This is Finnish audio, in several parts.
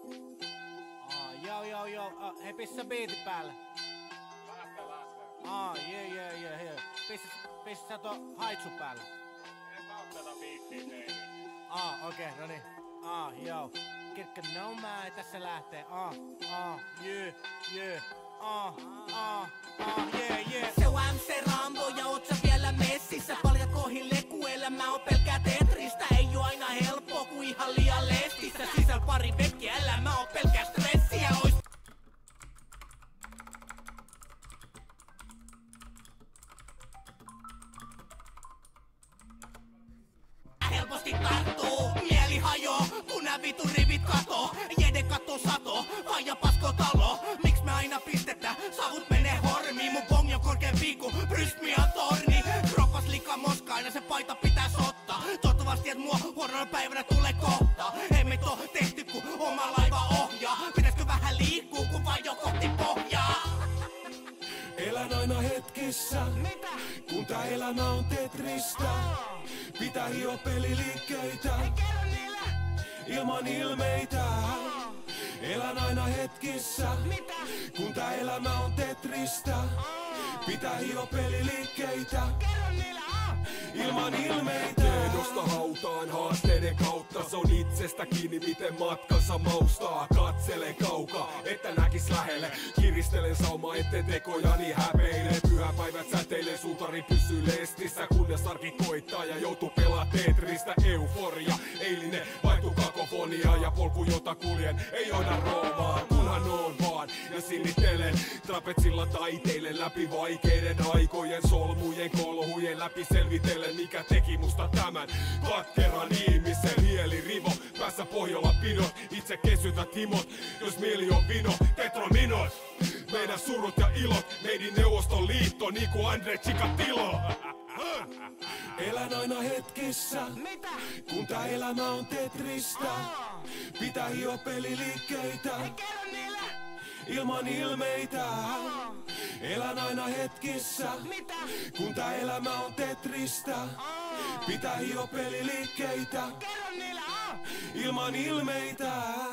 Joo. Hei, pistä biiti päälle. Jee. Pistä tuo haitsu päälle. En saa tätä biittiä teille. Okei, no niin. Joo. Kirkka Nomad, tässä lähtee. Yeah. Se on MC Rambo ja oot sä vielä messissä. Paljon kohin lekuelämä on pelkää Tetristä. Ei oo aina helppo ku ihan liian lestissä. Sisäl pari vekkiä, elämä on pelkää stressiä. Ois helposti tarttuu, mieli hajoo, kun nää vitun rivit katoo. Jede katoo sato, vaija pasko talo. Miks me aina pistetään, savut menee hormiin. Mun bongi on korkeampi ku brysmi on torni. Kropas lika moska, aina se paita pitäis ottaa. Toivottavasti et mua huonona päivänä tulee kohta. Ei meit oo tehty ku oma laiva ohjaa. Pitäiskö vähän liikkuu kun vajo kohti pohjaa? Elän aina hetkissä, mitä? Kun tää elämä on Tetristä. Pitää hio peliliikkeitä, ilman ilmeitä. Elän aina hetkissä, mitä? Kun tää elämä on Tetristä. Pitää hio peliliikkeitä, ilman ilmeitä. Tiedosta hautaan haasteiden kautta. Se on itsestä kiinni miten matkansa maustaa. Katselen kaukaa, että näkis lähelle. Kiristelen saumaa etten tekojani häpeile. Pyhäpäivät säteilee, suutari pysyy lestissä. Kunnes arki koittaa ja joutuu pelaa Tetristä. Euforia, eilinen vaihtuu kakofonia. Ja polku jota kuljen ei johda Roomaan. Kunhan oon vaan ja sinnittelen. Trapetsilla taiteilen läpi vaikeiden aikojen. Solmujen kolhujen läpi selvitellen. Mikä teki musta tämän katkeran ihmisen. Mieli päässä pohjalla pidot. Itse kesytät himot, jos mieli on vino. Tetrominot, meidän surut ja ilot. Meidin Neuvostoliitto niinku Andre Chikatilo. Elän aina hetkissä, mitä? Kun tää elämä on Tetristä. Pitää hio peliliikkeitä, ilman ilmeitä. Elän aina hetkissä, mitä? Kun tää elämä on Tetristä. Pitää hio peliliikkeitä, ilman ilmeitä.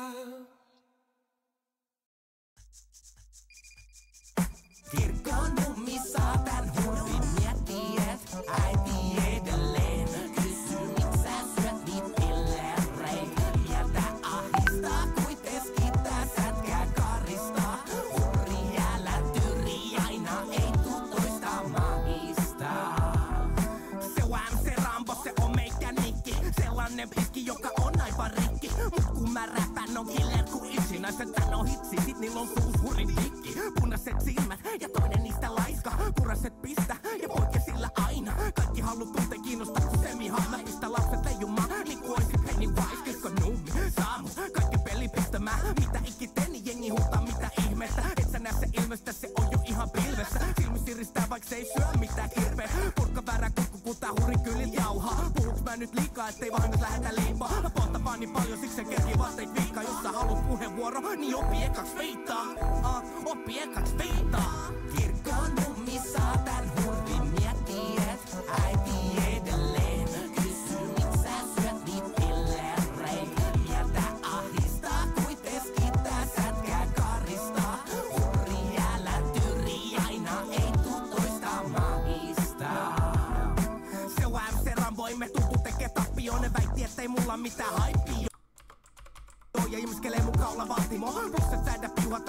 Kirkon mummi saa tän hurrin miettii, et äiti edelleen kysyy miksi sä syöt niit pillereitä. Mieltä ahdistaa kuitenkin tää sätkää karistaa. Hurri älä tyri aina ei tuu toista maistaa. Se on MC Rambo, se on meikä nikki. Sellainen pikki, joka on aivan rikki. Mut kun mä räpän on killer ku yksinäiset tän on hitsi. Sit niillä on suus hurrin pikki. Punaiset silmät ja toinen niistä laiska. Puraset pistä ja poikia sillä aina. Kaikki halu tunte kiinnostaa kun semihaa. Mä pistä lapset leijumaan niinku oisit Pennywise. Kisko nummi, saa mut kaikki peli pistämään. Mitä ikiteni jengi huutaa mitä ihmettä. Et sä näe se ilmestä, se on jo ihan pilvessä. Silmi siristää vaik se ei syö mitään hirveä. Purkka väärä kukku kun tää hurri kylit jauhaa. Puhuks mä nyt liikaa ettei vahingot lähetä liipaa. Mä poltan vaan niin paljon siksi sen kerki vaatteet viikkaa. Jos sä haluat puheenvuoro niin oppi ekaks viittaa. Oppi ekaks viittaa. Kirkon mummi saa tän hurrin miettii, et äiti edelleen kysyy miksi sä syöt niit pillereitä. Mieltä ahdistaa kuitenkin tää sätkää karistaa. Hurri älä tyri aina ei tuu toista maistaa. Se on MC Rambo, ei me tultu tekee tappioon. Ne väitti ettei mulla mitään haippia. Ja imskelee mun kaula vahtimo. Plus et säädä piuhat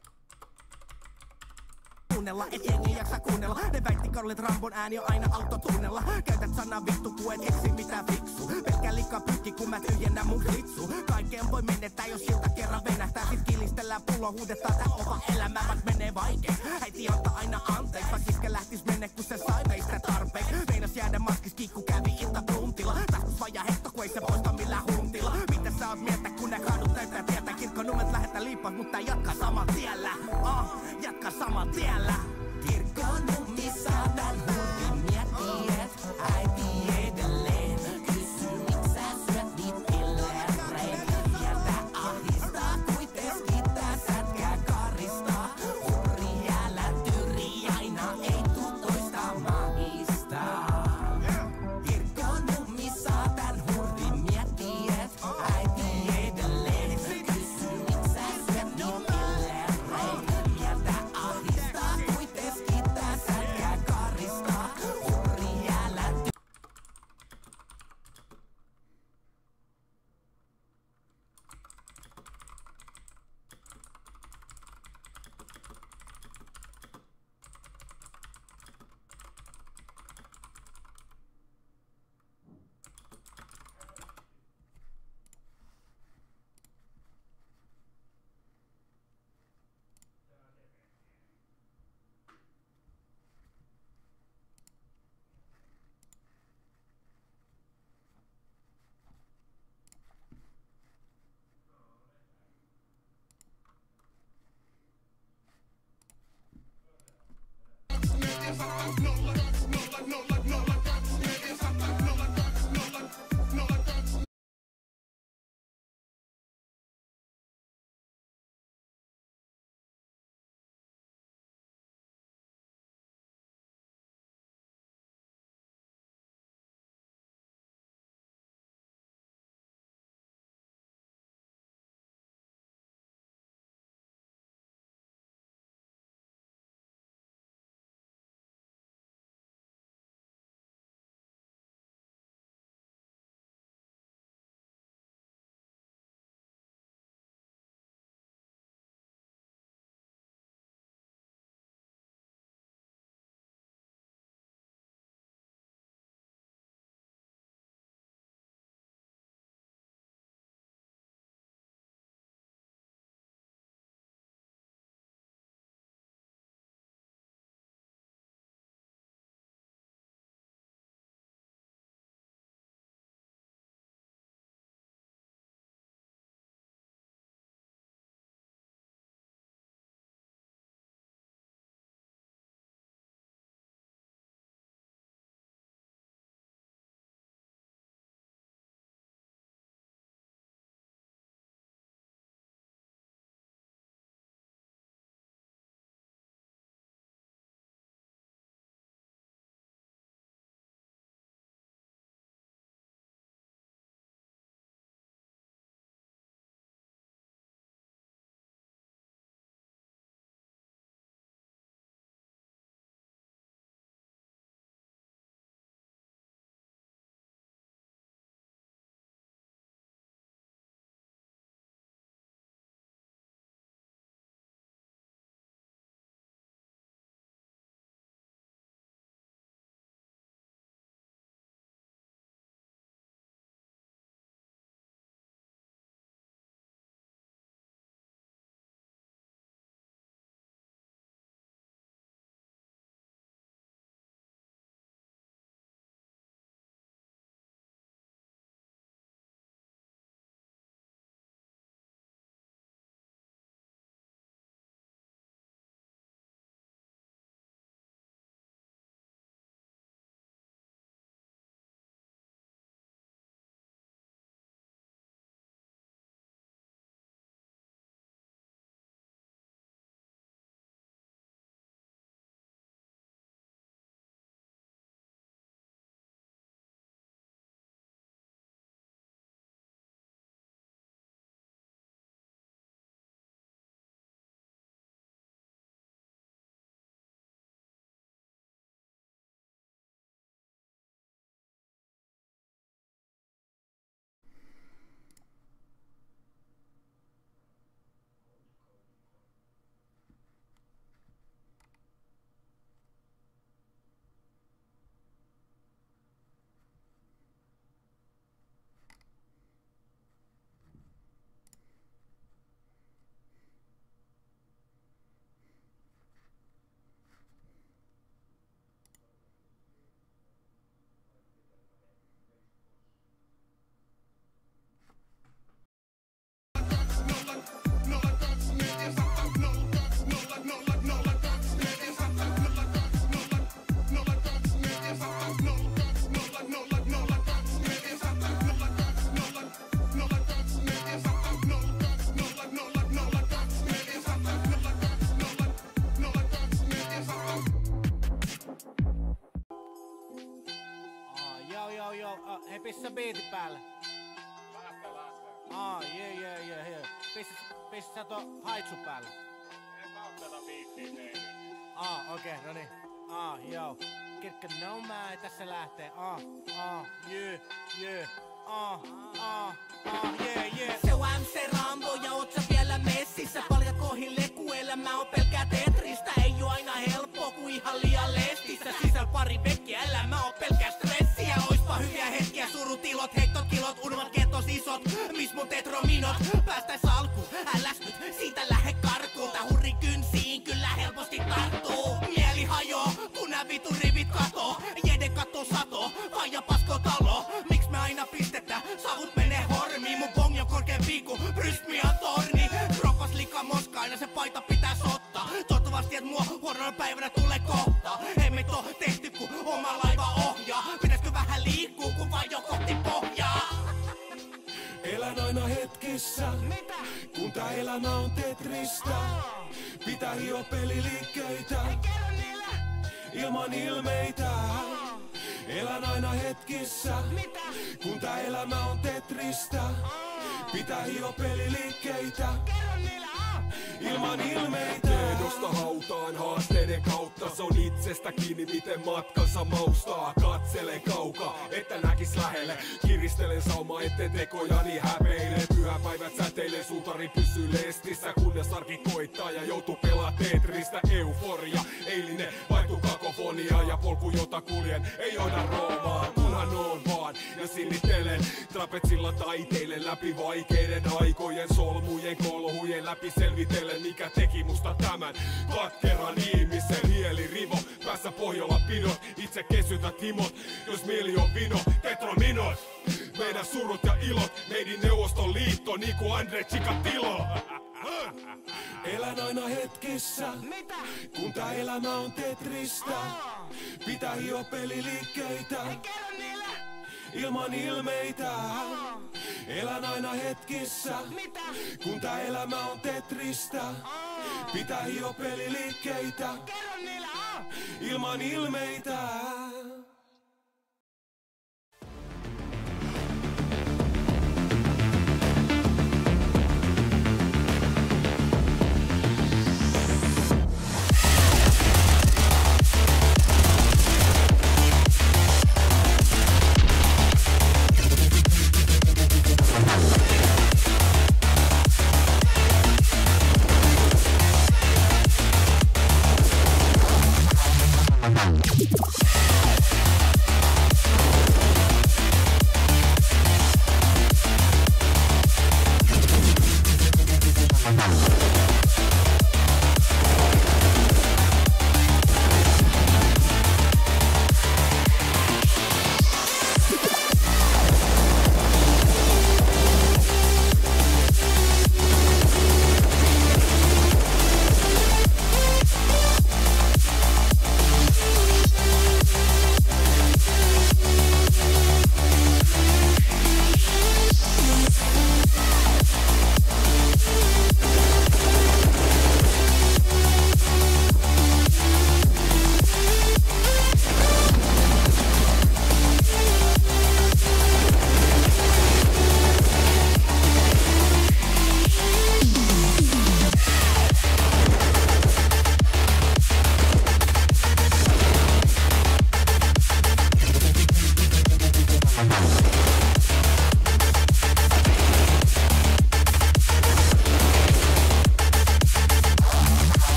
kuunnella, et jengi jaksa kuunnella. Ne väitti Karlit Rambon ääni on aina autotunnella. Käytät sanaa vittu ku et keksi mitään fiksu. Pelkkä likapykki kun mä tyhjennän mun klitsu. Kaiken voi menettää jos siltä kerran venähtää. Sit kilistellään pullo huudetaan tää oma elämä vaik menee vaikees. Äiti antaa aina anteeks vaik iskä lähtis menne kun se sai meistä tarpeeks. Meinas jäädä maskis kiikku kävi ilta bluntilla. Tahtus vaja hetto kun ei se poista millään huntilla. Mitä sä oot mieltä kun nää kadut täyttää tietää. Kirkkonumet lähettää liippaat mutta jatkaa samalla tiellä. Jatkaa samalla tiellä. Kirkon mummi saa tän hurrin miettii, et äiti edelleen kysyy miksi sä syöt niit pillereitä. Mieltä ahdistaa kuitenkin tää sätkää karistaa. Hurri älä tyri aina ei tuu toista maistaa. Kirkon mummi saa tän hurrin miettii, et äiti edelleen kysyy miksi sä Hei, pistä biitin päälle. Jee. Pistä tuo haitsu päälle. En saa tätä biittiä teille. Okei, no niin. Joo. Kirkko Nomad, tässä lähtee. Yeah. Se on MC Rambo ja oot sä vielä messissä. Paljon kohille kun elämä on pelkkää Tetristä. Ei oo aina helppoa kun ihan liian lestissä. Sisällä pari vekkiä, elämä on pelkkää stressiä. Oispa hyviä hetkiä, surutilot, heittot, kilot, unelmat, ketos isot. Mis mun tetrominot, päästäis alkuun. Äläs nyt, siitä lähde karkuun. Tää hurri kynsiin, kyllä helposti tarttuu. Mieli hajoo, kun nää vitun rivit katoo. Jede kattoo sato, vaija pasko talo. Miks me aina pistetään, savut menee hormiin. Mun bongi on korkeampi kuin Brysmian torni. Kropas lika moska, aina se paita pitää ottaa. Toivottavasti et mua huonona päivänä tulee kohta. Ei meit oo tehty kun oma laiva ohjaa. Pitäisikö vähän liikkuu kun vajo kohti pohjaa? Elän aina hetkissä, Mitä? kun tää elämä on Tetristä. Pitää hio peliliikkeitä, Kerro niille! ilman ilmeitä. Elän aina hetkissä, Mitä? kun tää elämä on Tetristä. Pitää hio peliliikkeitä, Kerro niille! ilman ilmeitä. Tiedosta hautaan haasteiden kautta. Se on itsestä kiinni miten matkansa maustaa. Katselen kaukaa, että näkis lähelle. Kiristelen saumaa etten tekojani häpeile. Pyhäpäivät säteilee, suutari pysyy lestissä. Kunnes arki koittaa ja joutuu pelaa Tetristä. Euforia, eilinen vaihtuu kakofonia. Ja polku jota kuljen ei johda Roomaan. Kunhan oon vaan ja sinnittelen. Trapetsilla taiteilen läpi vaikeiden aikojen. Solmujen kolhujen läpi selvitellen. Mikä teki musta tämän katkeran ihmisen. Mieli-rivo, päässä pohjalla pidot. Itse kesytät himot, jos mieli on vino. Tetrominot, meidän surut ja ilot. Meidin Neuvostoliitto, niinku Andre Chikatilo. Elän aina hetkissä, Mitä? kun tää elämä on Tetristä. Pitää hio peliliikkeitä, Kerro niille! ilman ilmeitä. Elän aina hetkissä, Mitä? kun tää elämä on Tetristä. Pitää hio peliliikkeitä, Kerro niille! ilman ilmeitä.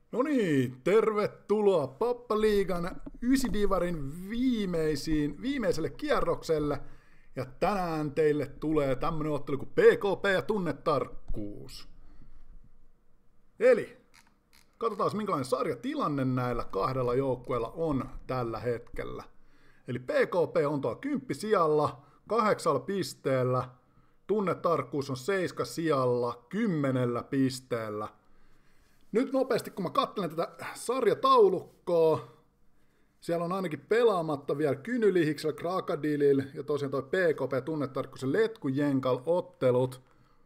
No niin, tervetuloa Pappaliigan 9-divarin viimeiselle kierrokselle. Ja tänään teille tulee tämmönen ottelu kuin PKP ja tunnetarkkuus. Eli katsotaan minkälainen sarjatilanne näillä kahdella joukkueella on tällä hetkellä. Eli PKP on tuolla 10 sijalla 8 pisteellä. Tunnetarkkuus on 7 sijalla 10 pisteellä. Nyt nopeasti, kun mä katselen tätä sarjataulukkoa, siellä on ainakin pelaamatta vielä Kynylihiksellä, Krakadilillä ja tosiaan toi PKP tunnetarkkuus Letkujenkal ottelut.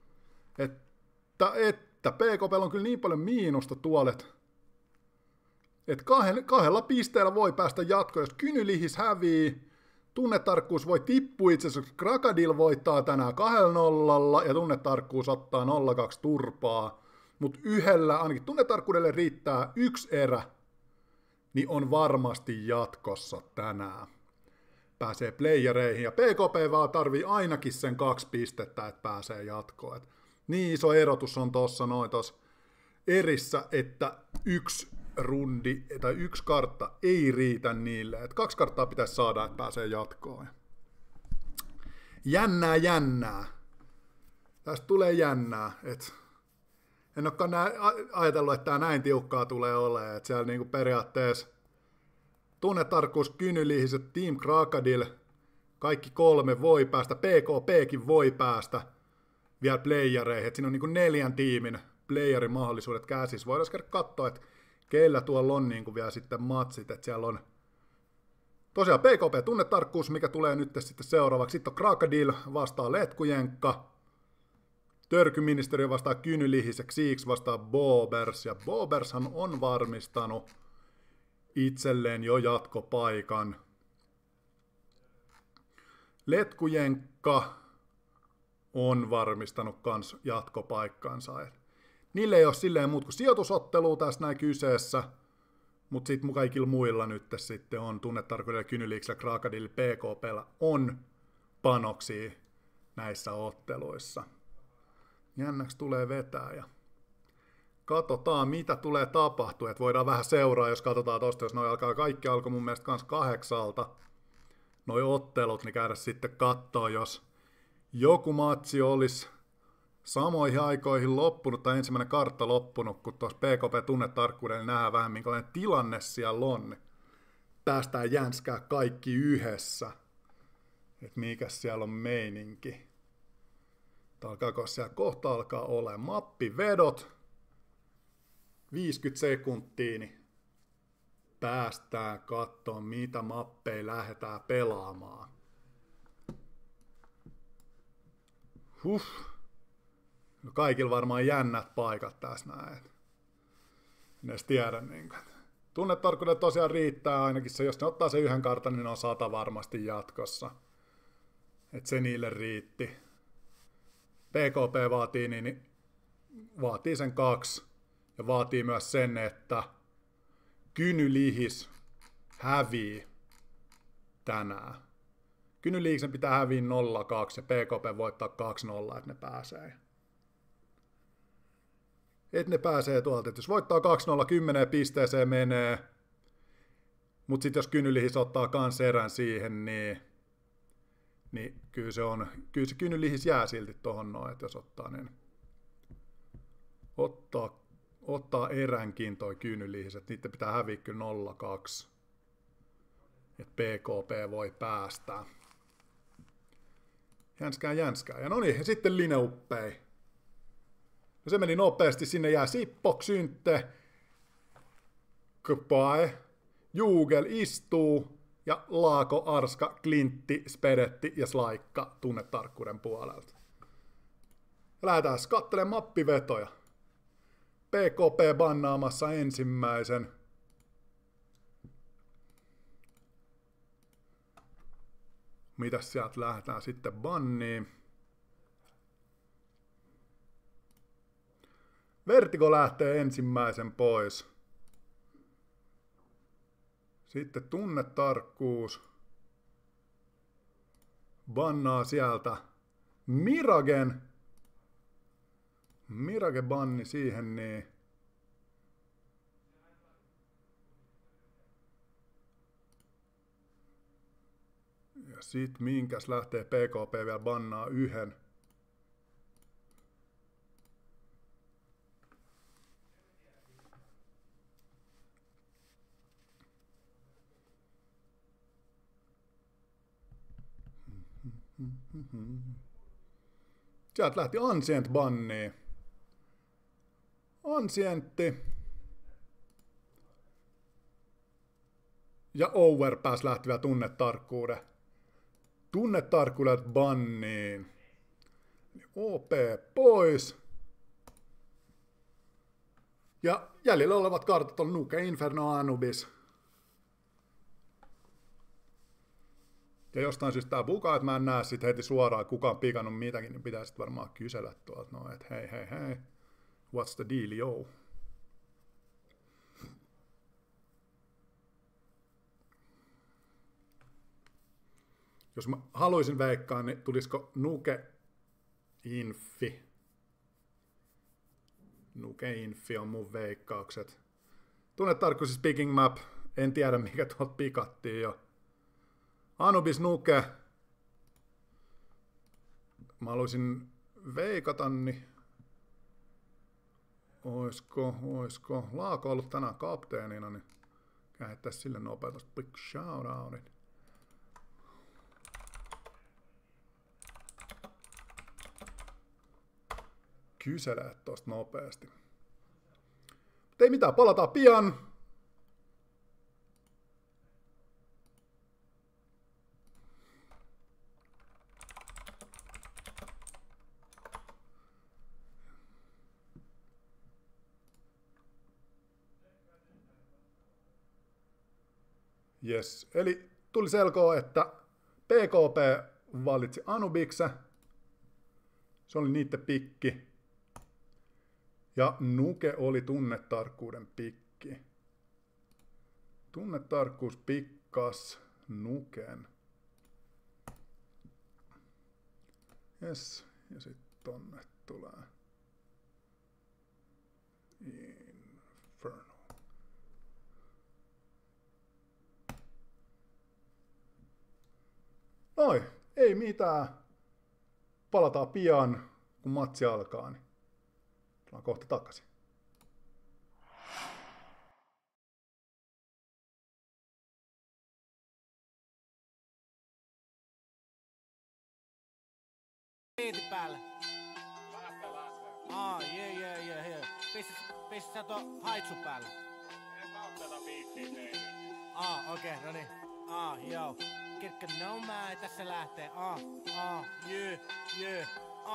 Että PKP on kyllä niin paljon miinusta tuolet, että kahdella pisteellä voi päästä jatkoon. Jos Kynylihis hävii, tunnetarkkuus voi tippua itse asiassa. Krakadil voittaa tänään 2-0 ja tunnetarkkuus ottaa 0-2 turpaa. Mutta yhdellä, ainakin tunnetarkkuudelle riittää 1 erä, niin on varmasti jatkossa tänään. Pääsee playereihin ja PKP vaan tarvii ainakin sen 2 pistettä, että pääsee jatkoon. Et niin iso erotus on tuossa erissä, että 1 rundi tai 1 kartta ei riitä niille. Et 2 karttaa pitäisi saada, että pääsee jatkoon. Jännää. Tästä tulee jännää. En olekaan ajatellut, että tämä näin tiukkaa tulee olemaan. Että siellä niinku periaatteessa tunnetarkkuus, Kynylihiset, Team Krakadil, kaikki 3 voi päästä, PKPkin voi päästä vielä playereihin. Että siinä on niinku 4 tiimin playerin mahdollisuudet käsissä. Voidaan käydä katsoa, että keillä tuolla on niinku vielä sitten matsit. Että siellä on tosiaan PKP tunnetarkkuus, mikä tulee nyt sitten seuraavaksi. Sitten on Krakadil vastaa Letkujenkka. Törkyministeriö vastaa Kynylihis ja Xiix vastaa Bobers, ja Bobershan on varmistanut itselleen jo jatkopaikan. Letkujenkka on varmistanut kans jatkopaikkansa. Niille ei ole silleen muut kuin sijoitusottelua tässä näin kyseessä, mutta sitten kaikilla muilla nyt sitten on tunnetarkkuudella Kynylihiksellä, Krakadilla, PKP:llä on panoksia näissä otteluissa. Jännäksi tulee vetää ja katsotaan mitä tulee tapahtua, että voidaan vähän seuraa, jos katsotaan tosta, jos kaikki alkoi mun mielestä kans 8, noi ottelut, niin käydä sitten kattoo, jos joku matsi olisi samoihin aikoihin loppunut tai ensimmäinen kartta loppunut, kun tuossa PKP-tunnetarkkuudella niin nähdään vähän minkälainen tilanne siellä on, niin päästään jänskää kaikki yhdessä, että mikä siellä on meininki. Alkaako siellä kohta alkaa olemaan mappivedot, 50 sekuntia, niin päästään katsomaan, mitä mappeja lähdetään pelaamaan. No kaikilla varmaan jännät paikat tässä näin. En edes tiedä. Niin tunnetarkkuudelle tosiaan riittää ainakin se, jos ne ottaa sen 1 kartan, niin ne on 100 varmasti jatkossa. Et se niille riitti. PKP vaatii sen 2 ja vaatii myös sen, että Kynylihis hävii tänään. Kynylihiksen pitää häviä 0-2 ja PKP voittaa 2-0, että ne pääsee. Että ne pääsee tuolta, että jos voittaa 2-0, 10 pisteeseen menee, mutta sitten jos Kynylihis ottaa kans erän siihen, niin kyllä se Kynylihis jää silti tohon noin, että jos ottaa, niin ottaa eränkin toi Kynylihis, että niiden pitää häviä kyllä 0-2, että PKP voi päästää. Jänskää. Ja no niin, sitten Lineuppei. No se meni nopeasti, sinne jää Sippo, Xynte, Kpae, Jugel istuu, ja Laako, Arska, Klintti, Spedetti ja Slaikka tunnetarkkuuden puolelta. Lähdetään katselemaan mappivetoja. PKP bannaamassa ensimmäisen. Mitäs sieltä lähdetään sitten banniin? Vertigo lähtee ensimmäisen pois. Sitten tunnetarkkuus. Bannaa sieltä Miragen. Mirage banni siihen, niin Sit minkäs lähtee PKP vielä bannaa yhden. Sieltä lähti Ancient banniin. Ancientti. Ja Overpass lähti vielä tunnetarkkuuden. Tunnetarkkuudet banniin. OP pois. Ja jäljellä olevat kartat on Nuke, Inferno, Anubis. Ja jostain syystä tää bukaa, että mä en näe sit heti suoraan kukaan pikannut mitäkin, niin pitää sit varmaan kysellä tuolta. No, et hei. What's the deal, yo? Jos mä haluaisin veikkaa, niin tulisiko Nuke Infi? Nuke Infi on mun veikkaukset. Tunnetarkkuus Speaking Map. En tiedä, mikä tuolta pikattiin jo. Anubis Nuke. Mä haluaisin veikata, niin oisko Laako ollut tänään kapteenina, niin kähettäis sille nopeasti big shoutoutit. Kyselee tosta nopeasti. Ei mitään, palataan pian. Yes, eli tuli selkoa, että PKP valitsi Anubiksen. Se oli niitten pikki. Ja Nuke oli tunnetarkkuuden pikki. Tunnetarkkuus pikkas Nuken. Yes, ja sitten tonne tulee Inferno. Noi, ei mitään. Palataan pian, kun matsi alkaa. Niin tullaan kohta takaisin. Biiti päällä. Jee. Pistä sä tuon haitsu päällä. En mä oo tätä biittiä tehnyt. Okei, no niin. Joo. Kirkka Nomad, tässä lähtee. Yeah.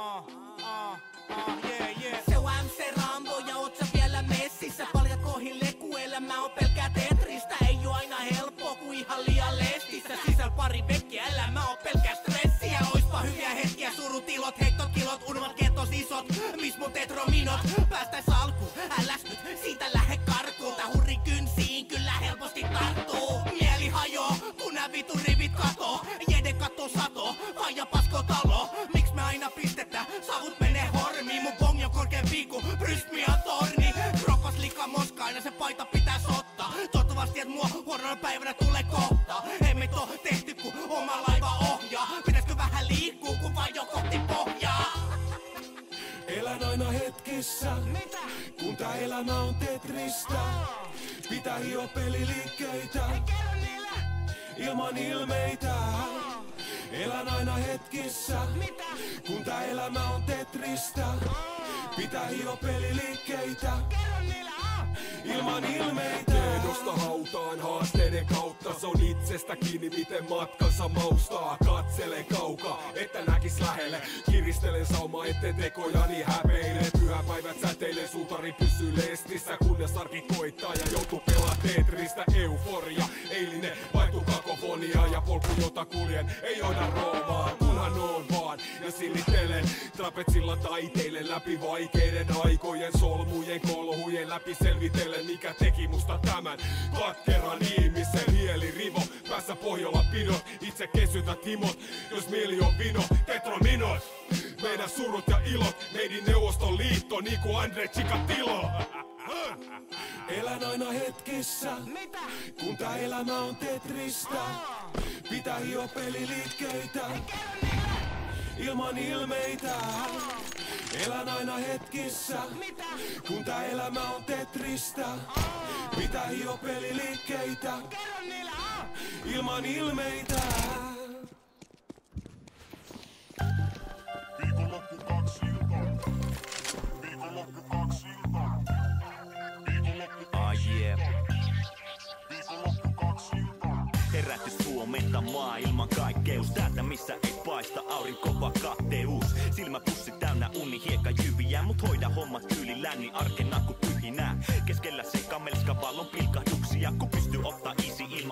Se on MC Rambo ja oot sä vielä messissä. Paljon kohille kuelämä on pelkkää Tetristä. Ei oo aina helppo ku ihan liian lestissä. Sisällä pari vekkiä, elämä on pelkkää stressiä. Oispa hyviä hetkiä, surutilot, heittokilot, unelmat ketos isot. Mis mun tetrominot, päästäis alkuun. Äläs nyt, siitä lähde karkuun. Tää hurri kynsiin, kyllä helposti tarttuu. Mieli hajoo, kun nää vitun rivit katoo. Jede katoo sato, vaija pasko talo. Miks me aina pistetään, savut menee hormiin. Mun bongi on korkeampi ku Brysmia torni. Krokos lika moska, aina se paita pitäis ottaa. Toivottavasti et mua huonona päivänä tulee kohta. Ei me oo tehty ku oma laiva ohjaa. Pitäiskö vähän liikkuu kun vain jo kohti pohjaa? Elän aina hetkissä, kun tää elämä on Tetristä. Pitää hio peliliikkeitä, ilman ilmeitä. Elän aina hetkissä, kun tää elämä on Tetristä. Pitää hio peliliikkeitä, ilman ilmeitä. Tiedosta hautaan haasteiden kautta. Se on itsestä kiinni miten matkansa maustaa. Katselen kaukaa, että näkis lähelle. Kiristelen saumaa etten tekojani häpeile. Pyhäpäivät säteilee, suutari pysyy lestissä. Kunnes arki koittaa ja joutuu pelaa Tetristä. Euforia, eilinen vaihtuu kakofonia. Ja polku jota kuljen ei johda Roomaan. Kunhan on vaan ja aina sinnittelen. Trapetsilla taiteilen läpi vaikeiden aikojen, solmujen, kolhujen läpi selvitellen, mikä teki musta tämän katkeran ihmisen. Mieli-rivo, päässä pohjalla pidot, itse kesytät himot, jos mieli on vino, tetrominot. Meidän surut ja ilot, meidin Neuvostoliitto, niinku Andre Chikatilo. Elän aina hetkissä, kun tää elämä on tetristä. Pitää hio peliliikkeitä, ilman ilmeitä. Elän aina hetkissä, kun tää elämä on tetristä. Pitää hio peliliikkeitä, ilman ilmeitä. Viikonloppu 2 iltaa. Viikonloppu 2 iltaa. Viikonloppu 2 iltaa. Herätys Suomenta maailman kaikkeus. Täältä missä ei paista aurinko vaan katteus. Silmäpussi täynnä uni hieka jyviä. Mut hoida hommat tyylillään niin arkena ku pyhinää. Keskellä se kamelska vallon pilkahduksia. Ku pystyy ottaa easy ilman.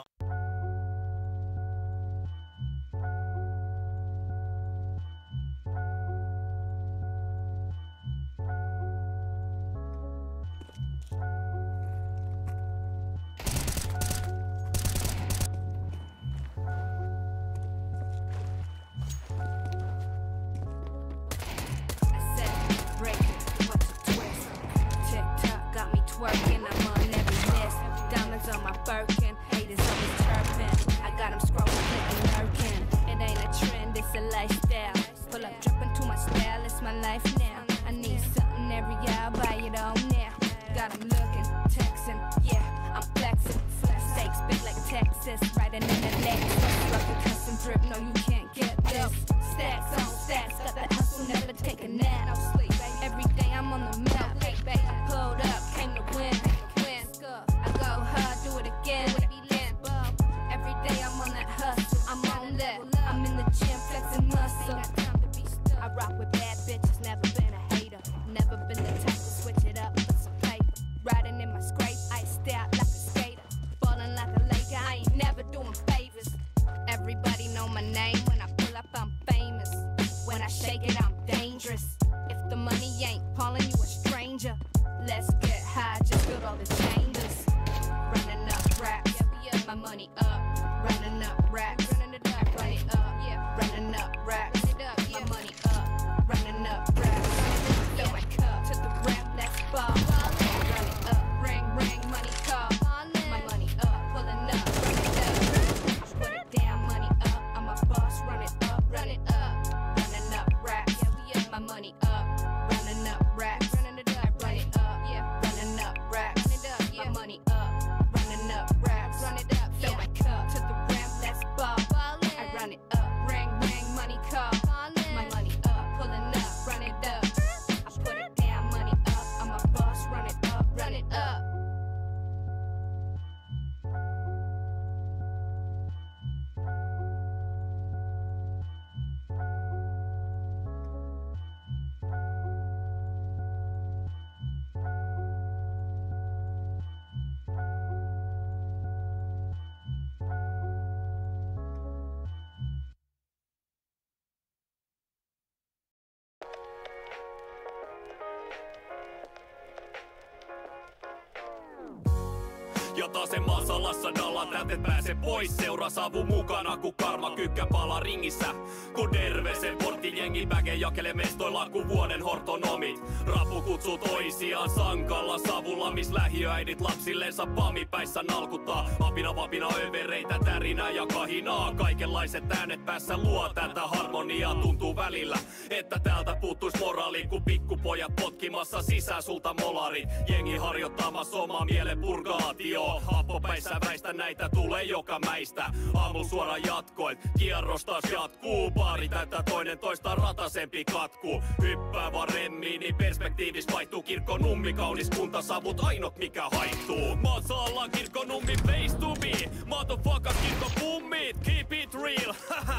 Jotasen masalassa dalla täten pääse pois. Seuraa savu mukana ku karma kykkä pala ringissä. Ku Dervesen porttijengi väke jakele mestoilla ku vuoden hortonomit. Rapu kutsuu toisiaan sankalla savulla, mis lähiöäidit lapsillensa pamipäissä nalkuttaa. Apina vapina övereitä, tärinää ja kahinaa. Kaikenlaiset äänet päässä luo tätä harmoniaa. Tuntuu välillä, että täältä puuttuis moraali, ku pikkupojat potkimassa sisään sulta molarit. Jengi harjoittamassa omaa mielen purgaatio. Happopäissä väistä näitä tulee joka mäistä. Aamun suora jatkoin, kierros taas jatkuu. Baari täyttää toinen toista ratasempi katku. Hyppää vaan remmiin, niin perspektiivis vaihtuu. Kirkko nummi, kaunis kuntasavut, ainot mikä haittuu. Masalla kirkko nummi, place to be. Motherfuckers, kirkko pummit, keep it real.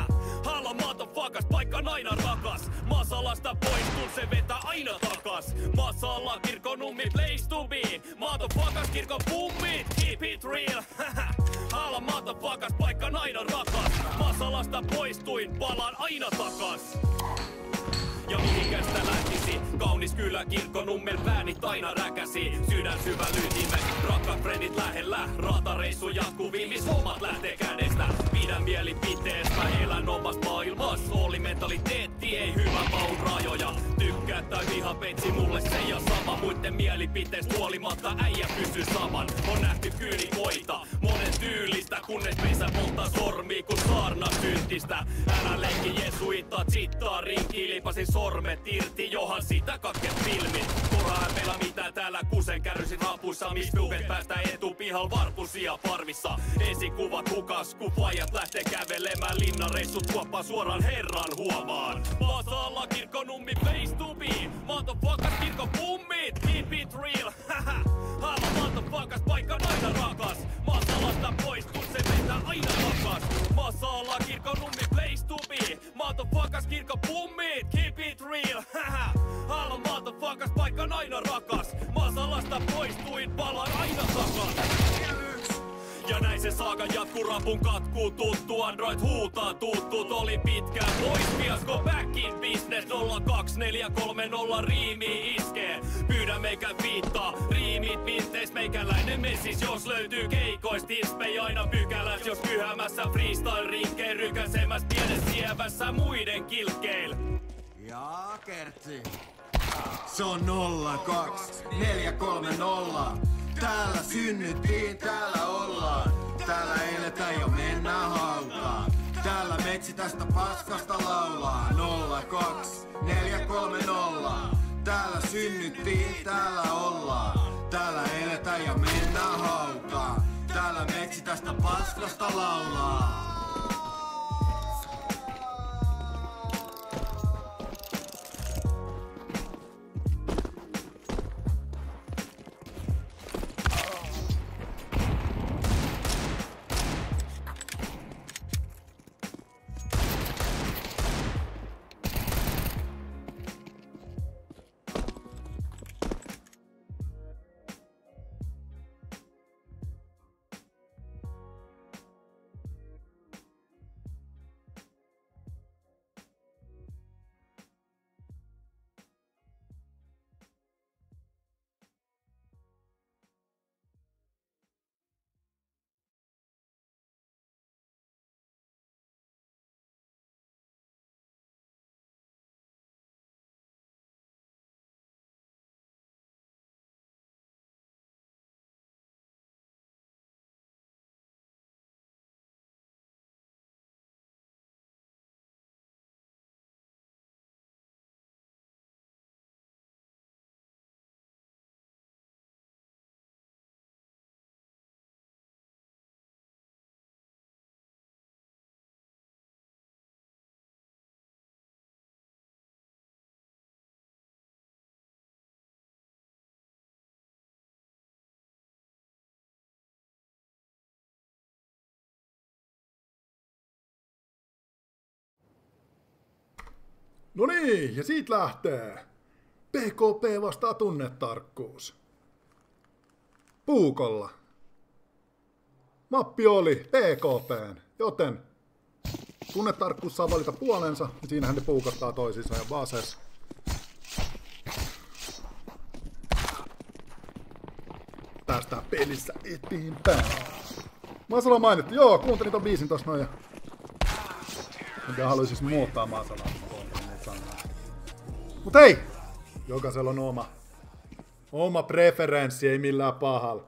Halla motherfuckers, paikka aina rakas. Masalasta poistun, se vetää aina takas. Masalla kirkko nummi, place to be. Motherfuckers, kirkko pummit, keep it real. Hala motherfuckers, paikka aina rakas. Masalasta poistuin, palaan aina takas. Ja mihinkästä lähtisi? Kaunis kylä, kirkkonummen päänit aina räkäsi. Sydän syvä lytimen, rakkaat frendit lähellä. Raatareissu jatkuu, viimis hommat lähtee kädestä. Pidän mielipiteestä, elän omassa maailmassa. Oli mentaliteetti, ei hyvä maun rajoja. Tykkää tai viha peitsi mulle se ja sama. Muitten mielipiteestä huolimatta äijä pysyy saman. On nähty kyynikoita, monen tyylistä. Kunnes pesä polttaa sormia kun saarna syntistä. Älä leikki jesuita, chittaa rinki. Lipasin sormet irti, johan sitä katket filmit. Turhaa häpeillä mitä täällä kusen kärrysin rapuissa. Mis piuket päästä etupihal varpusia parvissa. Esikuvat hukas, kun fajat lähtee kävelemään. Linnareissut tuoppaa suoraan herran huomaan. Maasalla kirkkonummi face to be. Motherfuckers kirkon pummit, keep it real. Haala motherfuckers, paikka aina rakas. Maasalasta poistu, se vetää aina takas. Maasalla kirkkonummi place to be. Motherfuckers kirkon pummit, keep it real. Haala motherfuckers, paikka aina rakas. Maasalasta poistuin, palaan aina takas. Ja näin se saaga jatkuu, rapun katkuu tuttu. Android huutaa tuttuut, oli pitkään pois. Fiasko back in business, 02430 riimi iskee. Pyydä meikä viittaa, riimit minteis meikäläinen messis. Jos löytyy keikoist inspei aina pykäläs. Jos kyhämässä freestyle rinkkeen rykäsemäs pienessä sievässä muiden kilkkeil. Jaa, Kertsi. Se on 02430. Täällä synnyttiin, täällä ollaan. Täällä eletään ja mennään hautaan. Täällä metsi tästä paskasta laulaa. 02430. Täällä synnyttiin, täällä ollaan. Täällä eletään ja mennään hautaan. Täällä metsi tästä paskasta laulaa. No niin, ja siitä lähtee. PKP vastaa tunnetarkkuus. Puukolla. Mappi oli PKPn, joten tunnetarkkuus saa valita puolensa, ja siinähän ne puukottaa toisiinsa ja bases. Tästä pelissä eteenpäin. Masala mainittu, joo, kuuntelin ton biisin tossa noin. Enkä haluais siis muuttaa Masalaa. Mut hei! Jokaisella on oma preferenssi, ei millään pahalla.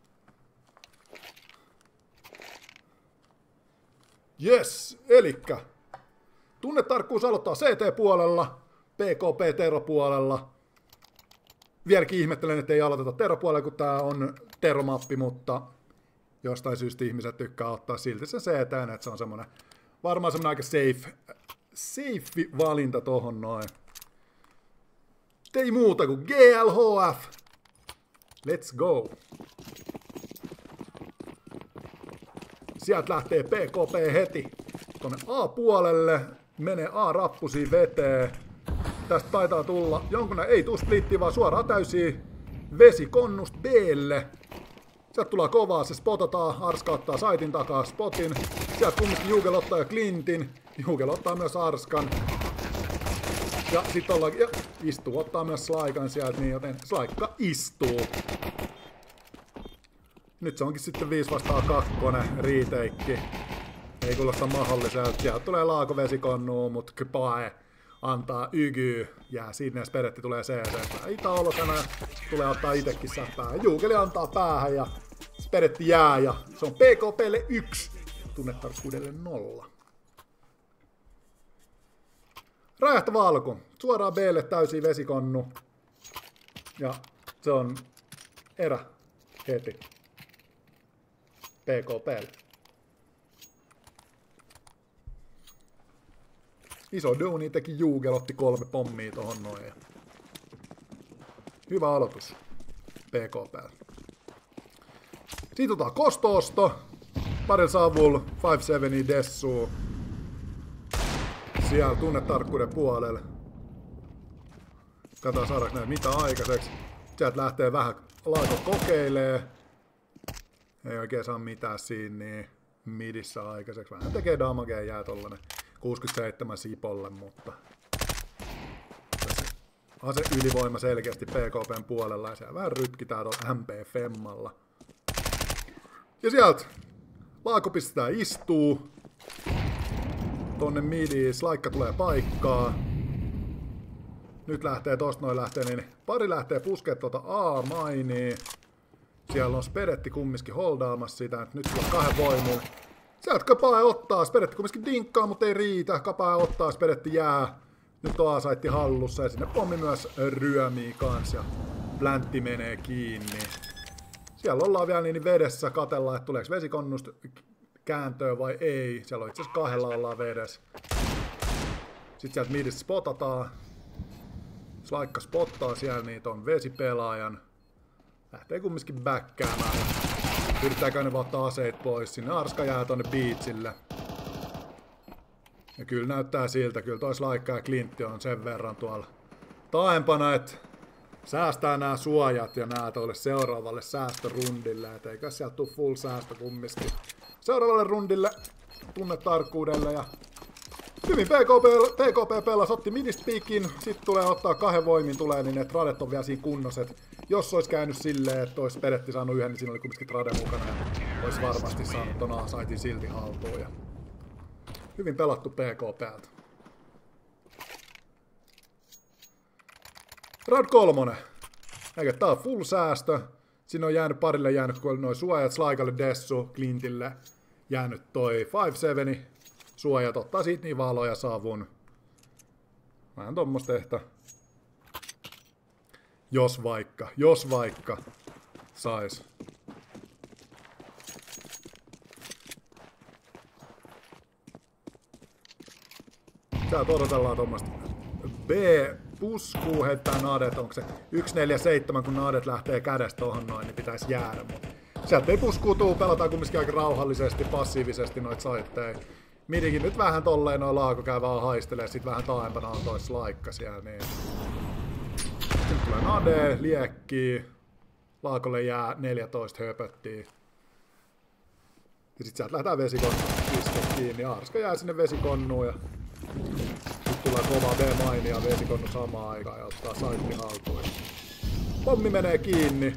Yes, elikkä tunnetarkkuus aloittaa CT-puolella, PKP Tero-puolella. Vieläkin ihmettelen, että ei aloiteta Tero-puolella, kun tää on Tero-mappi, mutta jostain syystä ihmiset tykkää ottaa silti sen CT, että se on semmonen, varmaan semmonen aika safe valinta tohon noin. Ei muuta kuin GLHF. Let's go. Sieltä lähtee PKP heti tonne A-puolelle. Menee A-rappusiin veteen. Tästä taitaa tulla jonkun, ei tuu splitti, vaan suoraan täysiä vesikonnusta B:lle. Sieltä tulee kovaa, se spotataan, Arska ottaa saitin takaa spotin. Sieltä kumminkin Jugel ottaa jo Clintin. Jugel ottaa myös Arskan. Ja sit ollaan, ja istuu, ottaa myös Slaikan sieltä, niin joten Slaikka istuu. Nyt se onkin sitten 5 vastaan 2 retake'i. Ei kuulosta mahdolliselta. Sieltä tulee Laako vesikonnuun, mut Kpae antaa YGY. Jää sinne, Speretti tulee CC. Itä-olosana tulee ottaa itekin säppää. Jugeli antaa päähän ja Speretti jää ja se on PKPlle 1. Tunnetarkkuudelle 0. Räjähtävä alku. Suoraan B:lle täysin vesikonnu. Ja se on erä heti. PKPlle. Iso duuni teki Jugel, otti 3 pommia tohon noin. Hyvä aloitus PKPlle. Siitä otetaan kosto-osto. Parel Savul, 5-7 Dessu. Siellä tunnetarkkuuden puolelle. Katsotaan saadaanko näin mitä aikaiseksi. Sieltä lähtee vähän Laako kokeilee. Ei oikein saa mitään siinä niin midissä aikaiseksi. Vähän tekee damagea, jää tollanen 67 Sipolle, mutta ase ylivoima selkeästi PKPn puolella ja siellä vähän rytkitään tuolla MP Femmalla. Ja sieltä Laako pistetään istuu. Tonne midiin, Slaikka tulee paikkaa. Nyt lähtee tosta noin lähtee, niin pari lähtee puskeet tuota A-mainiin. Siellä on Speretti kumminkin holdaamassa sitä, että nyt tulee 2 voimuun. Sieltä Kpae ottaa, Speretti kumminkin dinkkaa, mutta ei riitä. Kpae ottaa, Speretti jää. Nyt on A-saitti hallussa ja sinne pommi myös ryömii kans ja pläntti menee kiinni. Siellä ollaan vielä niin vedessä, katellaan, että tuleeko vesikonnusta kääntöä vai ei. Siellä on itse asiassa 2 ollaan vedessä. Sitten sieltä midissä spotataan. Slaikka spottaa siellä niitä on vesipelaajan. Lähtee kumminkin backkäämään. Yrittääkö ne ottaa aseet pois. Sinne Arska jää tonne beachille. Ja kyllä näyttää siltä. Kyllä toi Slaikka ja Clintti on sen verran tuolla taempana, että säästää nämä suojat ja nää tolle seuraavalle säästörundille. Et eikä sieltä tuu full säästö kumminkin. Seuraavalle rundille tunnetarkkuudelle ja hyvin PKP pelasi, otti midist piikin, sitten tulee ottaa 2 voimin tulee, niin ne tradet on vielä siinä kunnossa. Jos olisi käynyt silleen, että olisi Speretti saanut 1, niin siinä oli kumminkin trade mukana ja olisi varmasti saanut ton A-saitin silti haltuun. Ja hyvin pelattu PKPltä. Round 3. Eikä tää on full säästö. Siinä on jäänyt parille noin suojat, Slaikalle, Dessu, Clintille jäänyt toi 5-7. Suojat ottaa siitä niin valoja savun. Vähän tommoista ehkä. Jos vaikka sais. Täältä odotellaan tommoista B-puskuu, heittää nadet. Onko se 147, kun nadet lähtee kädestä tohon noin, niin pitäisi jäädä. Sieltä ei puskuu tuu, pelataan kumminkin aika rauhallisesti, passiivisesti noit saitteja. Midikin nyt vähän tolleen noin Laako käy vaan haistelee, sit vähän taaempana on toi Slaikka siellä, niin. Nyt tulee nade, liekkii. Laakolle jää 14 höpöttiä. Ja sit sieltä lähdetään vesikonnuun iskeet kiinni. Arska jää sinne vesikonnuun ja nyt tulee kova B-maini ja vesikonnu samaan aikaan ja ottaa saitti haltuun. Pommi menee kiinni.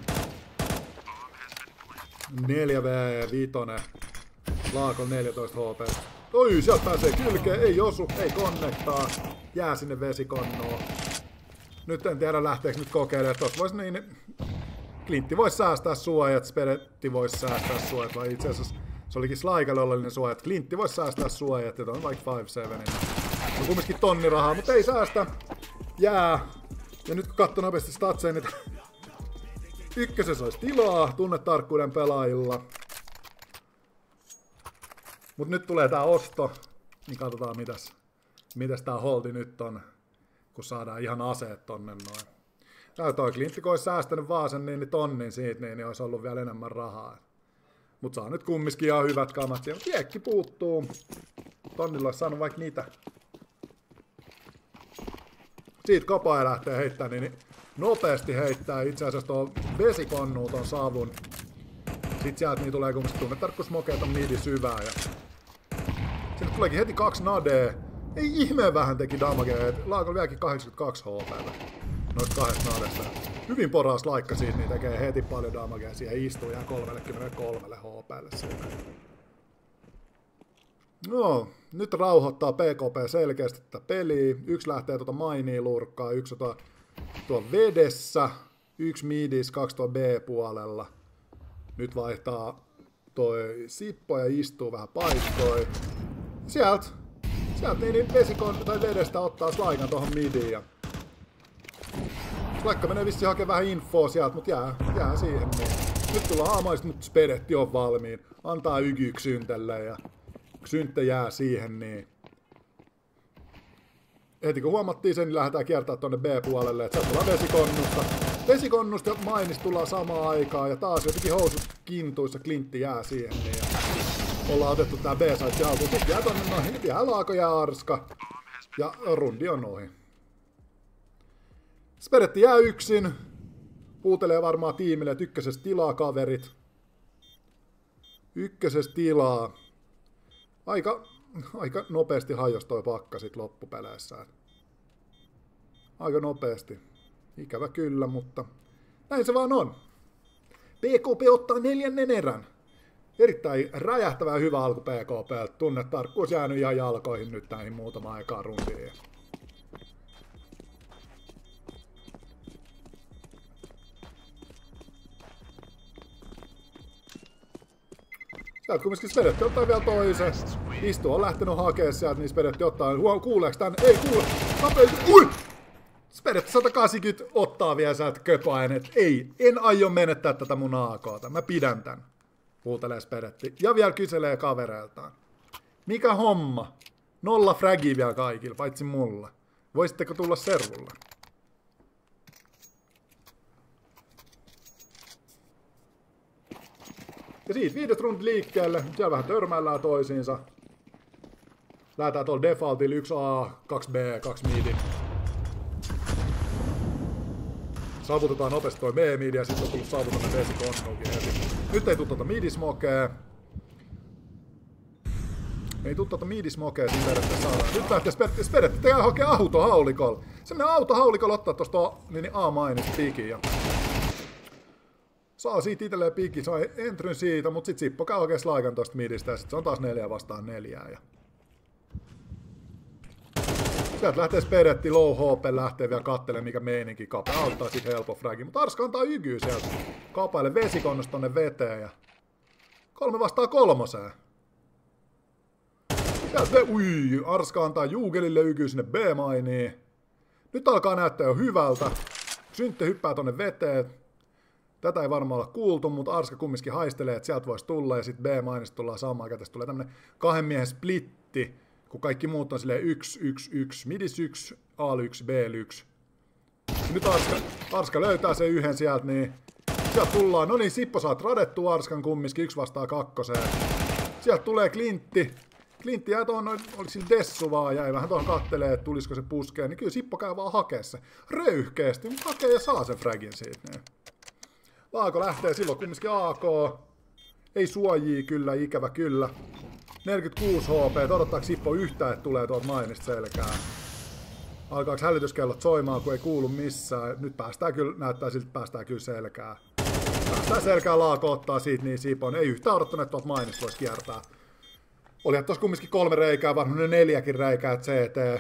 4v5. Laakon 14 HP. Oi, sieltä pääsee kylkeen, ei osu, ei konnektaa. Jää sinne vesikonnuun. Nyt en tiedä lähteekö nyt kokeilemaan, että vois niin. Clintti voisi säästää suojat, Speretti voisi säästää suojat, vai itse asiassa se olikin Slaikalle oleellinen suojat. Clintti voisi säästää suojat, ja on vaikka 5-7. Se on kumminkin tonni rahaa, mutta ei säästä. Jää. Ja nyt kun katsoo nopeasti statseja, niin ykkösessä olisi tilaa tunnetarkkuuden pelaajilla. Mut nyt tulee tää osto, niin katsotaan mitäs tää holdi nyt on, kun saadaan ihan aseet tonne noin. Tää toi Clintti, kun olisi säästänyt vaan sen niin tonnin siitä, niin olisi ollut vielä enemmän rahaa. Mut saa nyt kumminkin ihan hyvät kamat. Kiekki puuttuu. Tonnilla olisi saanut vaikka niitä. Siitä Kpae lähtee heittämään, niin nopeasti heittää itse asiassa tuon vesikonnuun ton savun. Sit sieltä niin tulee kumminkin tunnetarkkuusmokeet on midi syvää ja... Sinne tuleekin heti 2 nadea. Ei ihmeen vähän teki damagea. Laakolla vieläkin 82 HP noista 2 nadesta. Hyvin poras laikka siitä, niin tekee heti paljon damagea. Siihen istuu ihan 33 HPlle siinä. No, nyt rauhoittaa PKP selkeästi tätä peliä. Yksi lähtee tuota mainia lurkkaa, yksi tuo vedessä, yksi midis, 2 tuo B-puolella. Nyt vaihtaa toi Sippo ja istuu vähän paikkoin. Sieltä niin vesikon tai vedestä ottaa Slaikan tohon midiin. Ja... Slaikka menee vissiin hakemaan vähän infoa sieltä, mut jää siihen. Niin. Nyt tullaan aamaiset, mutta Spedetti on valmiin. Antaa yky Xyntelle ja Xyntte jää siihen, niin... Heti kun huomattiin sen, niin lähdetään kiertää tonne B-puolelle, että sieltä tullaan vesikonnusta. Vesikonnusta ja mainis tullaan samaan aikaan ja taas jotenkin housut kintuissa, Klintti jää siihen, niin... Ja... Ollaan otettu tää B-site haltuun. Sitten jää tonne noihin, jää Laako ja Arska. Ja rundi on ohi. Spedetti jää yksin. Puutelee varmaan tiimille, että ykkösessä tilaa kaverit. Ykkösessä tilaa. Aika nopeasti hajosi toi pakka sit loppupeleissä. Aika nopeasti. Ikävä kyllä, mutta näin se vaan on. PKP ottaa 4. erän. Erittäin räjähtävä hyvä alku PKP. Tunnetarkkuus jäänyt ihan jalkoihin nyt näihin muutama aikaa rundiin. Sieltä kumminkin Spedetti ottaa vielä toisen. Istu on lähtenyt hakemaan sieltä, niin Spedetti ottaa. Kuuleeks tän? Ei kuule. Ui! Spedetti 180 ottaa vielä sieltä köpain, et ei. En aio menettää tätä mun AK:ta. Mä pidän tän. Huutelee Spedetti. Ja vielä kyselee kavereiltaan. Mikä homma? 0 fragia vielä kaikilla, paitsi mulla. Voisitteko tulla servulle? Ja siitä 5. rundi liikkeelle. Siellä vähän törmäillään toisiinsa. Lähdetään tuolla defaultilla 1A, 2B, 2 midi. Saavutetaan nopeasti toi B-midi ja sitten on tullut saavutamme vesikonnuukin heti. Nyt ei tuu tuota midismokea. Ei tuu tuota midismokea siinä periaatteessa saadaan. Nyt lähtee Spedetti tekee hakee autohaulikolla. Semmonen autohaulikolla ottaa tosta niin A-mainista pikin ja... Saa siitä itselleen pikin, sai entryn siitä, mut sit Sippo käy hakee Slaikan tosta midistä ja sit se on taas 4 vastaan 4. Ja... Sieltä lähtee Spedetti, low HP, lähtee vielä kattelemaan mikä meininki. Kape auttaa sit helppo fragi, mutta Arska antaa ykyy sieltä. Kapaille vesikonnosta tonne veteen ja... 3 vastaan 3. Sieltä Arska antaa Juugelille ykyy sinne B-mainiin. Nyt alkaa näyttää jo hyvältä. Xyntte hyppää tonne veteen. Tätä ei varmaan olla kuultu, mutta Arska kumminkin haistelee, että sieltä voisi tulla ja sitten B-mainista tullaan samaan aikaan. Tästä tulee tämmönen 2 miehen splitti. Kun kaikki muut on silleen 1-1-1, midis 1, A1, B1. Nyt Arska löytää sen yhden sieltä, niin sieltä tullaan. No niin, Sippo saa tradettua Arskan kumminkin 1 vastaan 2. Sieltä tulee Klintti. Klintti jää tuohon, oliko sillä Dessu vaan, jäi vähän tuohon kattelee, että tulisiko se puskeen. Niin kyllä Sippo käy vaan hakee se röyhkeästi, mutta hakee ja saa sen fragin siitä. Niin. Laako lähtee silloin kumminkin AK. Ei suojii kyllä, ikävä kyllä. 46 HP, odottaako Sippo yhtään, että tulee tuolta mainista selkää? Alkaako hälytyskellot soimaan, kun ei kuulu missään? Nyt päästään kyllä, näyttää siltä, että päästään kyllä selkää. Päästään selkää, Laako ottaa siitä niin Sipon. Ei yhtään odottanut, että tuolta mainista voisi kiertää. Olihan tuossa kumminkin 3 reikää, varmaan 4 reikää, että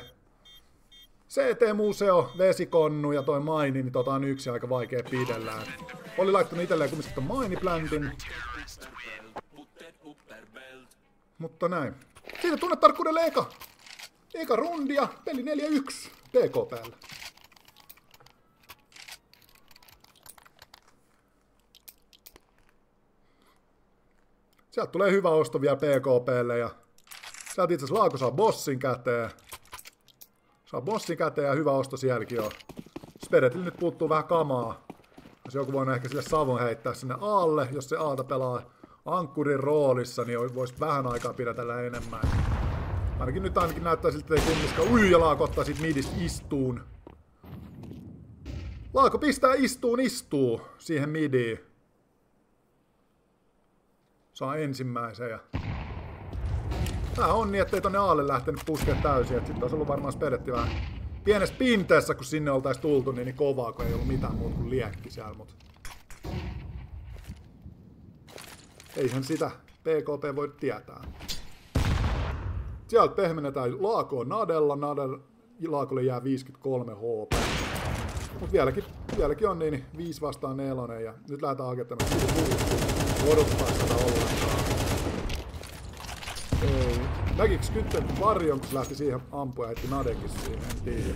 CT, museo, vesikonnu ja toi maini, niin tota on yksi aika vaikea pidellään. Oli laittanut itselleen kumminkin ton mainiplantin. Mutta näin. Siitä tunnetarkkuudelle eka rundia, peli 4-1 PKP:llä. Sieltä tulee hyvä osto vielä PKP:lle ja sieltä itse asiassa Laako saa bossin käteen. Ja hyvä osto sielläkin on. Spedetille nyt puuttuu vähän kamaa. Jos joku voi ehkä sille savun heittää sinne Aalle, jos se Aalta pelaa ankkurin roolissa, niin voisi vähän aikaa pidätellä enemmän. Ainakin nyt näyttää siltä, että ei kumminkaan ja Laako ottaa sit midistä istuun. Laako pistää istuu siihen midiin. Saa ensimmäisen ja... Tää on niin, ettei tonne Aalle lähtenyt puskeen täysin, et sit olisi ollut varmaan spedetti vähän pienessä pinteessä, kun sinne oltais tultu niin kovaa, kun ei ollut mitään muuta kuin liekki siellä, mut... Eihän sitä PKP voi tietää. Sieltä pehmennetään Laako Nadella, Laakolle jää 53 HP. Mut vieläkin on niin 5 vastaan 4 ja nyt lähdetään hakettamaan odottaa sitä ollenkaan. Ei. Näkiks Kytten varjon, kun se lähti siihen ampua ja heitti Nadekin siihen, en tiedä.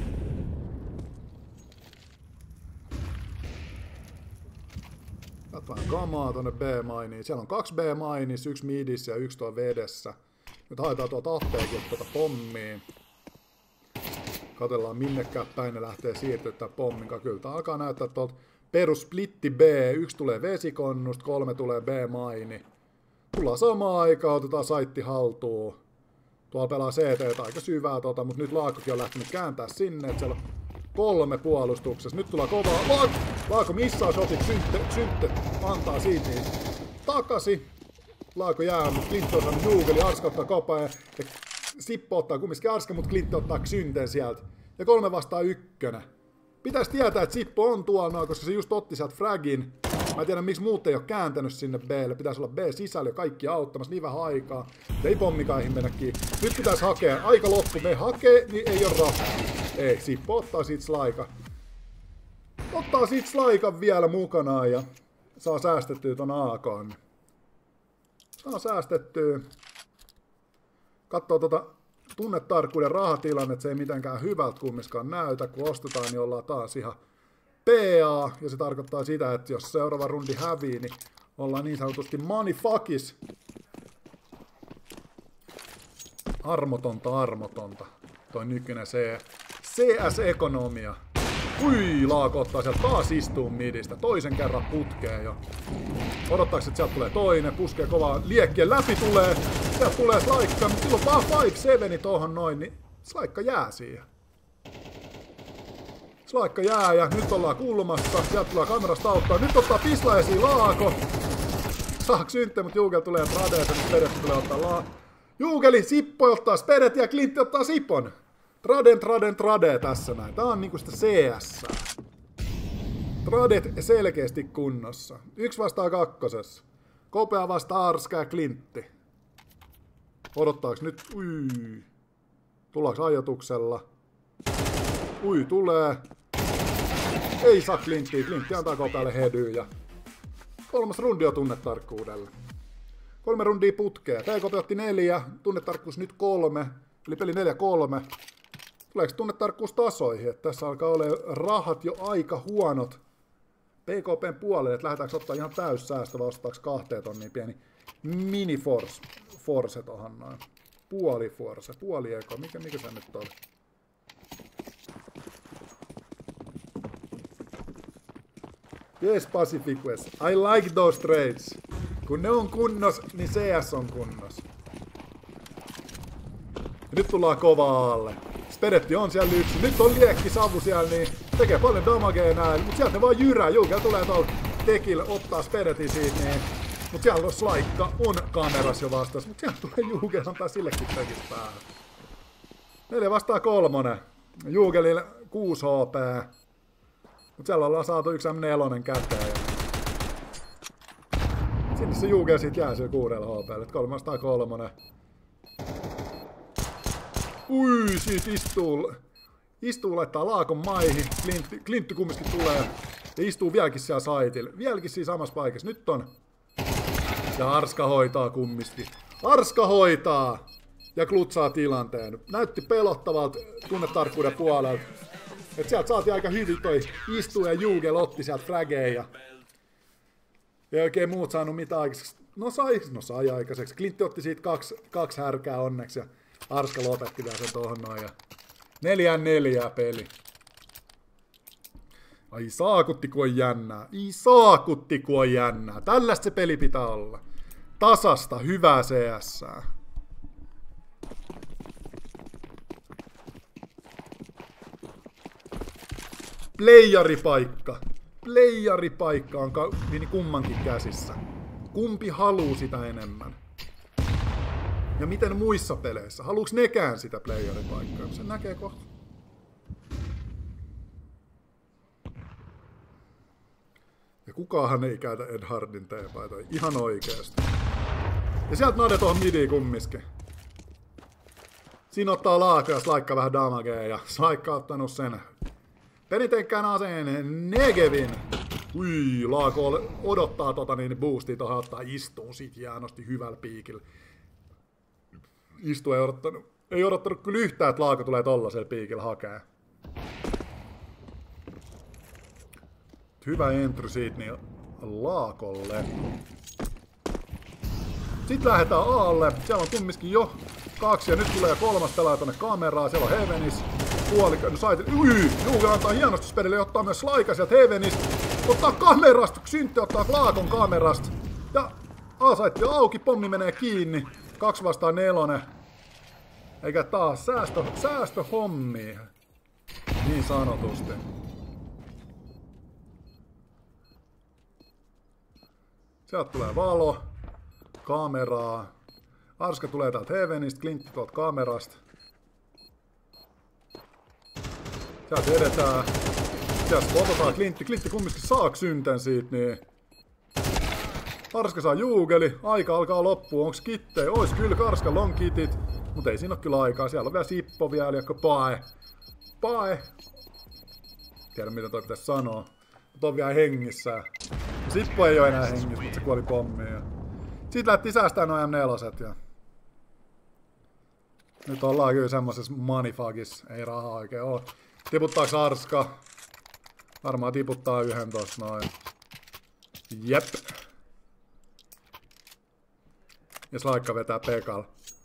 Katsotaan kamaa tonne B-mainiin. Siellä on 2 B-mainis, 1 midissä ja 1 tuolla vedessä. Nyt haetaan tuolta apteekin tuota pommiin. Katellaan minnekään päin ne lähtee siirtyä tää pommin. Kyllä tää alkaa näyttää tuolta perus splitti B. 1 tulee vesikonnusta, 3 tulee B-maini. Tullaan samaan aikaan, otetaan saitti haltuun. Tuolla pelaa CT aika syvää mutta nyt Laakkokin on lähtenyt kääntää sinne, että siellä on 3 puolustuksessa. Nyt tulee kovaa. Laakko missaa shotit, syntte antaa siitä niin takaisin. Laakko jää, mutta Klint on saanut Juukeli, Arska ottaa kopaa ja Sippo ottaa kumminkin Arska, mutta Klint ottaa Synten sieltä. Ja 3 vastaan 1. Pitäisi tietää, että Sippo on tuolla, koska se just otti sieltä fragin. Mä en tiedä, miksi muut ei ole kääntänyt sinne B:lle. Pitäisi olla B sisällä ja kaikki auttamassa niin vähän aikaa. Ei pommikaihin mennä kiinni. Nyt pitäisi hakea. Aika loppu. Me hakee, niin ei ole rahaa. Ei, Sippo ottaa siitä slaika. Ottaa siitä slaikan vielä mukanaan ja saa säästettyä ton AK:n. Saa säästettyä. Katsoo tunnetarkkuuden rahatilanne, että se ei mitenkään hyvältä kummiskaan näytä. Kun ostetaan, niin ollaan taas ihan PA, ja se tarkoittaa sitä, että jos seuraava rundi hävii, niin ollaan niin sanotusti moneyfuckis. Armotonta. Toi nykyinen CS-ekonomia. Ui, Laako ottaa sieltä taas istuun midistä. Toisen kerran putkeen jo. Odottaako, että sieltä tulee toinen, puskee kovaa liekkien läpi tulee. Sieltä tulee slaikka, mutta silloin vaan 5-7 tohon noin, niin slaikka jää siihen. Slaikka jää ja nyt ollaan kulmassa. Sieltä tulee kamerasta auttaa. Nyt ottaa pisla esiin Laako. Saako syntte, mutta Juugel tulee Tradeet ja nyt Spedet tulee ottaa Juugeli, Sippo ottaa Spedet ja Klintti ottaa Sipon. Trade tässä näin. Tää on niinku sitä CS. Tradet selkeästi kunnossa. 1 vastaan 2. Kopea vastaan Arska ja Klintti. Odottaaks nyt? Ui. Tullaaks ajatuksella? Ui, tulee. Ei saa Klinttiä. Klintti antaa Kopealle hedyyn ja 3. rundi on tunnetarkkuudelle. 3 rundia putkea. PKP otti 4. Tunnetarkkuus nyt 3. Eli peli 4-3. Tuleeko tunnetarkkuus tasoihin? Että tässä alkaa olla rahat jo aika huonot PKPn puolelle. Että lähdetäänkö ottaa ihan täyssäästö vai ostetaanko 2 tonnia pieni mini force tohon noin. Puoli force. Puoli eko. Mikä se nyt oli? Yes, Pacific West. I like those trades. Kun ne on kunnos, niin CS on kunnos. Ja nyt tullaan kovaa alle. Spedetti on siellä yksi. Nyt on liekki savu siellä, niin tekee paljon damagea näin. Mut sieltä ne vaan jyrää. Juugel tulee tuolla tekille, ottaa Spedetin siitä, niin. Mut siellä on slaikka, on kameras jo vastas. Mut sieltä tulee Juugel, antaa sillekin tekis päähän. 4 vastaan 3. Juugelille 6 HP. Mut siellä ollaan saatu 1 M4 käteen. Sinne se Juugel sit jää sillä 6 HP:lle. 3 vastaan 3. Ui, siitä istuu laittaa Laakon maihin. Klintti kumminkin tulee. Ja istuu vieläkin siellä saitilla. Vieläkin siinä samassa paikassa. Nyt on. Ja Arska hoitaa kumminkin. Arska hoitaa! Ja klutsaa tilanteen. Näytti pelottavalta tunnetarkkuuden puolelta. Et sieltä saatiin aika hyvin toi istuu ja Juugel otti sieltä frageja. Ei oikein muut saanut mitään aikaiseksi. No sai aikaiseksi. Klintti otti siitä 2 härkää onneksi. Ja Arska lopetti vielä sen tohon noin. Ja 4-4 peli. Ai saakutti kun on jännää. Saakutti kun on jännää. Tällaista se peli pitää olla. Tasasta, hyvää CS. Playeripaikka. Playeripaikka on kummankin käsissä. Kumpi haluu sitä enemmän? Ja miten muissa peleissä? Haluuks nekään sitä playerin paikkaa? Sen näkee kohta. Ja kukaanhan ei käytä Ed Hardin teepaitoja. Ihan oikeesti. Ja sieltä nade tohon midiin kummiskin. Siinä ottaa Laako ja Slaikka vähän damagea ja Slaikka ottanut sen perinteikkään aseen Negevin. Ui, Laako odottaa boostia tohon ottaa istuu sit jäänosti hyvällä piikillä. Istu ei odottanut kyllä yhtään, että Laako tulee tollasella piikillä hakee. Hyvä entry siitä niin Laakolle. Sitten lähdetään Aalle. Siellä on kumminkin jo 2 ja nyt tulee 3 pelaaja tonne kameraan. Siellä on Heavenis. Juuke antaa hienosti spedille, ottaa myös Slaika sieltä Heavenis. Ottaa kamerasta, Syntti ottaa Laakon kamerasta. Ja A-saitti auki, pommi menee kiinni. 2 vastaan 4. Eikä taas säästöhommia. Niin sanotusti. Sieltä tulee valo. Kameraa. Arska tulee täältä Heavenistä, Klintti tuolta kamerasta. Sieltä edetään. Sieltä spotataan Klintti. Klintti kumminkin saa Synten siitä, niin... Arska saa Juugeli. Aika alkaa loppua. Onks kittejä? Ois kyllä, Karskalla on kitit. Mut ei siinä oo kyllä aikaa. Siellä on vielä Sippo vielä, joka Pae. Tiedä mitä toi pitäis sanoa. Mut on vielä hengissä. Sippo ei oo enää hengissä, mutta se kuoli pommiin. Siitä lähti säästää noin M4 ja... Nyt ollaan kyllä semmosessa moneyfagissa. Ei rahaa oikein oo. Tiputtaaks Arska? Varmaan tiputtaa yhden tossa noin. Jep. Ja Slaikka vetää Pekal.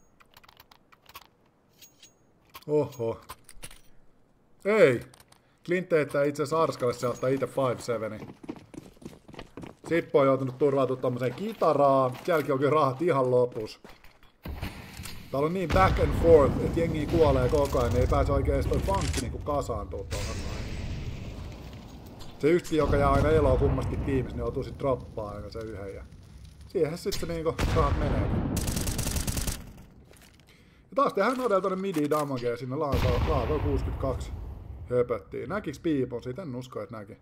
Oho. Ei! Clint heittää itse asiassa Arskalle, se ottaa ite 5-7. Sippo on joutunut turvautumaan tommoseen kitaraan. Sielläkin on kyllä rahat ihan lopus. Täällä on niin back and forth, että jengi kuolee koko ajan, niin ei pääse oikein toi pankki niinku kasaantua tuohon noin. Se yksi, joka jää aina eloa kummastakin tiimissä, niin joutuu sit droppaa aina se yhden. Ja siihen sit se niinku rahat menee. Ja taas tehdään nodella tonne midi damagea sinne Laako 62 höpöttiin. Näkiks Piipon siitä? En usko, että näki.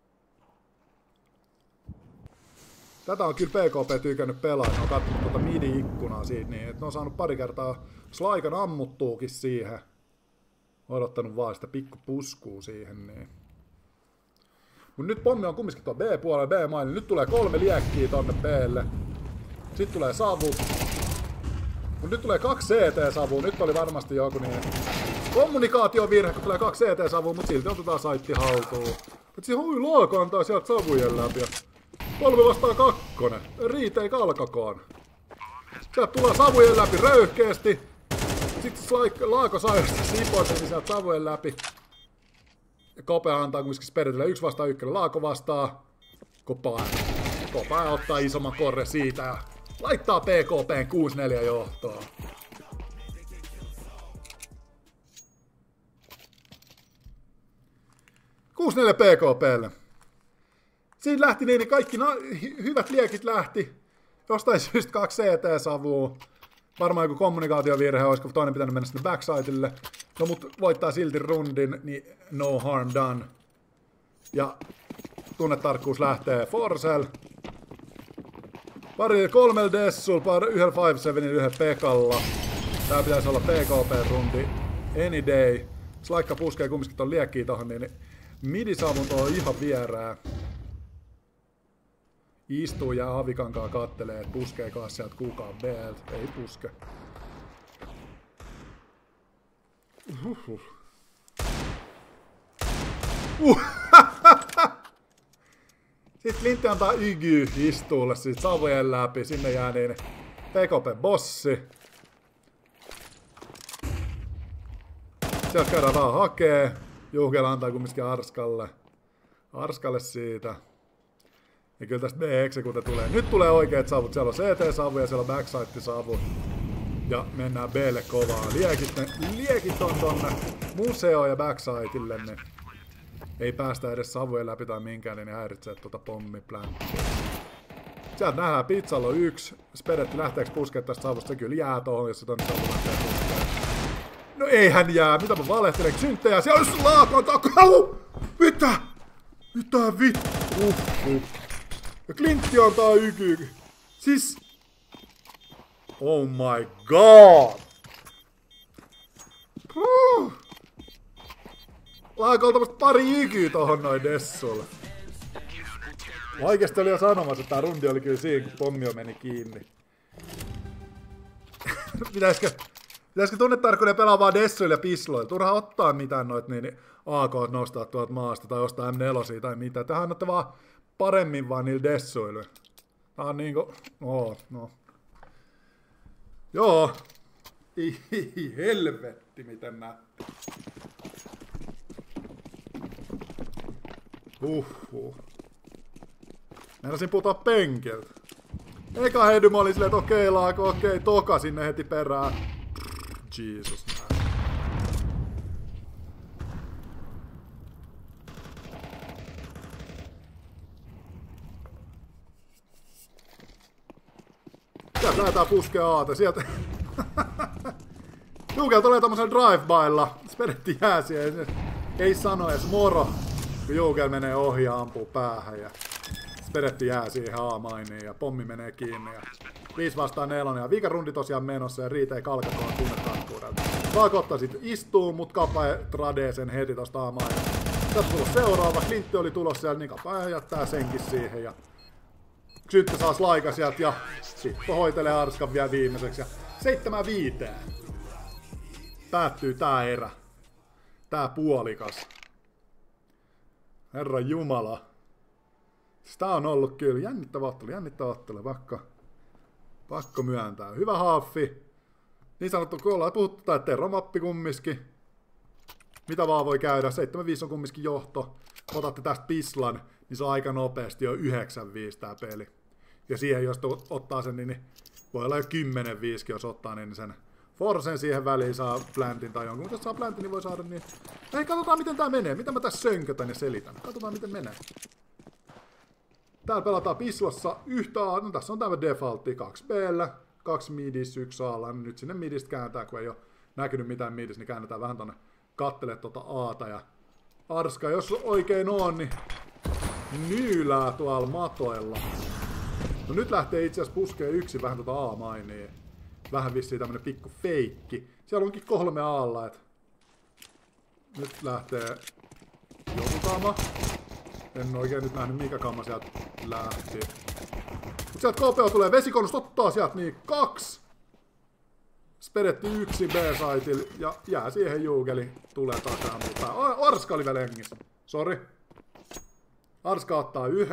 Tätä on kyllä PKP tykännyt pelaa, ne on kattonut tuota midi-ikkunaa siitä niin, että ne on saanut pari kertaa Slaikan ammuttuukin siihen. Odottanut vaan sitä pikku puskuu siihen niin. Mut nyt pommi on kumminkin tuolla B-puolella, B-maille. Nyt tulee 3 liekkiä tonne B:lle. Sitten tulee savu. Mut nyt tulee 2 CT-savua, nyt oli varmasti joku niin kommunikaatiovirhe, kun tulee 2 CT-savua, mut silti otetaan saitti haltuun. Mut siis Laako antaa sieltä savujen läpi. 3 vastaan 2. Riita ei kalkakoon. Sieltä tulee savujen läpi röyhkeesti. Sitten Laako saa Sipoisen sieltä savujen läpi. Ja Kopea antaa kumminkin Spiritille 1 vastaan 1. Laako vastaa. Kopea ottaa isomman korre siitä ja laittaa PKPn 6-4 johtoon. PKPlle. Siinä lähti niin kaikki hyvät liekit lähti. Jostain syystä 2 CT-savua. Varmaan joku kommunikaatiovirhe, olisiko toinen pitänyt mennä sinne backsideille. No mut voittaa silti rundin, niin no harm done. Ja tunnetarkkuus lähtee Forsell. 3 Dessul, 1 5-7, 1 Pekalla. Tää pitäisi olla PKP-rundi any day. Slaikka puskee kumminkin ton liekkiin tohon, niin midisavun on ihan vierää. Istuu ja Avikankaa kattelee, et puskeekaan sieltä kukaan B:ltä. Ei puske. Sitten Lintti antaa Ygy istuulle siitä savujen läpi. Sinne jää niin PKP-bossi. Sieltä käydään vaan hakee. Juhkela antaa kumminkin Arskalle siitä. Ja kyllä tästä B-execute tulee. Nyt tulee oikeat savut. Siellä on CT-savu ja siellä on backside-savu. Ja mennään B:lle kovaa. Liekit on tonne museo ja backsideille. Niin ei päästä edes savujen läpi tai minkään, niin häiritsee tuota pommiplanttia. Sieltä nähdään, pizzalla on 1. Spedetti lähteeks puskeet tästä saavusta? Se kyllä jää tohon, jos se tonne saavu lähtee puskeet. No ei hän jää. Mitä mä valehtelen? Synttejä. Siellä on laakon takau! Mitä? Mitä vittu? Ja Klintti antaa yky. Siis... Oh my god! Laakolta musta pari ikyä tohon noin dessulle. Oikeesti oli jo sanomassa, että tää rundi oli kyllä siinä, kun pommio meni kiinni. Pitäisikö tunnetarkkuuden pelaa vaan dessuilla ja pisloilla? Turha ottaa mitään noit niin AK nostaa tuolta maasta tai ostaa M4 tai mitä. Tähän annatte vaan paremmin vaan niillä dessuilla. Tää on niinku... No. Joo. Ei helvetti miten nätti. Meinasin putoa penkiltä. Eka hedy mä olin silleen, että okei Laako, okei, toka sinne heti perään. Jesus. Sieltä lähdetään puskea aata, sieltä... Jukel tulee tommosella drive-bylla. Spedetti jää siihen, ei sano edes moro. Kun Jukel menee ohi ja ampuu päähän ja... Spedetti jää siihen A-mainiin ja pommi menee kiinni ja 5 vastaan 4 ja viikarundi tosiaan menossa ja Riita ei kalkakoon tunnetarkkuudelta. Vaakottaa sit istuu, mut Kapae tradee sen heti tosta A-mainiin. Tästä tullut seuraava, Klintti oli tulossa siellä, niin Kapae jättää senkin siihen ja Syntti saas laika sieltä ja Sippo hoitelee Arskan vielä viimeiseksi ja 7-5. Päättyy tää erä. Tää puolikas. Herran jumala. Sitä on ollut kyllä jännittävä ottelu, pakko myöntää. Hyvä haffi. Niin sanottu, kun ollaan puhuttu, tää terromappi kumminkin. Mitä vaan voi käydä, 7-5 on kumminkin johto. Otatte tästä pislan, niin se on aika nopeasti jo 9-5 tää peli. Ja siihen jos ottaa sen, niin voi olla jo 10-5, jos ottaa niin sen forcen siihen väliin, saa plantin tai jonkun. Jos saa plantin, niin voi saada niin... Hei, katsotaan miten tää menee, mitä mä tässä sönkötän ja selitän. Katsotaan miten menee. Täällä pelataan pislassa yhtä A, no tässä on tämä defaultti 2 B:llä, 2 midis, 1 A:lla. Nyt sinne midistä kääntää, kun ei ole näkynyt mitään midistä, niin käännetään vähän tonne kattele tuota Aata. Ja Arska, jos oikein on, niin nyylää tuolla matoilla. No nyt lähtee itse asiassa puskee yksi vähän tuota A-mainia. Vähän vissiin tämmönen pikku feikki. Siellä onkin 3 A:lla, et nyt lähtee joku kama. En oikein nyt nähnyt mikä kamma sieltä lähti. Mut sieltä KPO tulee vesikonus, ottaa sieltä niin 2. Spedetti 1 B-saitil ja jää siihen Jugeli. Tulee takaan, mutta Arska oli vielä hengissä. Sori. Arska ottaa 1.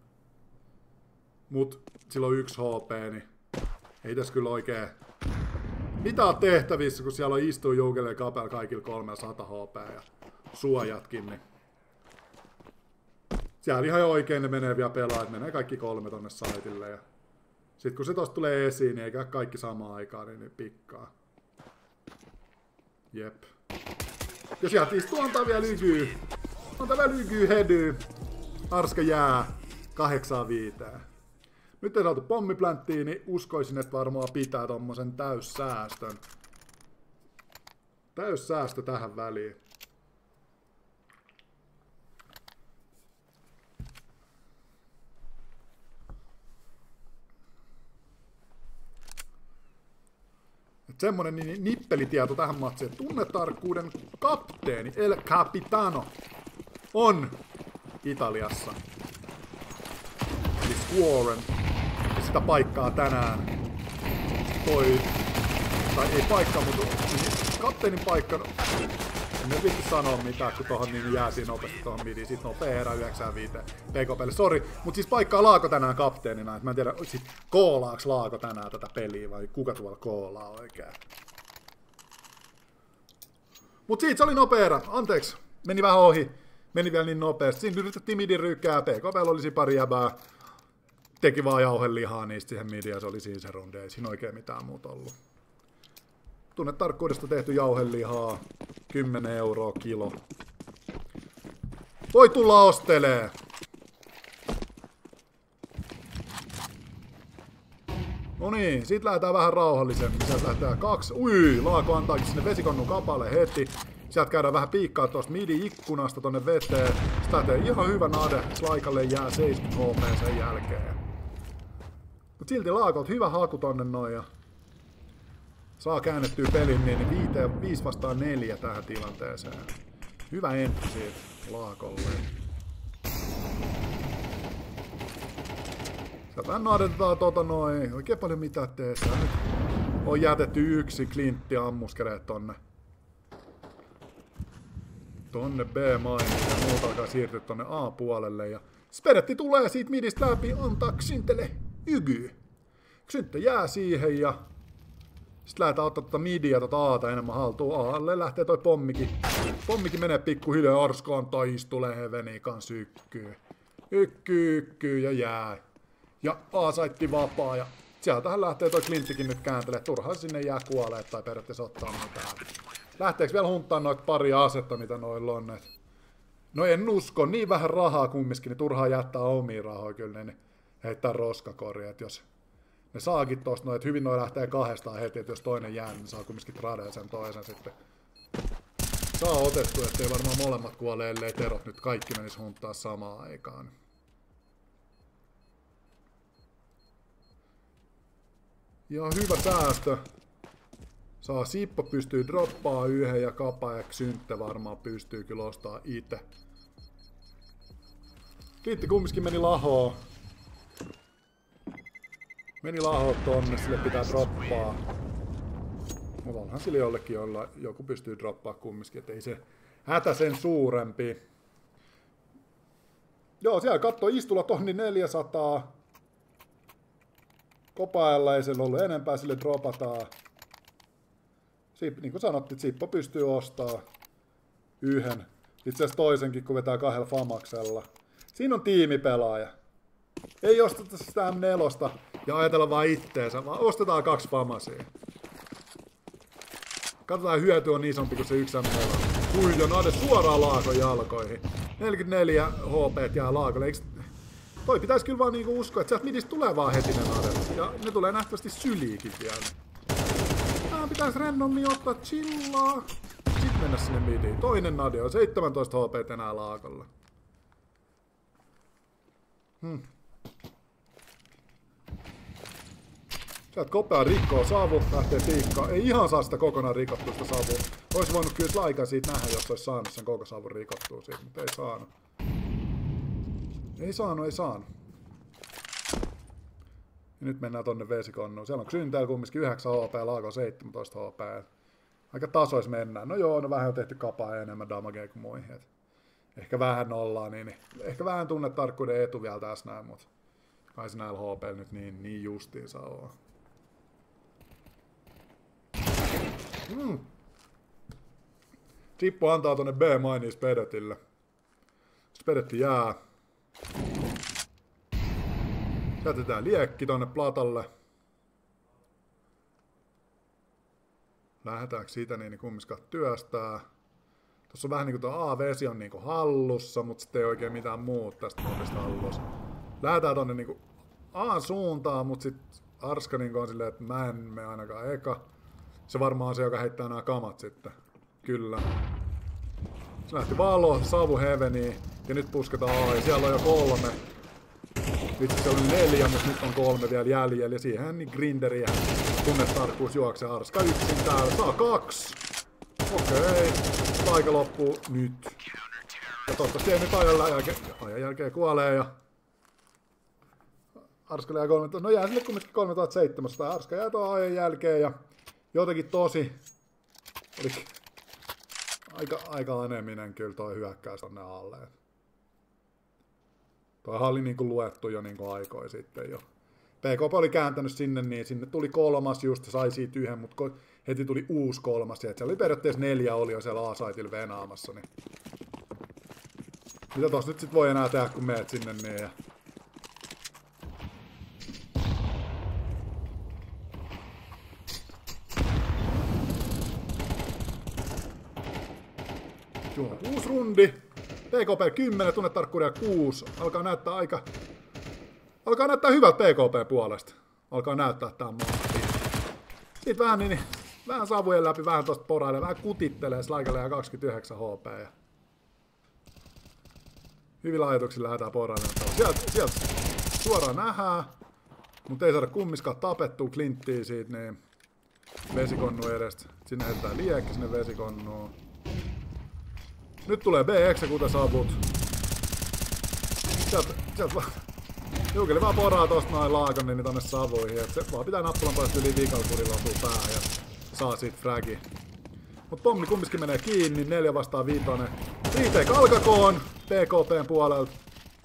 Mut sillä on 1 HP, niin ei tässä kyllä oikein mitä on tehtävissä, kun siellä on istuu Jugeli ja Kapel kaikilla 300 HP ja suojatkin, niin siellä ihan oikein ne menee vielä pelaa, että menee kaikki 3 tonne saitille ja sit kun se tosta tulee esiin, niin eikä kaikki samaan aikaan, niin pikkaa. Jep. Ja sieltä istuu antaa vielä lykyy. Antaa vielä lykyy hedy. Arska jää 8-5. Nyt ei saatu pommiplanttiin, niin uskoisin, että varmaan pitää tommosen täyssäästön. Täyssäästö tähän väliin. Semmonen nippelitieto tähän matsiin, että tunnetarkkuuden kapteeni El Capitano on Italiassa. Eli Squaren. Ja sitä paikkaa tänään tai ei paikkaa, mutta kapteenin paikka, en nyt vittu sanoa mitään, kun tohon niin jää siinä nopeasti tohon midiin, sit nopea herää 9-5 PK-peli, sori, mut siis paikkaa Laako tänään kapteenina, et mä en tiedä, sit koolaaks Laako tänään tätä peliä vai kuka tuolla koolaa oikein. Mut siitä se oli nopea erä, anteeksi, meni vähän ohi, meni vielä niin nopeasti, siinä yritettiin midin rykkää, PK-peli olisi pari jäbää, teki vaan jauhelihaa niistä siihen midiin ja se oli siinä se rundi, ei siinä oikein mitään muuta ollut. Tunnetarkkuudesta tehty jauhelihaa, 10 € kilo. Voi tulla ostelee. No niin, sit lähdetään vähän rauhallisemmin. Sieltä lähdetään 2. Laako antaakin sinne vesikonnun kapalle heti. Sieltä käydään vähän piikkaa tuosta midi-ikkunasta tonne veteen. Sitä lähtee ihan hyvä nade. Slaikalle jää 70 HP sen jälkeen. Mut silti Laakolta hyvä haku tonne noin. Ja saa käännettyä pelin niin 5 vastaan 4 tähän tilanteeseen. Hyvä entry siitä Laakolle. Sieltä nadetetaan noin. Oikein paljon mitään teessä. Nyt on jätetty yksi Klintti ammuskeleet tonne B-mainiin ja muuta alkaa siirtyä tonne A-puolelle. Ja Spedetti tulee siitä midistä läpi antaa Xyntelle ygy. Xyntte jää siihen ja sitten lähdetään ottaa tuota midiä tuota Aata enemmän haltuun. Aalle lähtee toi pommikin. Pommikin menee pikkuhiljaa. Arska antaa istulee Heveni kans ykkyy. Ykkyy ja jää. Ja A-saitti vapaa ja sieltähän lähtee toi Klinttikin nyt kääntelee. Turhaan sinne jää kuolee tai periaatteessa ottaa mitään. Lähteekö vielä hunttaan noita pari asetta mitä noilla on? No en usko, niin vähän rahaa kumminkin, niin turhaan jättää omia rahoja kyllä, niin heittää roskakoriin, että jos ne saakin tosta noin, että hyvin noin lähtee kahdestaan heti, että jos toinen jää, niin saa kumminkin tradea sen toisen sitten. Saa otettu, ettei varmaan molemmat kuole, ellei terot nyt kaikki menis hunttaa samaan aikaan. Ja hyvä säästö. Saa Sippo pystyy droppaa yhden ja Kapa ja Xyntte varmaan pystyy kyllä ostaa itse. Klitti kumminkin meni lahoon. Meni lahoon tonne, sille pitää droppaa. Mutta onhan sillä jollekin, jolla joku pystyy droppaa kumminkin, ettei se hätä sen suurempi. Joo, siellä kattoo istulla tonni 400. Kopaella ei siellä ollut enempää, sille dropataan. Niin kuin sanottiin, Sippo pystyy ostamaan yhden. Itse asiassa toisenkin, kun vetää 2 famaksella. Siinä on tiimipelaaja. Ei osteta sitä M4 ja ajatella vaan itteensä, vaan ostetaan 2 famasia. Katsotaan, hyöty on isompi kuin se 1 M4. Ja nade suoraan Laakon jalkoihin. 44 HP jää Laakolle. Toi pitäisi kyllä vaan niinku uskoa, että sieltä midistä tulee vaan heti ne nadet. Ja ne tulee nähtävästi syliikin vielä. Tää pitäisi randommin ottaa chillaa. Sitten mennä sinne midiin. Toinen nade on 17 HP enää Laakolla. Sieltä kopea rikkoo savu, lähtee piikkaan. Ei ihan saa sitä kokonaan rikottua sitä savua. Ois voinut kyllä Slaikan siitä nähdä, jos olisi saanut sen koko savun rikottua siitä, mutta ei saanut. Ei saanut. Ja nyt mennään tonne vesikonnuun. Siellä on Xyntellä kumminkin 9 HP, Laakon 17 HP. Aika tasois mennään. No joo, no vähän on tehty Kapaa enemmän damagea kuin muihin. Ehkä vähän ollaan, niin ehkä vähän tunnetarkkuuden etu vielä tässä näin, mutta kai se näillä HP nyt niin justiinsa on. Sippo antaa tonne B-mainiin Spedetille. Spedetti jää. Jätetään liekki tonne platalle. Lähdetäänkö siitä niin kumminkaan työstää. Tuossa on vähän niinku tuo A-vesi on niinku hallussa, mutta sitten ei oikein mitään muuta tästä muodista hallussa. Lähdetään tonne niinku A-suuntaan, mutta sit Arska niinku on silleen, että mä en mene ainakaan eka. Se varmaan on se, joka heittää nämä kamat sitten. Kyllä. Se lähti valo, savu Heveniin ja nyt pusketaan A ja siellä on jo 3. Vitsi se oli 4, mutta nyt on 3 vielä jäljellä ja siihen niin grinderi ja tunnetarkkuus juoksee Arska yksin täällä. Saa 2. Okei. Aika loppuu nyt. Ja toivottavasti ei nyt ajan jälkeen kuolee ja Arska jää 13. No jää sille kumminkin 3700. Arska jää tuon ajan jälkeen ja jotenkin tosi oli aika aneminen kyllä toi hyökkäys tonne alle. Toihan oli niinku luettu jo niinku aikoja sitten jo. PKP oli kääntänyt sinne, niin sinne tuli 3 just, sai siitä 1, mutta heti tuli uusi 3. Siellä oli periaatteessa 4 oli jo siellä A-saitilla venaamassa. Niin. Mitä tossa nyt sit voi enää tehdä, kun meet sinne niin ja joo, 6 rundi. PKP 10, tunnetarkkuuden 6. Alkaa näyttää hyvältä PKP puolesta. alkaa näyttää tää maa. Sitten vähän savujen läpi, vähän tosta porailee, vähän kutittelee, Slaikalle ja 29 HP. Ja hyvillä ajatuksilla lähdetään porailemaan. Sieltä suoraan nähdään, mutta ei saada kummiskaan tapettua Clinttiä siitä, niin vesikonnu edestä. Sinne heitetään liekki sinne vesikonnuun. Nyt tulee B-execute-savut. Sieltä vaan Juukeli vaan poraa tosta noin laakon niin tonne savuihin, et se vaan pitää nappulan päästä yli viikalkurilla osuu päähän ja saa siitä fragi. Mut pommi kumminkin menee kiinni, 4 vastaan 5. Retake alkakoon PKPn puolelta.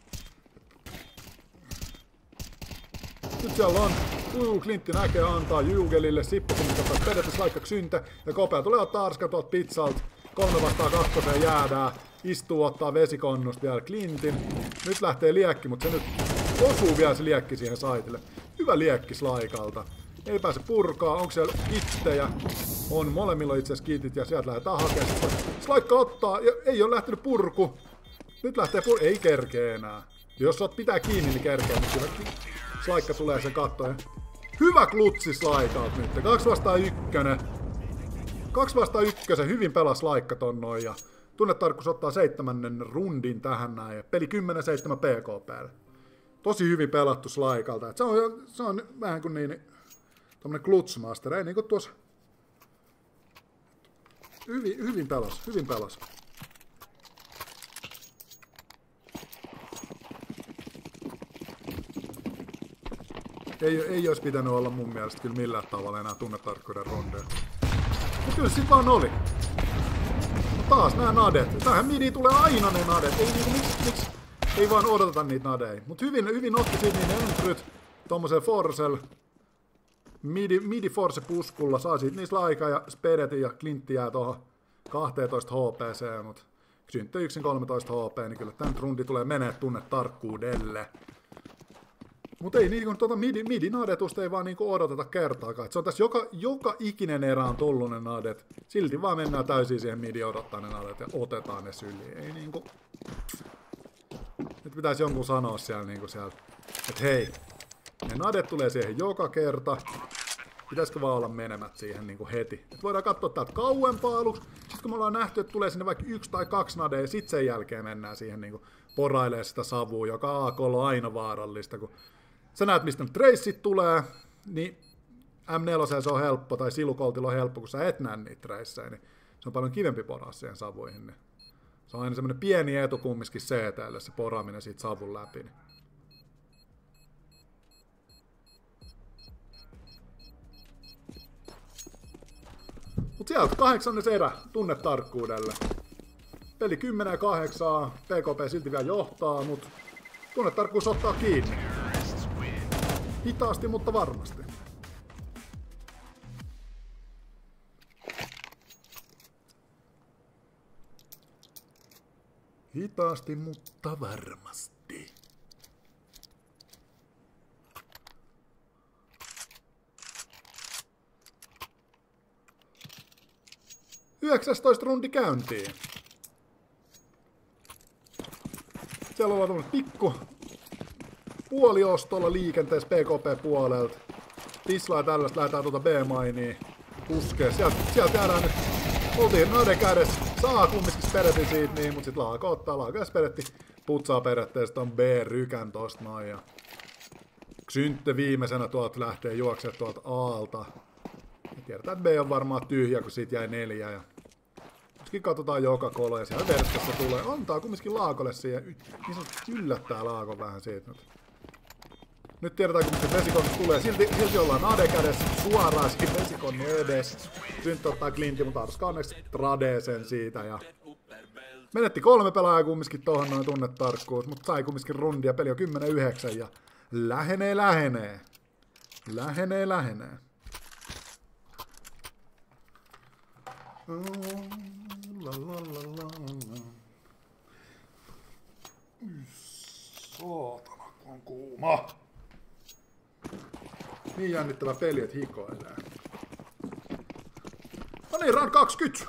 Nyt siellä on Clintti näkee antaa Juukelille, Sippo kumminkin ottaa periaatteessa vaikka Xynte ja Kopea tulee ottaa Arska tuolta pizzalta. 3 vastaan 2 jäädään, istuu ottaa vesikonnusta vielä Clintin. Nyt lähtee liekki, mutta se nyt osuu vielä se liekki siihen saitille. Hyvä liekki Slaikalta. Ei pääse purkaa, onko siellä kittejä? On, molemmilla itse asiassa kitit ja sieltä lähdetään hakemaan. Slaikka ottaa ja ei ole lähtenyt purku. Nyt lähtee purku, ei kerkeä enää. Jos oot pitää kiinni, niin kerkeä, niin kyllä Slaikka tulee sen kattoon. Hyvä klutsi Slaikalta nyt, 2 vastaan 1. 2 vastaan 1, hyvin pelasi Slaikka ton noin ja Tunnetarkkuus ottaa 7. rundin tähän näin ja peli 10-7 PKP:lle. Tosi hyvin pelattu Slaikalta. Se on vähän kuin niin tommonen klutsmaster, ei niinku tuossa hyvin pelas. Ei olisi pitänyt olla mun mielestä kyllä millään tavalla enää tunnetarkkuuden rondeja. Mut kyllä sit vaan oli. No taas nää nadet. Tähän midiin tulee aina ne nadet. Ei niinku miksi ei vaan odoteta niitä nadeja. Mut hyvin otti siitä niin entryt tommoseen Forcel. Midi Force puskulla saa siitä niistä aikaa ja Spedetin ja Clintti jää tohon 12 HPC, mut Xyntte yksin 13 HP, niin kyllä tän rundi tulee menee tunnetarkkuudelle. Mut ei niinku midi nadetusta ei vaan niinku odoteta kertaakaan. Et se on tässä joka ikinen erä on tullut ne nadet. Silti vaan mennään täysin siihen midi odottaa ne nadet ja otetaan ne syliin. Ei niinku. Nyt pitäisi jonkun sanoa siellä että hei, ne nadet tulee siihen joka kerta. Pitäisikö vaan olla menemät siihen niinku heti. Et voidaan katsoa täältä kauempaa aluksi. Sitten kun me ollaan nähty, että tulee sinne vaikka 1 tai 2 nadea, ja sit sen jälkeen mennään siihen niinku porailee sitä savua, joka AK on aina vaarallista. Kun sä näet, mistä ne treissit tulee, niin M4 se on helppo, tai Silukoltilla on helppo, kun sä et näe niitä treissejä, niin se on paljon kivempi poraa siihen savuihin. Niin se on aina semmonen pieni etu kumminkin CT:lle, se poraaminen siitä savun läpi. Niin. Mut sieltä 8. erä tunnetarkkuudelle. Peli 10-8, PKP silti vielä johtaa, mut tunnetarkkuus ottaa kiinni. Hitaasti, mutta varmasti. Hitaasti, mutta varmasti. Yhdeksästoista rundi käyntiin. Siellä ollaan tämmönen pikku puoliostolla liikenteessä PKP-puolelta. Tislaa tällaista, lähdetään tuota B-mainiin puskee. Sieltä jäädään nyt. Oltiin nade kädessä. Saa kumminkin Spedetin siitä niin, mut sit Laako ottaa. Laako ja Spedetti putsaa periaatteessa ton B-rykän tosta noin. Ja Xyntte viimeisenä tuolta lähtee juoksemaan tuolta Aalta. Ja tiedetään, että B on varmaan tyhjä, kun siitä jäi 4. Ja myöskin katsotaan joka kolo ja siellä verskossa tulee. Antaa kumminkin Laakolle siihen. Niin se yllättää Laakon vähän siitä nyt. Nyt tiedetään, kun se vesikonnu tulee. Silti ollaan nade kädessä suoraan siinä vesikonnu edessä. Xyntte ottaa Clintin, mutta Arska onneksi tradee sen siitä. Ja menetti 3 pelaajaa kumminkin tohon noin tunnetarkkuus, mutta sai kumminkin rundia. Peli on 10-9 ja lähenee. Saatana, kun on kuuma. Niin jännittävä peli, et hikoilee. No niin, round 20.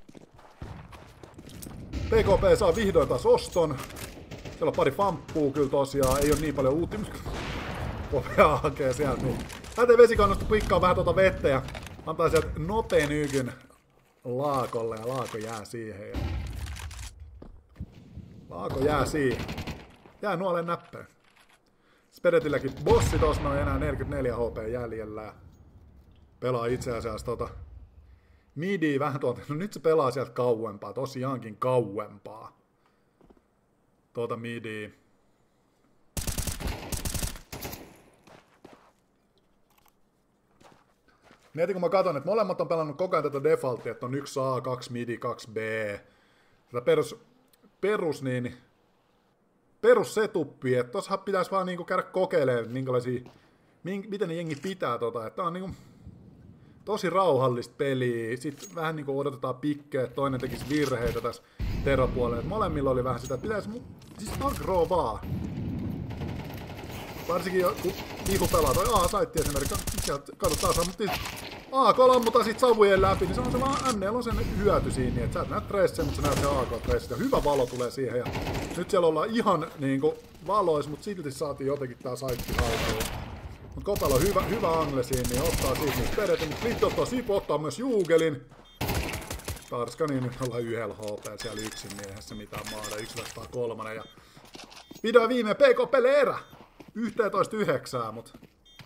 PKP saa vihdoin taas oston. Siellä on pari famppuu kyllä tosiaan, ei oo niin paljon uutimista. Kopea hakee sieltä, niin Lähtee vesikannosta pikkaa vähän tuota vettä ja antaa sieltä nopean ykyn Laakolle ja Laako jää siihen. Ja... Laako jää siihen. Jää nuoleen näppeen. Spedetilläkin bossi tossa on enää 44 HP jäljellä. Pelaa itse asiassa midi vähän tuolta. No nyt se pelaa sieltä kauempaa, tosiaankin kauempaa. Midi. Mietin kun mä katson, että molemmat on pelannut koko ajan tätä defaultia, että on 1A, 2 midi, 2B. Tätä perus setupia, että tossa pitäisi vaan niinku käydä kokeilemaan, miten ne jengi pitää että tää on niinku tosi rauhallista peliä, sit vähän niinku odotetaan pikkejä, että toinen tekisi virheitä tässä teropuolella. Molemmilla oli vähän sitä, että pitäisi siis agroo vaan. Varsinkin kun vihu pelaa toi A-saitti esimerkiksi, katsotaan, mutta kun ammutaan sit savujen läpi, niin se on se vaan NL on sen hyöty siinä, että sä et näe tressejä, mutta sä näet se AK-tressit ja hyvä valo tulee siihen ja nyt siellä ollaan ihan niinku valois, mutta silti saatiin jotenkin tää saitti haltuun. Mut Kopella on hyvä angle siinä, niin ottaa siitä nyt peretin, mutta Flint ottaa Sipo, ottaa myös Juugelin. Tarska, niin nyt ollaan yhdellä HP siellä yksin miehessä mitään maada, 1-3 ja video viimein PKP:lle erä! 11-9, mut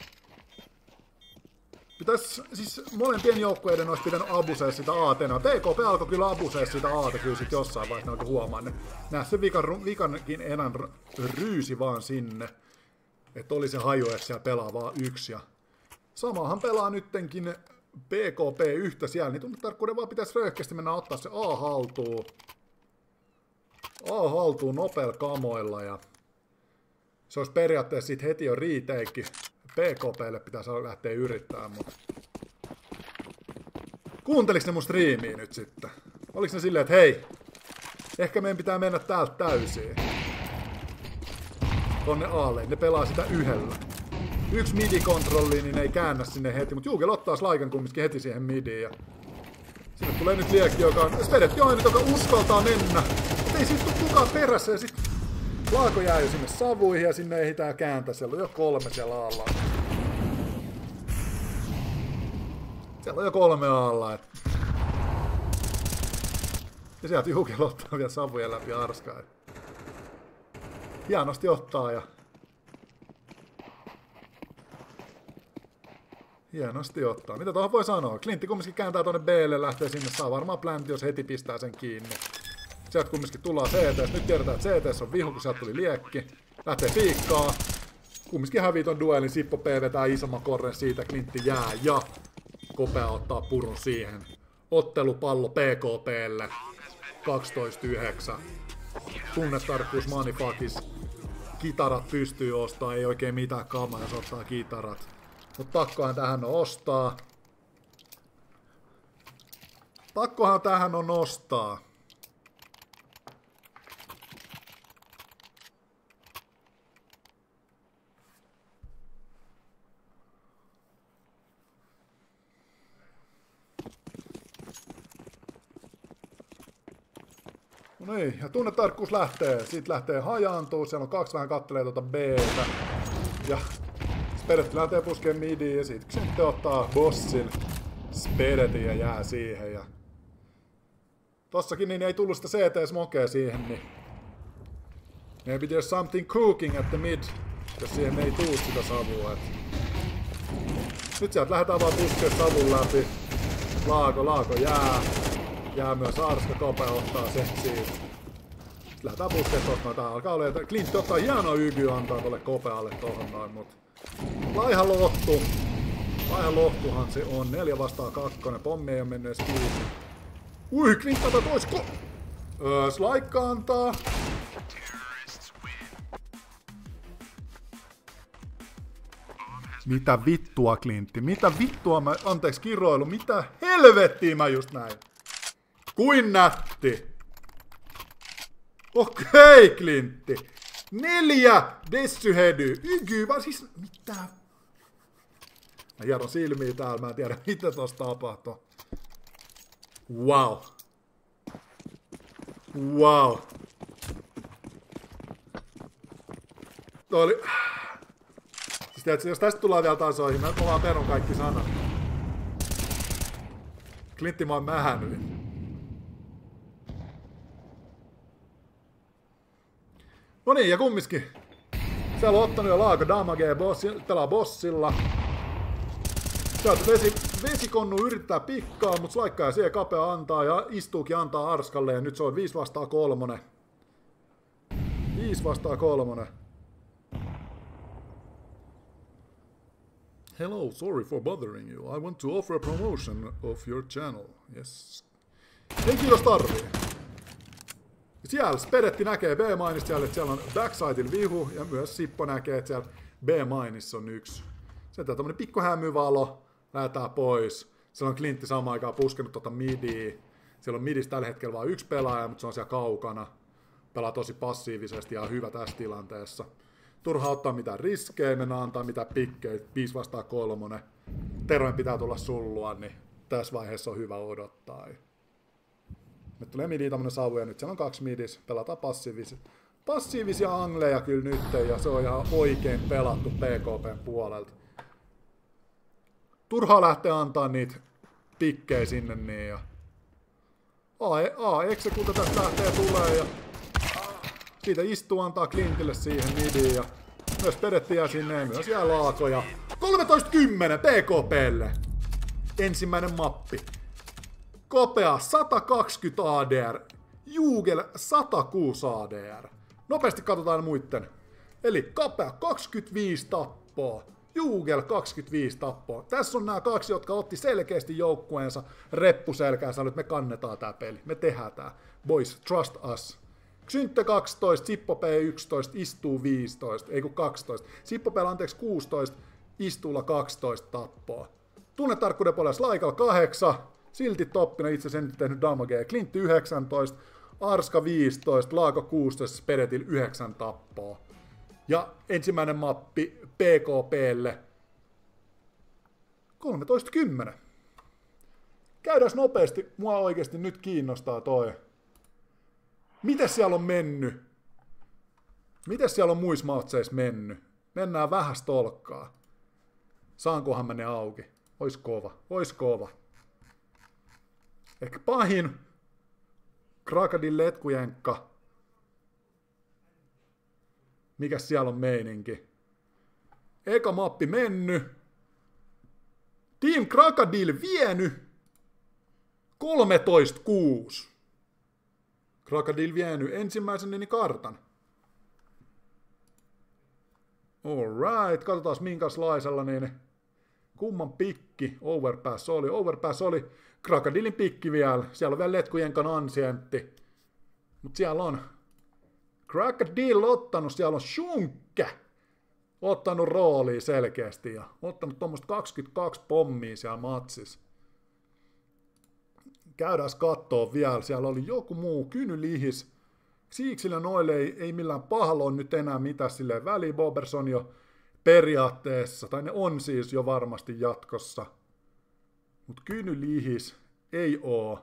pitäis, siis molempien joukkueiden olisi pitänyt abusea sitä AT:na. PKP alkoi kyllä abusea sitä AT kyllä sit jossain vaiheessa, alkoi huomaan. Nää se vikankin enää ryysi vaan sinne. Että oli se haju, että siellä pelaa vaan yksi. Ja samahan pelaa nyttenkin PKP yhtä siellä, niin tunnetarkkuuden vaan pitäisi röyhkeästi mennä ottaa se A haltuun. A haltuun nopeilla kamoilla ja se olisi periaatteessa sit heti jo retake'i. PKP:lle pitäisi lähteä yrittämään, mutta kuunteliks ne mun striimiä nyt sitten? Oliks ne silleen, että hei, ehkä meidän pitää mennä täältä täysiin. Tonne Aalle, ne pelaa sitä yhdellä. Yksi midi-kontrolli, niin ne ei käännä sinne heti, mutta Juugel ottaa slaikan kumminkin heti siihen midiin. Ja sinne tulee nyt liekki, joka on Spedetti on joka uskaltaa mennä. Mutta ei siis tuu kukaan perässä ja sit Laako jää jo sinne savuihin ja sinne ehditään kääntää. Siellä on jo 3 siellä alla. Siellä on jo 3 alla. Ja sieltä Juugel ottaa vielä savujen läpi arskaa. Hienosti ottaa ja hienosti ottaa. Mitä tuohon voi sanoa? Klintti kumminkin kääntää tonne B:lle, lähtee sinne, saa varmaan plantti, jos heti pistää sen kiinni. Sieltä kumminkin tullaan CT:s. Nyt tiedetään, että CT:s on vihu, kun sieltä tuli liekki. Lähtee piikkaa. Kumminkin hävii ton duelin. Sippo P vetää isomman korren siitä. Klintti jää ja Kopea ottaa purun siihen. Ottelupallo PKP:lle. 12-9. Tunnetarkkuus Manifakis. Kitarat pystyy ostaa, ei oikein mitään kamaa, jos ottaa kitarat. Mutta pakkohan tähän on ostaa. Pakkohan tähän on ostaa. No niin, ja tunnetarkkuus lähtee. Siitä lähtee hajaantuu. Siellä on 2 vähän kattelee tuota B:tä. Ja Spedetti lähtee puskeen midiin ja sit sitten ottaa bossin Spedetin ja jää siihen. Ja tossakin niin ei tullut sitä CT-smokea siihen, niin maybe there's something cooking at the mid, jos siihen ei tuu sitä savua. Et nyt sieltä lähdetään vaan puskeen savun läpi. Laako jää. Jää myös Arska, Kopea ottaa sen siitä. Sitten lähdetään puskeen tosta. Tää alkaa olla, että Klintti ottaa hienoa YG antaa tolle Kopealle tohon noin, mut laiha lohtu. Laiha lohtuhan se on. 4-2. Pommi ei oo mennyt edes kiinni. Ui, Klintti ottaa toisko. Slaikka antaa. Mitä vittua, Klintti? Mitä vittua mä... Anteeksi, kiroilu. Mitä helvettiä mä just näin? Kuin nätti. Okei, Klintti. 4 dessyhedy. Ygy, vaan siis... Mitä? Mä hieron silmiä täällä. Mä en tiedä, mitä tossa tapahtuu. Wow. Wow. Toi oli... Siis Tiedätkö, jos tästä tullaan vielä tasoihin, me ollaan perun kaikki sanat. Klintti mä oon mähännyt. No niin, ja kumminkin. Siellä on ottanut jo Laago damagea, pelaa bossilla. Sieltä vesikonnu yrittää pikkaa, mutta Slaikka ja siellä kapea antaa ja istuukin antaa Arskalle ja nyt se on 5-3. 5-3. Hello, sorry for bothering you. I want to offer a promotion of your channel. Yes. Ei kiitos tarvii. Siellä Spedetti näkee B-mainista, että siellä on backsideilla vihu ja myös Sippo näkee, että siellä B-mainissa on yksi. Sieltä on tämmönen pikku hämyvalo, lähetään pois. Siellä on Klintti samaan aikaan puskenut tuota midiä. Siellä on midissä tällä hetkellä vain yksi pelaaja, mutta se on siellä kaukana. Pelaa tosi passiivisesti ja on hyvä tässä tilanteessa. Turha ottaa mitään riskejä, mennä antaa mitään pikkejä, 5-3. Terojen pitää tulla sullua, niin tässä vaiheessa on hyvä odottaa. Nyt tulee midiin tämmönen savu ja nyt siellä on 2 midis, pelataan passiivisia angleja kyllä nyt ja se on ihan oikein pelattu PKPn puolelta. Turhaa lähteä antaa niitä pikkejä sinne niin ja executa tästä lähtee tulee ja siitä istuu antaa Klintille siihen midiin ja myös Spedetti jää sinne ja myös jää Laago ja 13-10 PKPlle. Ensimmäinen mappi. Kopea 120 ADR, Jugel 106 ADR. Nopeasti katsotaan muitten. Eli Kapea 25 tappoa, Jugel 25 tappoa. Tässä on nämä kaksi, jotka otti selkeästi joukkueensa reppuselkään ja sanoi, että me kannetaan tää peli, me tehdään tää. Boys, trust us. Xyntte 12, Sippo P 11, Istuu 15, ei kun 12. Sippo P anteeksi 16, Istuulla 12 tappoa. Tunnetarkkuuden puolella Slaikalla 8. Silti toppina itse sen tehnyt damagea. Klintti 19, Arska 15, Laago 16, Spedetil 9 tappoa. Ja ensimmäinen mappi PKPlle 13-10. Käydään nopeasti, mua oikeasti nyt kiinnostaa toi. Miten siellä on mennyt? Miten siellä on muissa matseissa mennyt? Mennään vähän stolkkaa. Saankohan mä ne auki? Ois kova, ois kova. Ehkä pahin Krakadin letkujenkka. Mikäs siellä on meininki? Eka mappi mennyt. Team Krakadil vienyt. 13-6. Krakadil vienyt ensimmäisen niin kartan. Alright, katsotaan minkälaisella niin kumman pikki Overpass oli. Overpass oli Krakadilin pikki vielä. Siellä on vielä letkujenkan ansientti. Mut siellä on Krakadil ottanut, siellä on Shunkke ottanut roolia selkeästi ja ottanut tuommoista 22 pommia siellä matsissa. Käydään kattoo vielä, siellä oli joku muu Kynylihis. Siiksillä noille ei millään pahalla ole nyt enää mitään silleen väliä. Boberson jo periaatteessa, tai ne on siis jo varmasti jatkossa. Mut Kynylihis ei oo.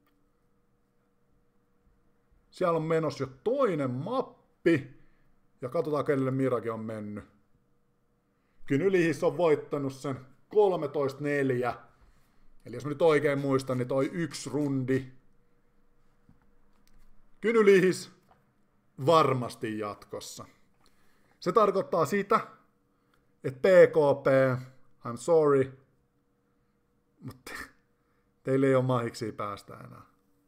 Siellä on menossa jo toinen mappi. Ja katsotaan kenelle Mirage on mennyt. Kynylihis on voittanut sen 13-4. Eli jos mä nyt oikein muistan, niin toi 1 rundi. Kynylihis varmasti jatkossa. Se tarkoittaa sitä, että PKP, I'm sorry, mutta teille ei ole mahiksi päästä enää.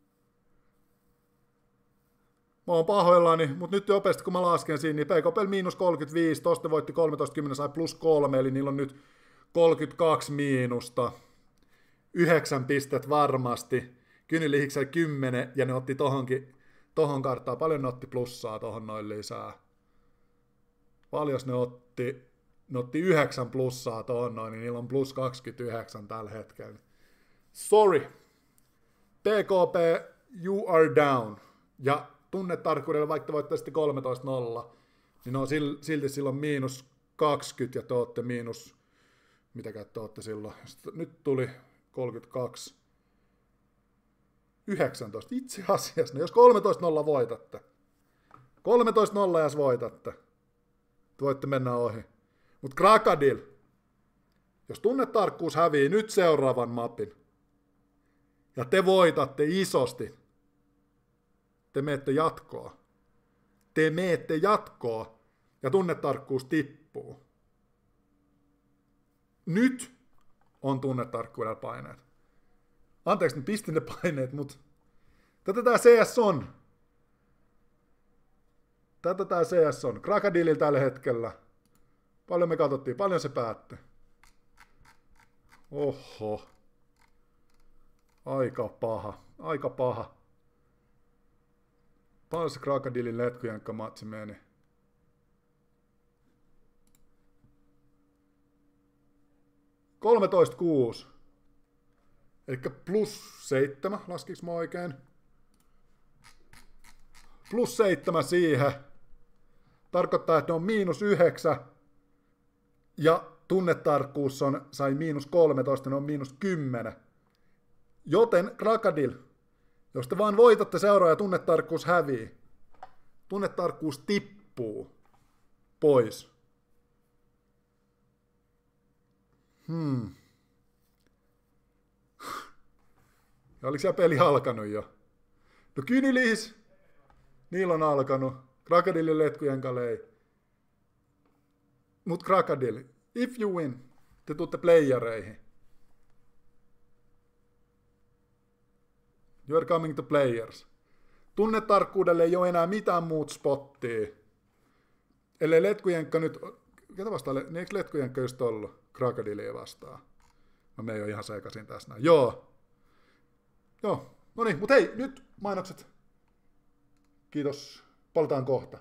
Mä oon pahoillani, mutta nyt nopeasti kun mä lasken siinä, niin PKP miinus 35, tosta voitti 13-10, sai plus 3, eli niillä on nyt 32 miinusta. 9 pistet varmasti. Kynylihiksellä 10, ja ne otti tohon karttaan. Paljon ne otti plussaa tohon noin lisää. Paljon ne otti? Ne otti 9 plussaa tohon noin, niin niillä on plus 29 tällä hetkellä. Sorry. PKP, you are down. Ja tunnetarkkuudella, vaikka voittaisitte 13-0, niin on silti silloin miinus 20, ja te ootte miinus, mitäkään te ootte silloin. Nyt tuli 32, 19. Itse asiassa, no jos 13-0 voitatte, 13-0 jos voitatte, te voitte mennä ohi. Mutta Krakadil, jos tunnetarkkuus hävii nyt seuraavan mapin, ja te voitatte isosti, te menette jatkoa. Te menette jatkoa, ja tunnetarkkuus tippuu. Nyt on tunnetarkkuudella paineet. Anteeksi, nyt pistin ne paineet, mutta tätä tää CS on. Tätä tää CS on. Krakadililla tällä hetkellä. Paljon me katsottiin, paljon se päättyi. Oho. Aika paha, aika paha. Paljon se Krakadilin letkujenkka matsi meni. $13,6. Elikkä +7, laskiks mä oikein? +7 siihen. Tarkoittaa, että ne on -9. Ja tunnetarkkuus sai -13, ne on -10. Joten Krakadil, jos te vaan voitatte seuraa ja tunnetarkkuus hävii, tunnetarkkuus tippuu pois. Ja oliko siellä peli alkanut jo? No Kynilis, niillä on alkanut. Krakadilin letkujen kalei. Mut Krakadil, if you win, te tuutte playereihin. You're coming to players. Tunnetarkkuudelle ei ole enää mitään muut spottia. Ellei letkujenkka nyt... Ketä vastaan? Eikö letkujenkka just ollut? Krakadilia vastaan. No me ei ole ihan sekaisin tässä näin. Joo. No niin, mut hei, nyt mainokset. Kiitos. Palataan kohta.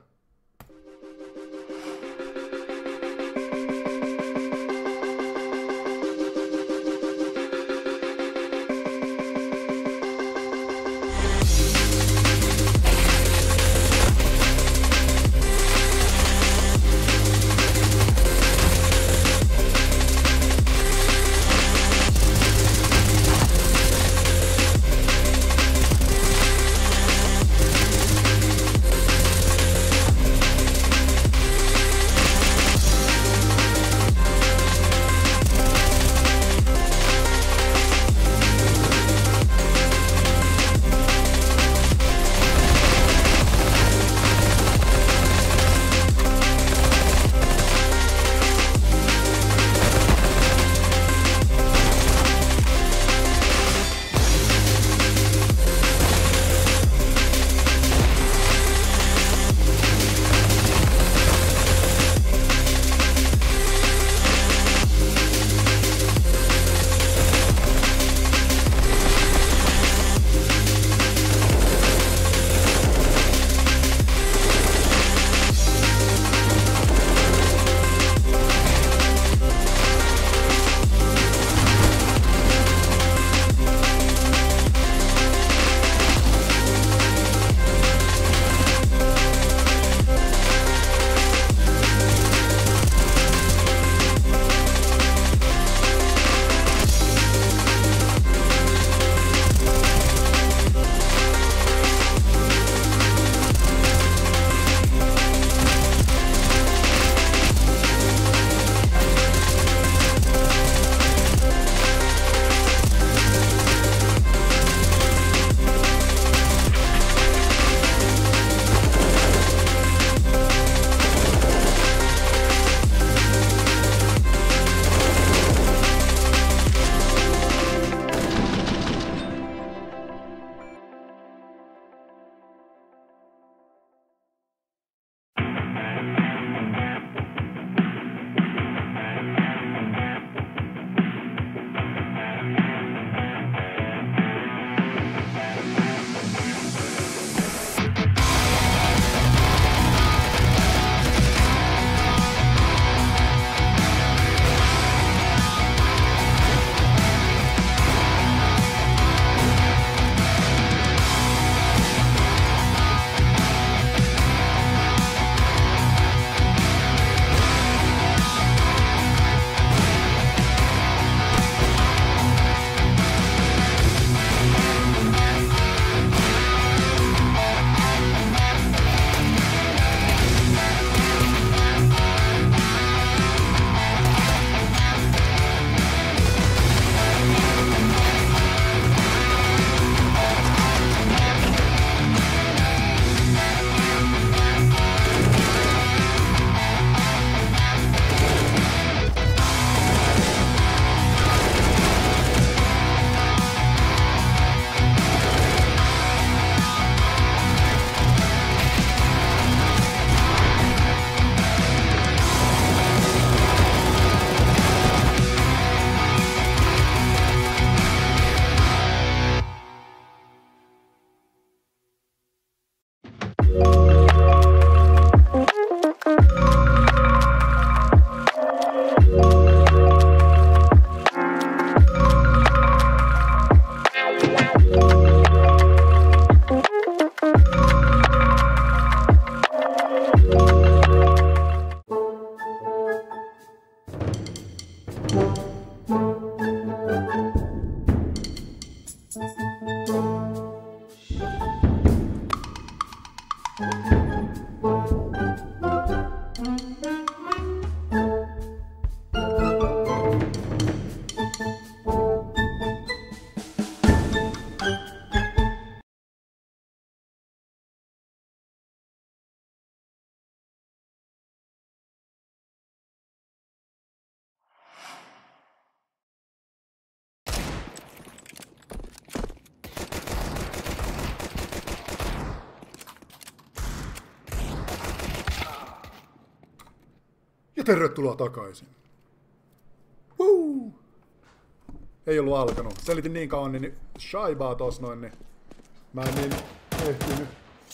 tervetuloa takaisin. Woo! Ei ollut alkanut. Selitin niin kauan niin shaibaa tossa noin, niin mä en niin ehtinyt.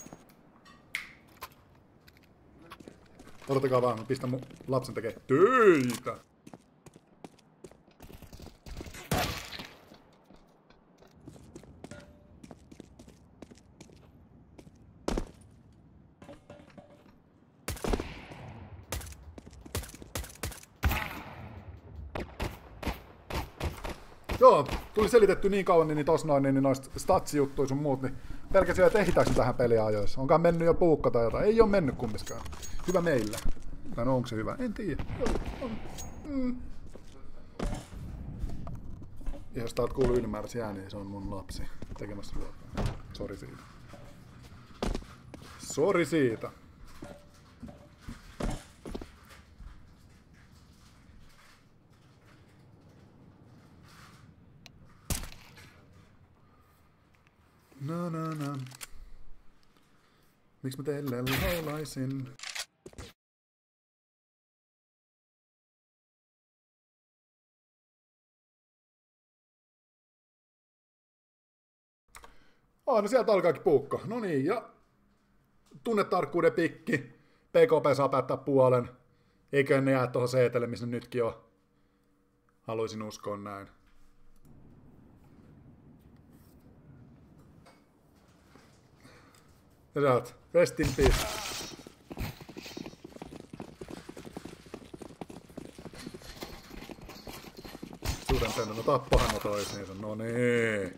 Odottakaa vaan, mä pistän mun lapsen tekee töitä. Joo, tuli selitetty niin kauan niin tossa noin, niin noista statsijuttuja sun muut, niin pelkästään että ehditäänkö tähän peliä ajoissa. Onkaan mennyt jo puukka tai jotain? Ei oo mennyt kummiskaan. Hyvä meillä. Tai no onko se hyvä? En tiedä. Ja jos taat kuuluu ylimääräisiä ääniä, se on mun lapsi tekemässä ruokaa. Sori siitä. Sori siitä. No. Miksi mä teille laulaisin? No sieltä alkaakin puukko. No niin, ja tunnetarkkuuden pikki. PKP saa päättää puolen. Eikö ne jää tuohon seetelle, missä nytkin on? Haluaisin uskoa näin. Ja sieltä, rest in peace. Sudentenno, no tappahan no toisiinsa, no niin.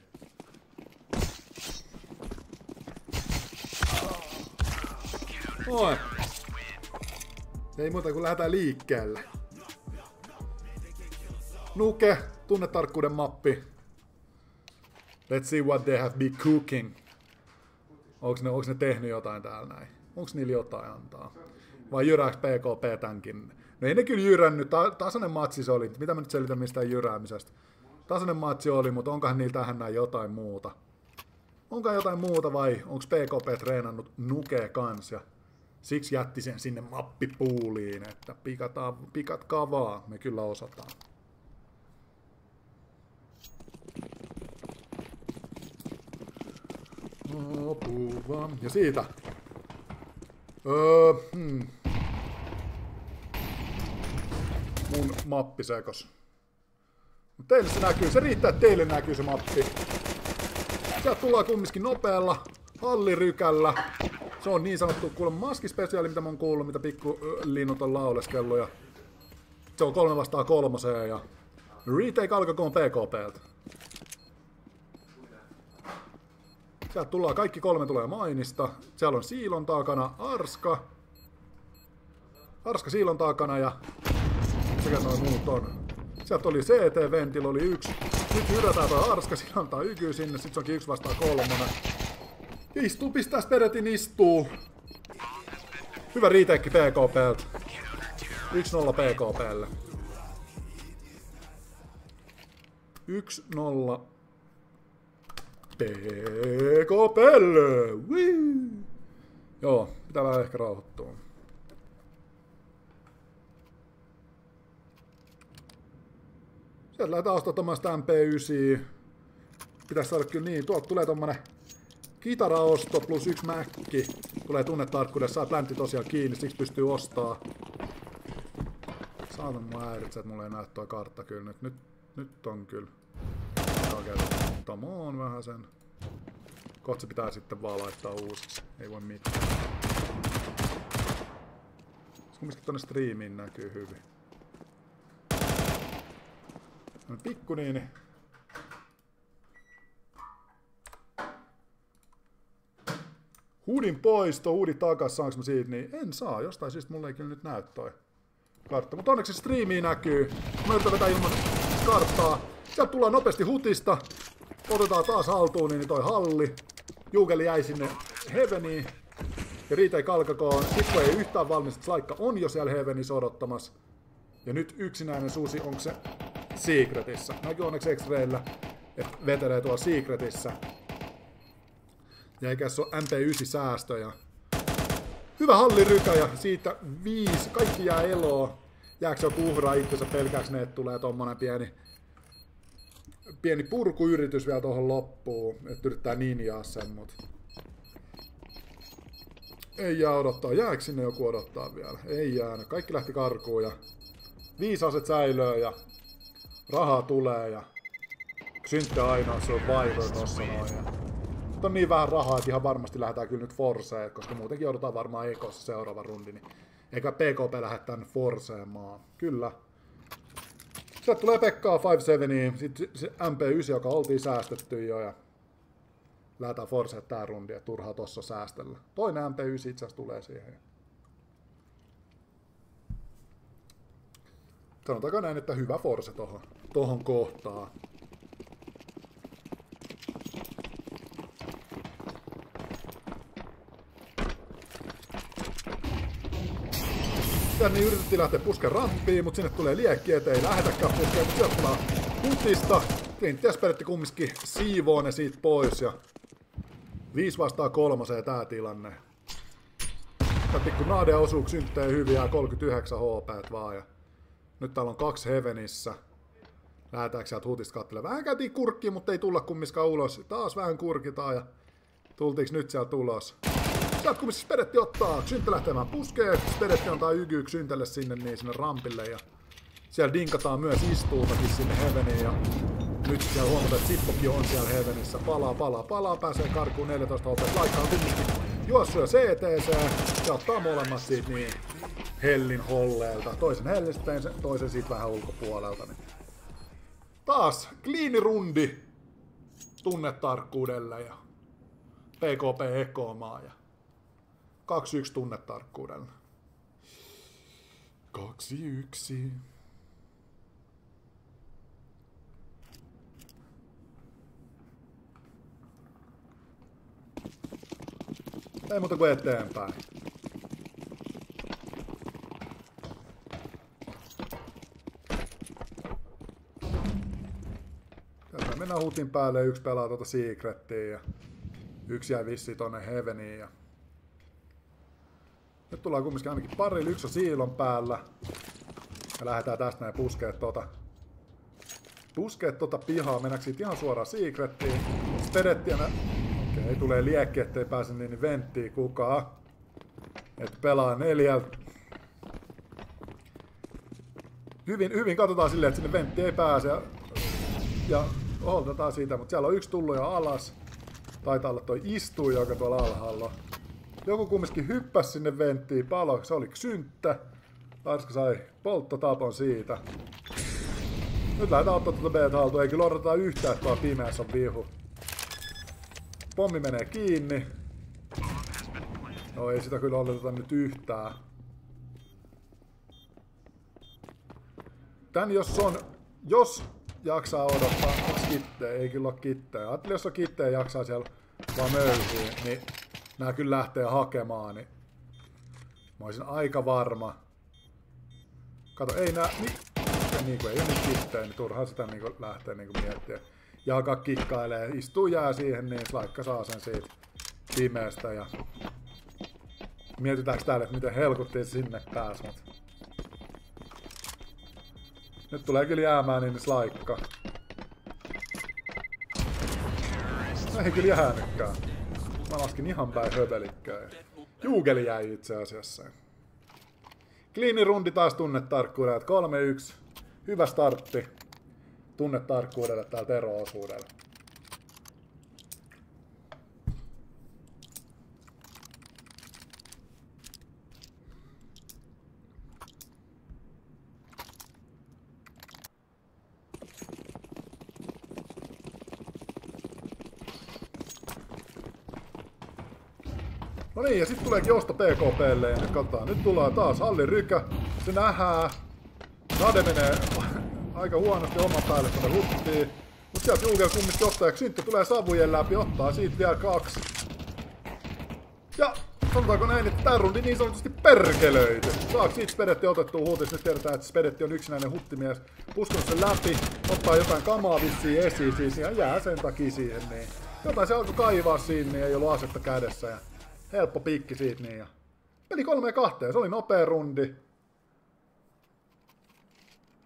Oi. Ei muuta kuin lähdetään liikkeelle. Nuke, tunnetarkkuuden mappi. Let's see what they have been cooking. Onks ne tehnyt jotain täällä näin? Onks niillä jotain antaa? Vai jyrääks PKP tämänkin? No ei ne kyllä jyrännyt, tasainen matsi se oli. Mitä mä nyt selitän mistään jyräämisestä? Tasainen matsi oli, mutta onkohan niillä tähän näin jotain muuta? Onkohan jotain muuta vai onks PKP treenannut Nukea kans ja siksi jätti sen sinne mappipuuliin, että pikatkaa vaan, me kyllä osataan. Opuva. Ja siitä. Mun mappi sekos. Teille se näkyy, se riittää, että teille näkyy se mappi. Sieltä tullaan kumminkin nopealla hallirykällä. Se on niin sanottu kuulemma maskispesiaali, mitä mä oon kuullut, mitä pikkulinnut on lauleskellut. Ja se on 3 vastaan 3 ja retake alkakoon PKPltä. Sieltä tullaan, kaikki 3 tulee mainista. Siellä on siilon takana Arska. Arska siilon takana ja sekä noin muut on. Sieltä oli CT-ventil, oli 1. Nyt hyrätään toi Arska, siinä antaa ykyy sinne, sit se onkin 1 vastaan 3. Istuu, pistää Speretin istuu. Hyvä retake PKPltä. 1-0 PKPlle. 1-0 PKPlle. Joo, pitää vähän ehkä rauhoittua. Sieltä lähdetään ostaa tommoista MP9. Pitäis saada kyllä niin. Tuolta tulee tommonen kitaraosto plus 1 mäkki. Tulee tunnetarkkuudessa. Saa pläntti tosiaan kiinni, siksi pystyy ostaa. Saatan mua häiritsee, että mulla ei näy toi kartta kyllä. Nyt on kyllä. Tomoon vähän sen. Kohta se pitää sitten vaan laittaa uusiksi. Ei voi mitään. Kumminkin tonne striimiin näkyy hyvin. Pikku niini. Hudin poisto, hudi takas, saanko mä siitä, niin en saa. Jostain syystä mulle ei kyllä nyt näy toi kartta. Mutta onneksi striimiin näkyy. Mä yritän vetää ilman karttaa. Sieltä tullaan nopeasti hutista. Otetaan taas haltuun niin toi halli. Juukeli jäi sinne Heaveniin. Ja retake alkakoon. Tippo ei yhtään valmis, että Slaikka on jo siellä Heavenissä odottamassa. Ja nyt yksinäinen susi, onko se Secretissä? Näkyy onneksi X-rayllä, että vetelee tuolla Secretissä. Ja eikä se ole MP9-säästöjä. Hyvä hallirykä ja siitä 5. Kaikki jää eloa. jääkö se joku uhraa itsensä pelkääks ne, että tulee tommonen pieni purkuyritys vielä tuohon loppuun, että yrittää ninjaa sen, mut ei jää odottaa. Jääkö sinne joku odottaa vielä? Ei jäänyt. Kaikki lähti karkuun ja 5 aset säilöö ja rahaa tulee ja Syntte ainoa se on vaivoja tossa noin. Mutta on niin vähän rahaa, että ihan varmasti lähdetään kyllä nyt Forseen, koska muutenkin joudutaan varmaan Ekossa seuraava rundi, niin eikä PKP lähettää nyt Forseemaan. Kyllä. Sieltä tulee Pekkaa 5-7, sitten se MP9, joka oltiin säästetty jo, ja lähdetään Forseen tää rundi, että turhaa tossa säästellä. Toinen MP9 itse asiassa tulee siihen. Sanotaanko näin, että hyvä Forse tohon kohtaan. Tänne yritettiin lähteä pusken rampiin, mutta sinne tulee liekki, ettei lähetäkään puskeen, mutta sieltä tulee hutista. Kenties peritti kumminkin siivoo ne siitä pois ja 5 vastaan 3 tää tilanne. Tää pikku Nade osuu Syntteen hyviä 39 HP vaan ja nyt täällä on 2 Heavenissä. Lähetäänkö sieltä hutista kattelemaan? Vähän käytiin kurkkiin, mutta ei tulla kumminkaan ulos. Taas vähän kurkitaan ja tultiinko nyt sieltä ulos? Sieltä kumminkin Spedetti ottaa, Syntte lähtemään puskeen, Spedetti antaa ykyy Syntelle sinne rampille ja siellä dinkataan myös istuutakin sinne Heaveniin ja nyt siellä huomataan, että Sippokin on siellä Heavenissä. Palaa, pääsee karkuun 14 HP. Laikka on kumminkin juossut jo CTC ja ottaa molemmat siitä niin hellin holleelta. Toisen hellistä, toisen siitä vähän ulkopuolelta. Niin. Taas kliini rundi tunnetarkkuudelle ja PKP ekoamaa ja 2-1 tunnetarkkuudella. 2-1. Ei muuta kuin eteenpäin. Tästä mennään hutin päälle, 1 pelaa tuota Secrettia ja 1 jäi vissiin tonne Heaveniin. Ja nyt tullaan kumminkin ainakin parille, 1 on siilon päällä. Ja lähdetään tästä näin puskeet tota pihaa, mennäänkö siitä ihan suoraan Secrettiin. Spedettiä ei tulee liekki, ettei pääse niin venttiin kukaan. Että pelaa 4. Hyvin katsotaan silleen, että sinne ventti ei pääse. Ja holdataan siitä, mutta siellä on 1 tullut jo alas. Taitaa olla toi istuu, joka tuolla alhaalla. Joku kumminkin hyppäsi sinne venttiin, palo, se oli Syntte. Arska sai polttotapon siitä. Nyt lähdetään ottaa tuota B haltuun, ei kyllä odoteta yhtään, että tuolla pimeässä on vihu. Pommi menee kiinni. No ei sitä kyllä odoteta nyt yhtään. Tän jos jaksaa odottaa, onks kitteä? Ei kyllä ole kitteä. Ajattelin, jos on kitteä jaksaa siellä vaan möysiin, niin nää kyllä lähtee hakemaan, niin mä olisin aika varma. Kato, ei nää, niinku ei oo nyt kitteä, niin turhaan sitä niinku lähtee niinku miettiä. Jalka kikkailee, istuu jää siihen, niin Slaikka saa sen siitä pimeästä ja mietitäänkö täällä, että miten helkuttiin sinne pääs, mut nyt tulee kyllä jäämään niin Slaikka. Ei kyllä jäänytkään. Mä laskin ihan päin höpelikkään. Juugeli jäi itse asiassa. Kliini rundi taas tunnetarkkuudella, 3-1. Hyvä startti tunnetarkkuudelle täällä Tero-osuudella. No niin, ja sitten tuleekin osto PKPlle ja nyt katsotaan. Nyt tullaan taas Hallin rykä. Se nähdään. Nade menee aika huonosti oman päälle tuonne huttiin. Mut sieltä Juugel kumminkin ottaa ja Syntte tulee savujen läpi, ottaa siitä vielä 2. Ja sanotaanko näin, että tää rundi niin sanotusti perkelöity. Saako siitä Spedetti otettua huutis? Nyt tiedetään, että Spedetti on yksinäinen huttimies. Puskunut sen läpi, ottaa jotain kamaa vissiin esiin siis ja jää sen takia siihen niin. Jotain se alkoi kaivaa siinä, niin ei ollut asetta kädessä ja helppo piikki siitä niin. Ja peli 3-2, se oli nopea rundi.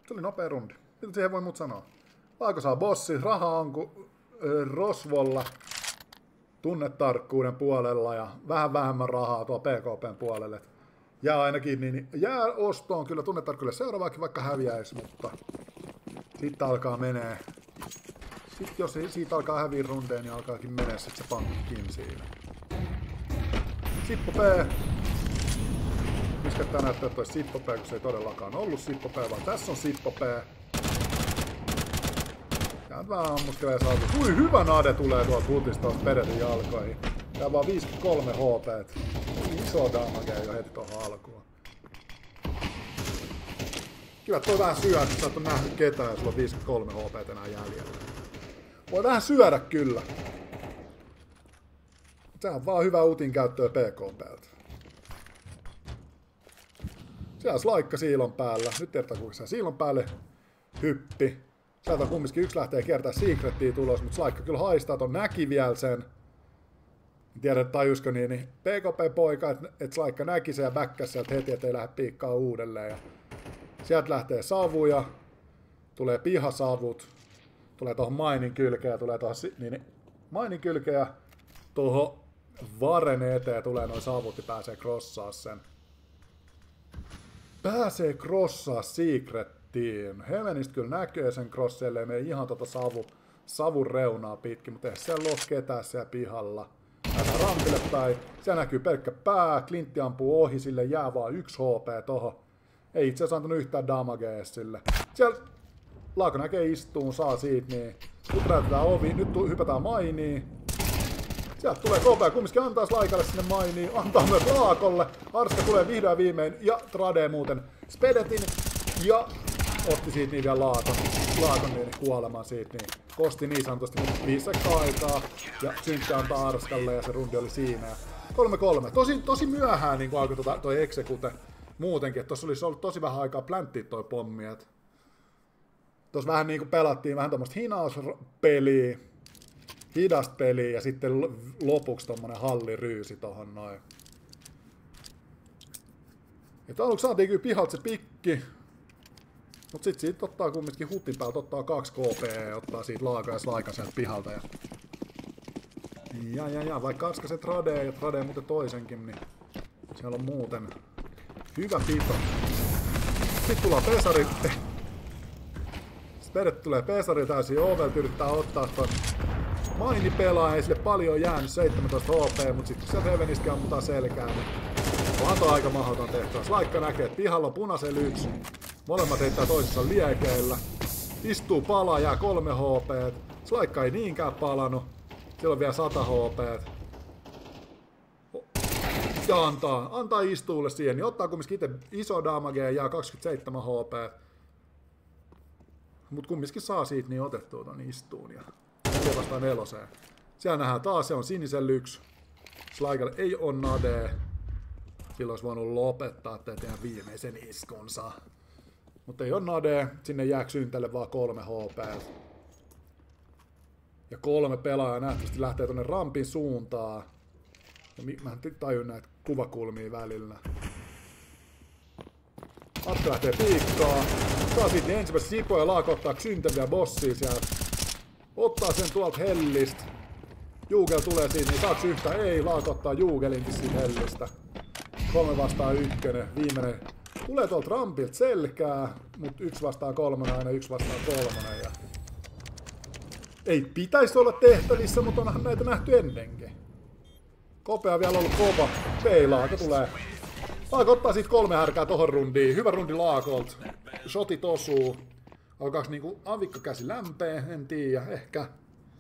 Se oli nopea rundi. Mitä siihen voi muut sanoa? Laako saa bossi, raha on kuin rosvolla tunnetarkkuuden puolella ja vähän vähemmän rahaa tuo PKPn puolelle. Jää ainakin niin jää ostoon kyllä tunnetarkkuudelle seuraavaakin vaikka häviäisi, mutta sitten alkaa menee. Sitten jos siitä alkaa häviä rundeja, niin alkaakin menee sitten se pankkiin siinä. Sippo P. Miskä tää näyttää, että olisi Sippo P, kun se ei todellakaan ollut Sippo P, vaan tässä on Sippo P. Tää vähän ammuskelee saatu. Ui, hyvä nade tulee tuolta hutista tuosta Spedetin jalkoihin. Tää vaan 53 HP. Iso damage jo heti tohon alkuun. Kiva, toi vähän syödä, että sä et ole nähnyt ketään ja sulla on 53 HP enää jäljellä. Voi vähän syödä kyllä. Se on vaan hyvä utin käyttöä PKPltä. Siellä on Slaikka siilon päällä. Nyt tiedetään kuinka se siilon päälle hyppi. Sieltä kumminkin yksi lähtee kiertää Secrettiä tulos, mutta Slaikka kyllä haistaa, ton näki vielä sen. En tiedä, tajusko niin PKP-poika, että Slaikka näki sen ja backkasi sieltä heti, ettei lähde piikkaa uudelleen. Ja sieltä lähtee savuja, tulee pihasavut, tulee tuohon mainin kylkeen, tulee tuohon mainin kylkeen ja tuohon varen eteen tulee noin savut ja pääsee crossaa sen. Pääsee crossaa Secrettiin. Heavenistä kyllä näkee sen cross, ellei mene ihan savun reunaa pitkin, mutta eihän siellä ole ketään siellä pihalla. Lähdetään rampille päin. Siellä näkyy pelkkä pää, Clintti ampuu ohi, sille jää vaan 1 HP tohon. Ei itse asiassa antanut yhtään damagea sille. Siellä Laako näkee istuun, saa siitä niin. Nyt räytetään ovi, nyt hypätään mainiin. Sieltä tulee kopea, kumminkin antaa Slaikalle sinne mainiin, antaa myös Laakolle. Arska tulee vihdoin viimein ja tradee muuten Spedetin. Ja otti siitä niin vielä Laakon niin kuolemaan siitä niin. Kosti niin sanotusti 5 sekkaa aikaa ja Synkkä antaa Arskalle ja se rundi oli siinä. 3-3. Tosi myöhään niin alkoi toi execute muutenkin, että tossa olisi ollut tosi vähän aikaa planttia toi pommi. Tuossa vähän niin kuin pelattiin vähän tommoista hinauspeliä, hidasta peliä ja sitten lopuksi tommonen halliryysi tohon noin. Että aluksi saatiin kyllä pihalta se pikki, mut sit siitä ottaa kumminkin hutin päältä, ottaa 2 KP ja ottaa siitä Laaka ja Slaika sieltä pihalta. Ja vaikka Arska se tradee ja tradee muuten toisenkin, niin siellä on muuten hyvä pito. Sitten tullaan pesari. Spedet tulee pesari täysin ovelt, yrittää ottaa ton maini pelaa, ei sille paljon jäänyt, 17 HP, mut sit kun sieltä Heaveniskin ammutaan selkään, niin on toi aika mahdoton tehtävä. Slaikka näkee, että pihalla on punaisella 1, molemmat heittää toisessa liekeillä, istuu palaa, jää 3 HP, Slaikka ei niinkään palannut, siellä on vielä 100 HP. Ja antaa istuulle siihen, niin ottaa kumminkin itse iso damage ja jää 27 HP. Mut kumminkin saa siitä niin otettua ton istuun ja 4-4. Siellä nähdään taas, se on sinisen 1. Slaikalle ei ole nade. Silloin olisi voinut lopettaa tehdä viimeisen iskunsa. Mutta ei ole nade, sinne jää Syntälle vaan 3 HP. Ja 3 pelaajaa nähtävästi lähtee tonne rampin suuntaan. Ja mä en tajun näitä kuvakulmia välillä. Arska lähtee piikkaa. Saa sitten ensimmäisen Sipo ja Laako ottaa Xynten bossia sieltä. Ottaa sen tuolta hellistä. Juugel tulee siitä, niin saaks yhtä? Ei, Laako ottaa Juugelinkin siitä hellistä. 3 vastaan 1. Viimeinen tulee tuolta rampilta selkää, mut 1 vastaan 3 aina 1 vastaan 3. Ja ei pitäisi olla tehtävissä, mutta onhan näitä nähty ennenkin. Kopea vielä ollut kova. Laako tulee. Laako ottaa siitä 3 härkää tohon rundiin. Hyvä rundi Laakolta. Shotit osuu. Alkaaks niinku avikkokäsi lämpee? En tiedä. Ehkä.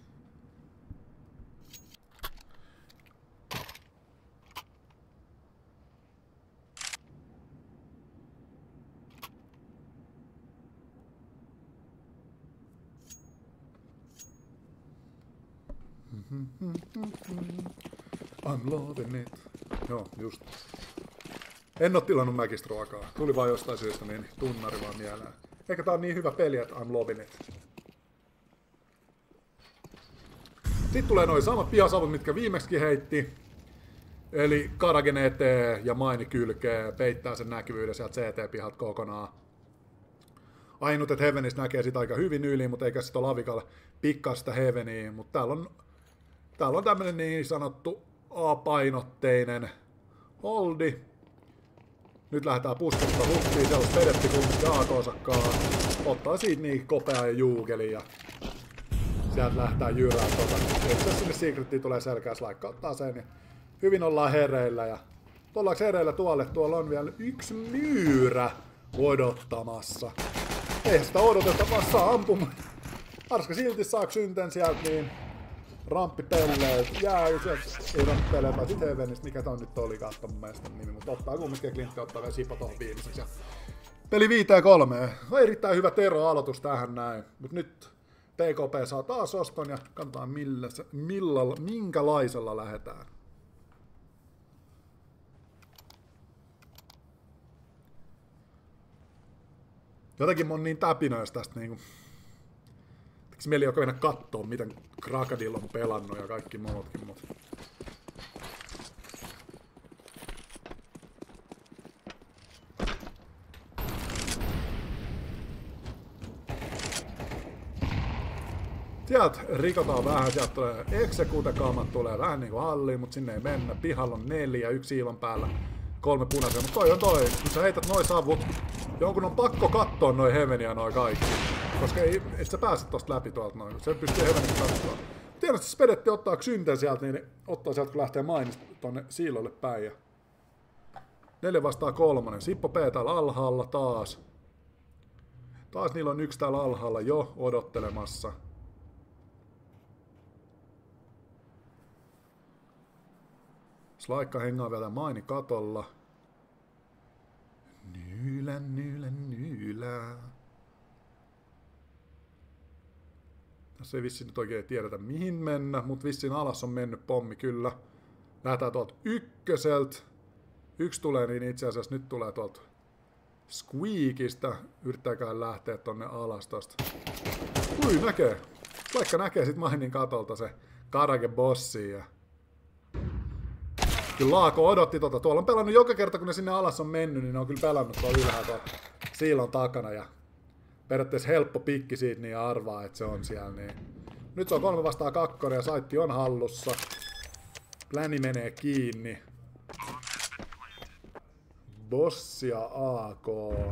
I'm loving it. Joo, just. En oo tilannut Mäkistä ruokaa. Tuli vaan jostain syystä niin tunnari vaan mieleen. Ehkä tää on niin hyvä peli, että I'm loving it. Sitten tulee noin samat pihasavut, mitkä viimeksikin heitti. Eli Karagen eteen ja maini kylkeen. Peittää sen näkyvyyden sieltä CT-pihat kokonaan. Ainut, että Heavenistä näkee sitä aika hyvin yli, mutta eikä sitä Lavikalle pikkaa sitä Heaveniä. Mutta täällä on tämmönen niin sanottu A-painotteinen holdi. Nyt lähdetään pusketta hukkiin, siellä on Spedetti kumminkin AK-sakkaa. Ottaa siitä niin kopea ja juukeli ja sieltä lähtää jyrää Itse sinne Secretiin tulee selkääs laikkauttaa sen. Ja hyvin ollaan hereillä ja ollaanko hereillä tuolla on vielä yksi myyrä odottamassa. Eihän sitä odoteta, vaan saa ampumaan. Arska silti saako synten sieltä niin ramppipelleet jää ja sieltä ei ramppipelleet, vai sit Heavenistä, mikä tää on nyt olikaan mun mielestä nimi, mutta ottaa kumminkin Klintti ottaa vielä Sipo tohon viimeiseksi. Peli 5-3. Erittäin hyvä Tero-aloitus tähän näin, mut nyt PKP saa taas oston ja katsotaan minkälaisella lähdetään. Jotenkin mä oon niin täpinöis tästä niinku. Tekis mieli joka mennä kattoo, miten Krakadil on pelannut ja kaikki muutkin, mut. Sieltä rikotaan vähän, sieltä tulee Execute-kaamat tulee vähän niinku halliin, mut sinne ei mennä. Pihalla on 4, 1 ilon päällä, 3 punaisia, mut toi on toi. Kun sä heität noi savut, jonkun on pakko kattoo noi Heavenia noi kaikki. Koska et sä pääse tosta läpi tuolta noin, se pystyy Heavenistä katsoa. Tiedän, että Spedetti ottaa synten sieltä, niin ottaa sieltä kun lähtee mainista tonne siilolle päin. Ja 4-3. Sippo P täällä alhaalla taas. Taas niillä on yksi täällä alhaalla jo odottelemassa. Slaikka hengaa vielä maini katolla. Nyylä. Tässä ei vissiin nyt oikein tiedetä mihin mennä, mutta vissiin alas on mennyt pommi kyllä. Lähdetään tuolta ykköseltä. Yksi tulee, niin itse asiassa nyt tulee tuolta Squeakista. Yrittääkään lähteä tonne alas tosta. Ui, näkee. Vaikka näkee sit mainin katolta se Karage-bossi. Ja kyllä Laako odotti tota. Tuolla on pelannut joka kerta, kun ne sinne alas on mennyt, niin ne on kyllä pelannut tuolla ylhäältä siilon takana. Ja periaatteessa helppo pikki siitä niin arvaa, että se on siellä. Niin. Nyt se on 3-2 ja saitti on hallussa. Pläni menee kiinni. Bossia AK.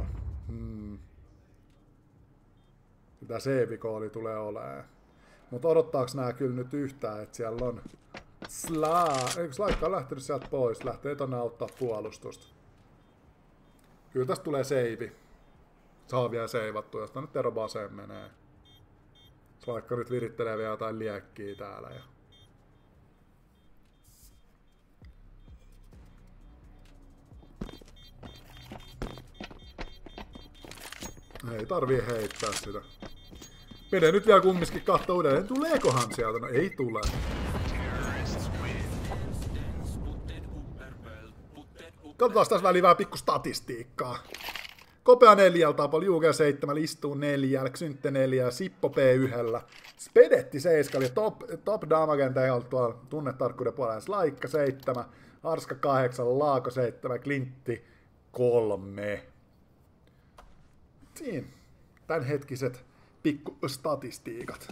Mitä save-kooli tulee olemaan. Mutta odottaako nää kyllä nyt yhtään, että siellä on eikö Slaikka on lähtenyt sieltä pois? Lähtee tonne auttaa puolustusta. Kyllä tästä tulee save. Saa vielä seivattua, josta nyt Tero Baseen menee. Slaikka nyt virittelee vielä jotain liekkiä täällä. Ja ei tarvii heittää sitä. Menee nyt vielä kumminkin kahta uudelleen. Tuleekohan sieltä? No ei tule. Katsotaan tässä väliin vähän pikku statistiikkaa. Kopea 4, Tapol Juuke 7, Listuu 4, Xyntte 4, Sippo P1, Spedetti 7 ja Top Damagen teholta tuolla tunnetarkkuuden puolella Slaikka 7, Arska 8, Laako 7, Klintti 3. Siinä tämänhetkiset pikku statistiikat.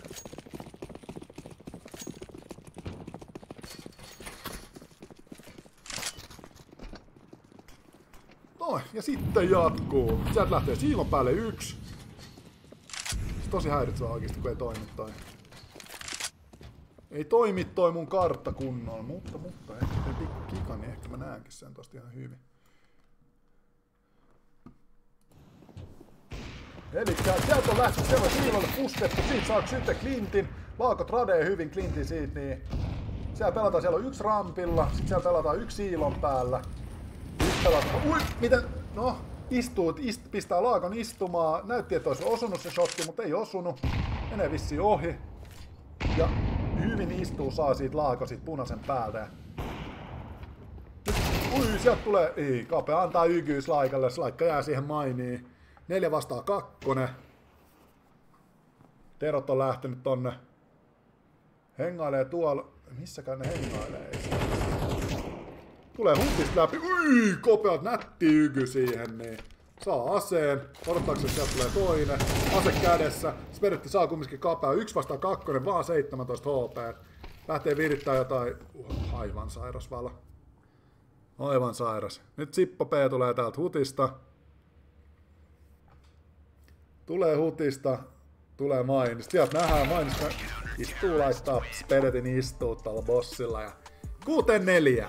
No, ja sitten jatkuu. Sieltä lähtee siilon päälle 1. Se tosi häiritsevä oikeesti, kun ei toimi toi. Ei toimi toi mun kartta kunnolla, mutta ehkä pikku kika, niin ehkä mä näenkin sen tosta ihan hyvin. Elikkä sieltä on lähtö, siellä on siilolle puskettu, siitä saa sitten Clintin. Laako tradee hyvin Clintin siitä, niin siellä pelataan, siellä on 1 rampilla, sit siellä pelataan 1 siilon päällä. Ui, miten? No, pistää Laakon istumaan. Näytti, että olisi osunut se shotti, mutta ei osunut. Menee vissiin ohi. Ja hyvin istuu, saa siitä Laako siitä punaisen päältä. Ui, sieltä tulee. Ei, Kapea antaa ykyy Slaikalle. Slaikka jää siihen mainiin. 4-2. Terot on lähtenyt tonne. Hengailee tuolla. Missäkään ne hengailee? Tulee huntista läpi. Ui, Kopeat nätti yky siihen. Niin. saa aseen, odottaako se, sieltä tulee toinen, ase kädessä, Spedetti saa kumminkin kapea, 1 vastaan 2, vaan 17 HP. Lähtee virittää jotain, aivan sairas vala. Aivan sairas. Nyt Sippo P tulee täältä hutista. Tulee hutista, tulee mainista. Sieltä nähdään mainista, istuu laittaa Spedetin istuu tuolla bossilla ja 6-4.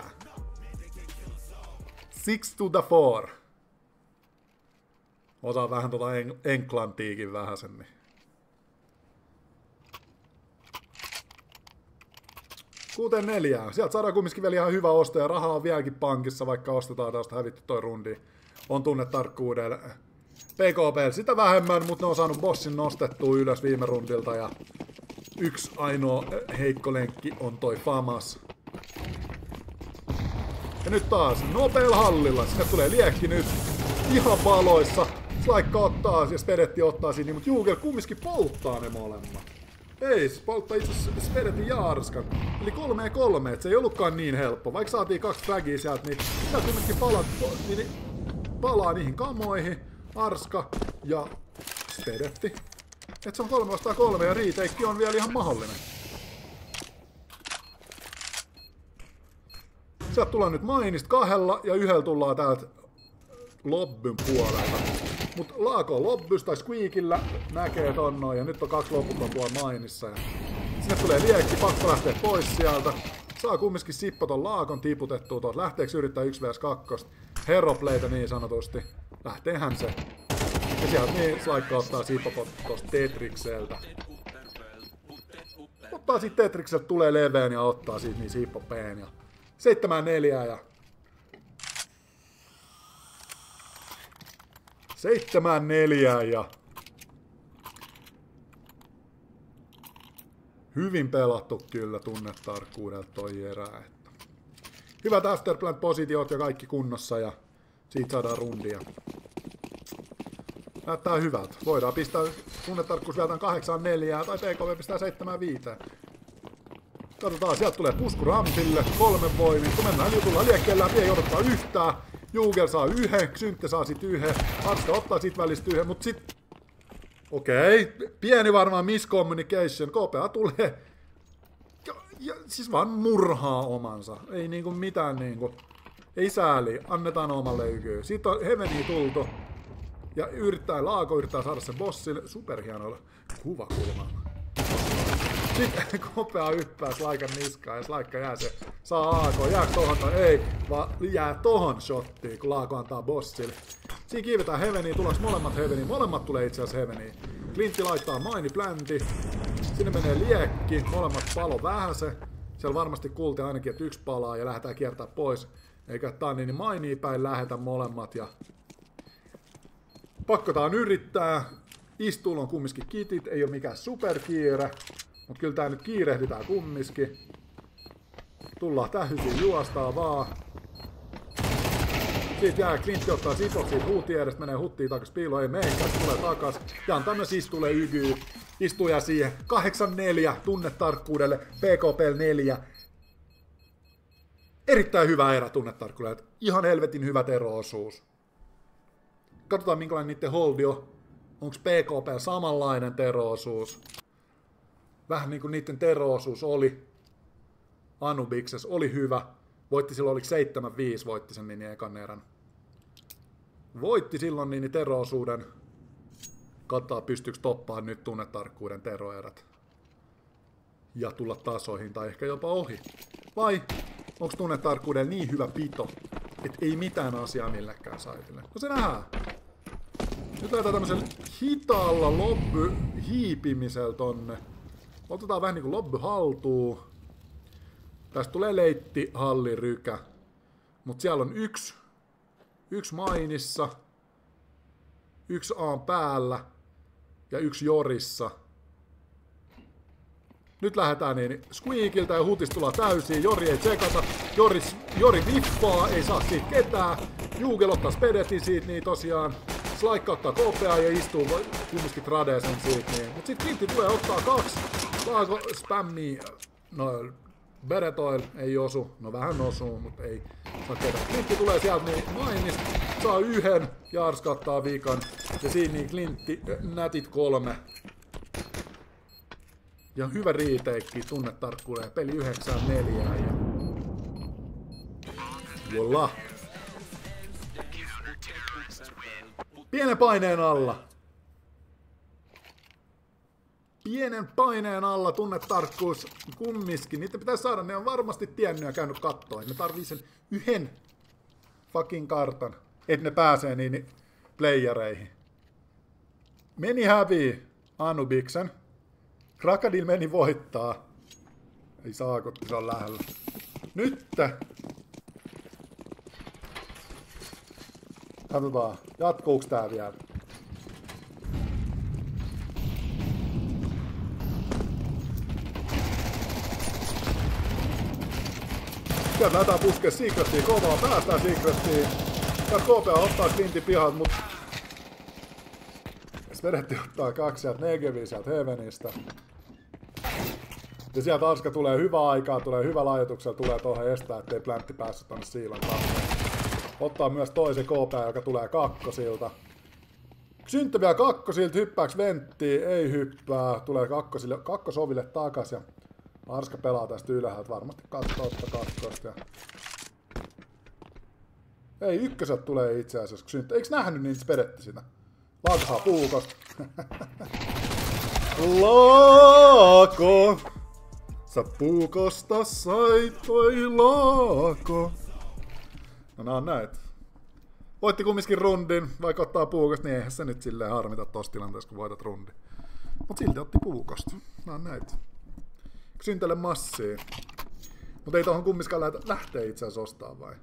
6 to the 4. Osaa vähän tuota Enklantiikin vähäsen. Niin. 6-4. Sieltä saadaan kumminkin vielä ihan hyvä osto ja rahaa on vieläkin pankissa, vaikka ostetaan tästä hävitty toi rundi. On tunnetarkkuudella. PKP sitä vähemmän, mutta ne on saanut bossin nostettua ylös viime rundilta ja yksi ainoa heikko lenkki on toi Famas. Ja nyt taas nopealla hallilla, sinne tulee liekki nyt ihan valoissa. Slaikka ottaa ja Spedetti ottaa siinä, mutta Jugel kumminkin polttaa ne molemmat. Ei, se polttaa itse asiassa Spedetin ja Arskan. Eli 3-3, et se ei ollutkaan niin helppo. Vaikka saatiin 2 fragia sieltä, niin sieltä kumminkin palaa niihin kamoihin. Arska ja Spedetti. Et se on 3 vastaan 3 ja retake on vielä ihan mahdollinen. Sieltä tullaan nyt mainista 2 ja 1 tullaan täältä lobbyn puolelta. Mut Laako lobbys tai squeakillä näkee ton noin ja nyt on 2 loputon tuolla mainissa. Ja sinne tulee liekki, pakko lähteä pois sieltä. Saa kumminkin Sippo ton Laakon tiputettua tuolta. Lähteekö yrittää 1vs2? Heroplayta niin sanotusti. Lähteehän se. Ja sieltä niin Slaikka ottaa Sippo tosta Tetrikseltä. Ottaa siitä Tetrikseltä, tulee leveen ja ottaa siitä niin Sippo P:n. Ja 7-4 ja 7-4 ja hyvin pelattu kyllä tunnetarkkuudelta toi erä. Että hyvät afterplant-positiot ja kaikki kunnossa ja siitä saadaan rundia. Näyttää hyvältä. Voidaan pistää tunnetarkkuus vielä 8-4 tai PKV pistää 7-5. Katsotaan, sieltä tulee pusku Ramsille, 3 voimin. Kun mennään jutulla liekkeen läpi, ei odottaa yhtään. Jugel saa 1, Xyntte saa sit 1, Arska ottaa sit välistä 1, mut sit... Okei, pieni varmaan miscommunication, KPA tulee... Ja siis vaan murhaa omansa, ei niinku mitään niinku... Ei sääli, annetaan omalle ykyyn. Siitä on Heavenia tultu. Ja Laako yrittää saada sen bossille, superhienoilla kuvakulmalla. Sitten KPA hyppää Slaikan niskaan ja Slaikka jää se, saa AK, jää tohon tai ei, vaan jää tohon shottiin, kun Laako antaa bossille. Siinä kiivetään Heavenia, tuloks molemmat Heavenia, molemmat tulee itse asiassa Heavenia. Klintti laittaa maini planti, sinne menee liekki, molemmat palo vähäse. Siellä varmasti kuultiin ainakin, että 1 palaa ja lähdetään kiertää pois. Eikä tää niin mainiin päin lähetä molemmat ja... Pakkotaan yrittää. Istuulla on kumminkin kitit, ei oo mikään superkiire. Mut kyllä tää nyt kiirehditään kumminkin. Tullaan tähysiin, juostaa vaan. Siitä jää Klintti ottaa Sipot siitä huutiin edestä, menee huttiin takas piiloon, ei meikään, tulee takas. Ja antaa myös istulle ygyy. Istuja siihen. 8-4 tunnetarkkuudelle, PKP 4. Erittäin hyvä erä tunnetarkkuudelle. Ihan helvetin hyvä ero-osuus. Katsotaan minkälainen niitten holdi on. Onko PKP samanlainen tero-osuus? Vähän niin kuin niitten tero-osuus oli Anubikses, oli hyvä. Voitti silloin, oliko 7-5, voitti sen niin ekan erän. Voitti silloin niin tero-osuuden. Katsotaan pystyykö toppaan nyt tunnetarkkuuden teroerät. Ja tulla tasoihin tai ehkä jopa ohi. Vai onko tunnetarkkuuden niin hyvä pito, että ei mitään asiaa millekään saitille? No se nähdään. Nyt lähdetään tämmöisen hitaalla lobby-hiipimisellä tonne. Otetaan vähän niinku lobby haltuun. Tästä tulee leitti, halli, rykä. Mut siellä on yksi mainissa, 1 A päällä ja 1 jorissa. Nyt lähdetään niin squeakiltä ja hutis tullaan täysiin. Jori ei tsekata. Jori vippaa, ei saa siitä ketään. Jugel ottaa Spedetin siitä niin tosiaan. Slaikka ottaa KPA ja istuu kumminkin tradee sen siitä niin. Mut sit Klintti tulee ottaa 2. Laako spämmii. No Beretoil ei osu. No vähän osuu, mut ei saa ketään. Klintti tulee sieltä niin mainista. saa 1, Jars kattaa vikan. Ja siinä niin Klintti nätit 3. Ja hyvä riiteikki, tunnetarkkuuden. Peli 9-4 ja... Voila. Pienen paineen alla. Pienen paineen alla tunnetarkkuus kumminkin. Niitä pitäisi saada, ne on varmasti tiennyt ja käynyt kattoon. Ne tarvii sen 1 fucking kartan, että ne pääsee niihin playereihin. Meni hävii Anubiksen. Krakadil meni voittaa. Ei saako, se on lähellä. Nyt! Katsotaan, jatkuuks tää vielä? Sieltä lähdetään puskea Secretiin kovaa, päästään Secretiin. Ja KP ottaa Clintin pihat, mut... Svedetti ottaa 2 sieltä Negeviä sieltä Heavenistä. Ja sieltä Arska tulee hyvä aikaa, tulee hyvä laajoituksella, tulee tuohon estää, ettei pläntti päässyt tonne siilan kanssa. Ottaa myös toisen KP, joka tulee kakkosilta. Synttö vielä kakkosilta, hyppääks venttiin? Ei hyppää. Tulee kakkosoville takas ja Arska pelaa tästä ylhäältä. Varmasti kattootta kakkosta. Ei, ykköset tulee itse asiassa. Synttö. Eiks nähnyt niin spedetti sitä? Laghaa puukosta. Laako! Sä puukosta sait, toi laako. No nää on näet. Voitti kumminkin rundin, vaikka ottaa puukosta, niin eihän se nyt silleen harmita tossa tilanteessa, kun voitat rundin. Mut silti otti puukosta. Nää on näitä. Syntele massia. Mut ei tohon kumminkaan lähtee itse asiassa ostaa vai?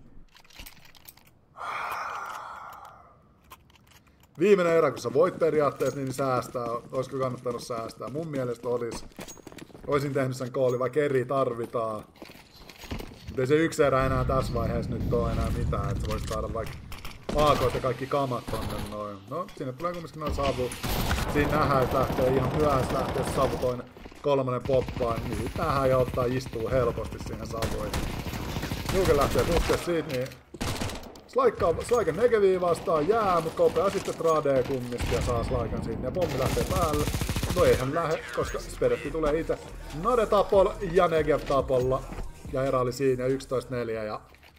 Viimeinen erä, kun sä voit periaatteessa, niin säästää. Olisiko kannattanut säästää? Mun mielestä olisi. Oisin tehnyt sen koolin, vaikka eri tarvitaan. Mutta ei se yksi erä enää tässä vaiheessa nyt ole enää mitään, että sä voisit saada vaikka aakoit ja kaikki kamat tonne noin. No, sinne tulee kumminkin noin savu. Siinä nähdään, että lähtee ihan myöhässä lähtee savu toinen 3 poppaan, niin sit nähdään ja ottaa istuu helposti siihen savuihin. Juuke lähtee puskea siitä, niin Slaikan Negeviä vastaan jää, mutta kopea sitten tradee kumminkin ja saa Slaikan siitä ja pommi lähtee päälle. No eihän lähde, koska Spedetti tulee itse Nade tapol ja Negev tapolla. Ja erä oli siinä 11-4 ja...